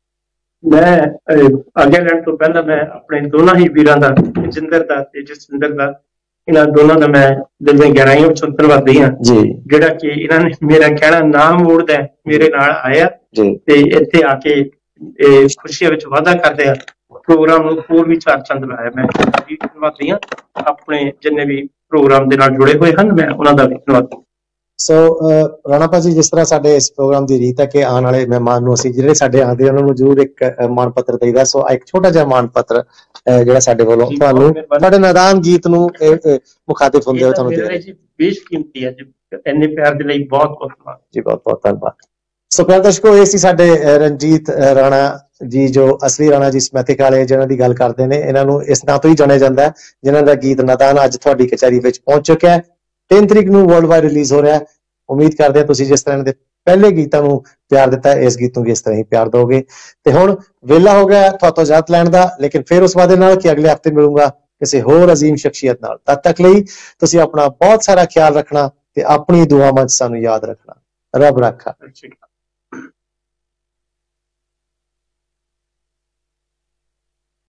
ਮੈਂ ਅੱਗੇ ਲੈਣ ਤੋਂ ਪਹਿਲਾਂ ਮੈਂ ਆਪਣੇ ਦੋਨਾਂ ਹੀ ਵੀਰਾਂ ਦਾ, ਜਿੰਦਰ ਦਾ ਤੇ ਜਸਵਿੰਦਰ ਦਾ, ਇਹਨਾਂ ਦੋਨਾਂ ਦਾ ਮੈਂ ਦਿਲ ਦੀਆਂ ਗਹਿਰਾਈਆਂ ਵਿੱਚੋਂ ਧੰਨਵਾਦੀ ਹਾਂ ਜੀ, ਜਿਹੜਾ ਕਿ ਇਹਨਾਂ ਨੇ ਮੇਰਾ ਕਹਿਣਾ ਨਾ ਮੋੜਦਾ ਮੇਰੇ ਨਾਲ ਆਇਆ ਤੇ ਇੱਥੇ ਆ ਕੇ ਖੁਸ਼ੀਆਂ ਵਿੱਚ ਵਾਧਾ ਕਰਦੇ ਆ, ਪ੍ਰੋਗਰਾਮ ਨੂੰ ਹੋਰ ਵੀ ਚਾਰ ਚੰਦ ਲਾਇਆ। ਮੈਂ ਧੰਨਵਾਦੀ ਹਾਂ, ਆਪਣੇ ਜਿੰਨੇ ਵੀ ਪ੍ਰੋਗਰਾਮ ਦੇ ਨਾਲ ਜੁੜੇ ਹੋਏ ਹਨ, ਮੈਂ ਉਹਨਾਂ ਦਾ ਵੀ ਧੰਨਵਾਦ। ਸੋ ਰਾਣਾ ਭਾਜੀ, ਜਿਸ ਤਰ੍ਹਾਂ ਸਾਡੇ ਇਸ ਪ੍ਰੋਗਰਾਮ ਦੀ ਰੀਤ ਹੈ ਕਿ ਆਉਣ ਵਾਲੇ ਮਹਿਮਾਨ ਨੂੰ ਅਸੀਂ ਜਿਹੜੇ ਸਾਡੇ ਆਉਂਦੇ ਉਹਨਾਂ ਨੂੰ ਜ਼ਰੂਰ ਇੱਕ ਮਾਣ ਪੱਤਰ ਦੇਈਦਾ। ਸੋ ਇੱਕ ਛੋਟਾ ਜਿਹਾ ਮਾਣ ਪੱਤਰ ਜਿਹੜਾ ਸਾਡੇ ਵੱਲੋਂ ਤੁਹਾਨੂੰ ਤੁਹਾਡੇ ਨਾਦਾਨ ਗੀਤ ਨੂੰ ਮੁਖਾਤਿਬ ਹੁੰਦੇ ਹੋ ਤੁਹਾਨੂੰ ਦੇ ਜੀ, ਬੇਸ਼ਕੀਮਤੀ ਹੈ ਜੀ। ਇੰਨੇ ਪਿਆਰ ਦੇ ਲਈ ਬਹੁਤ ਬਹੁਤ ਧੰਨਵਾਦ ਜੀ, ਬਹੁਤ ਬਹੁਤ ਧੰਨਵਾਦ। ਸੋ ਪਿਆਰੇ ਦਰਸ਼ਕੋ, ਇਹ ਸੀ ਸਾਡੇ ਰਣਜੀਤ ਰਾਣਾ ਜੀ, ਜੋ ਅਸਲੀ ਰਾਣਾ ਜੀ ਸਮੈਥਿਕ ਵਾਲੇ ਜਿਹਨਾਂ ਦੀ ਗੱਲ ਕਰਦੇ ਨੇ। ਇਹਨਾਂ ਨੂੰ ਇਸ ਨਾਂ ਤੋਂ ਹੀ ਜਾਣਿਆ ਜਾਂਦਾ ਹੈ, ਜਿਨ੍ਹਾਂ ਦਾ ਗੀਤ ਨਾਦਾਨ ਅੱਜ ਤੁਹਾਡੀ ਕਚਹਿਰੀ ਵਿੱਚ ਪਹੁੰਚ ਚੁੱਕਿਆ ਹੈ। ਤਿੰਨ ਤਰੀਕ ਨੂੰ ਵਰਲਡ ਵਾਈਡ ਰਿਲੀਜ਼ ਹੋ ਰਿਹਾ ਹੈ। ਉਮੀਦ ਕਰਦੇ ਹਾਂ ਤੁਸੀਂ ਜਿਸ ਤਰ੍ਹਾਂ ਇਹਨਾਂ ਦੇ ਪਹਿਲੇ ਗੀਤਾਂ ਨੂੰ ਪਿਆਰ ਦਿੱਤਾ, ਇਸ ਗੀਤ ਨੂੰ ਵੀ ਇਸ ਤਰ੍ਹਾਂ ਹੀ ਪਿਆਰ ਦਿਓਗੇ। ਤੇ ਹੁਣ ਵੇਲਾ ਹੋ ਗਿਆ ਤੁਹਾਤੋਂ ਇਜਾਜ਼ਤ ਲੈਣ ਦਾ, ਲੇਕਿਨ ਫਿਰ ਉਸ ਵਾਅਦੇ ਨਾਲ ਕਿ ਅਗਲੇ ਹਫ਼ਤੇ ਮਿਲੂੰਗਾ ਕਿਸੇ ਹੋਰ ਅਜ਼ੀਮ ਸ਼ਖਸੀਅਤ ਨਾਲ। ਤਦ ਤੱਕ ਲਈ ਤੁਸੀਂ ਆਪਣਾ ਬਹੁਤ ਸਾਰਾ ਖਿਆਲ ਰੱਖਣਾ ਤੇ ਆਪਣੀ ਦੁਆਵਾਂ 'ਚ ਸਾਨੂੰ ਯਾਦ ਰੱਖਣਾ। ਰੱਬ ਰਾਖਾ।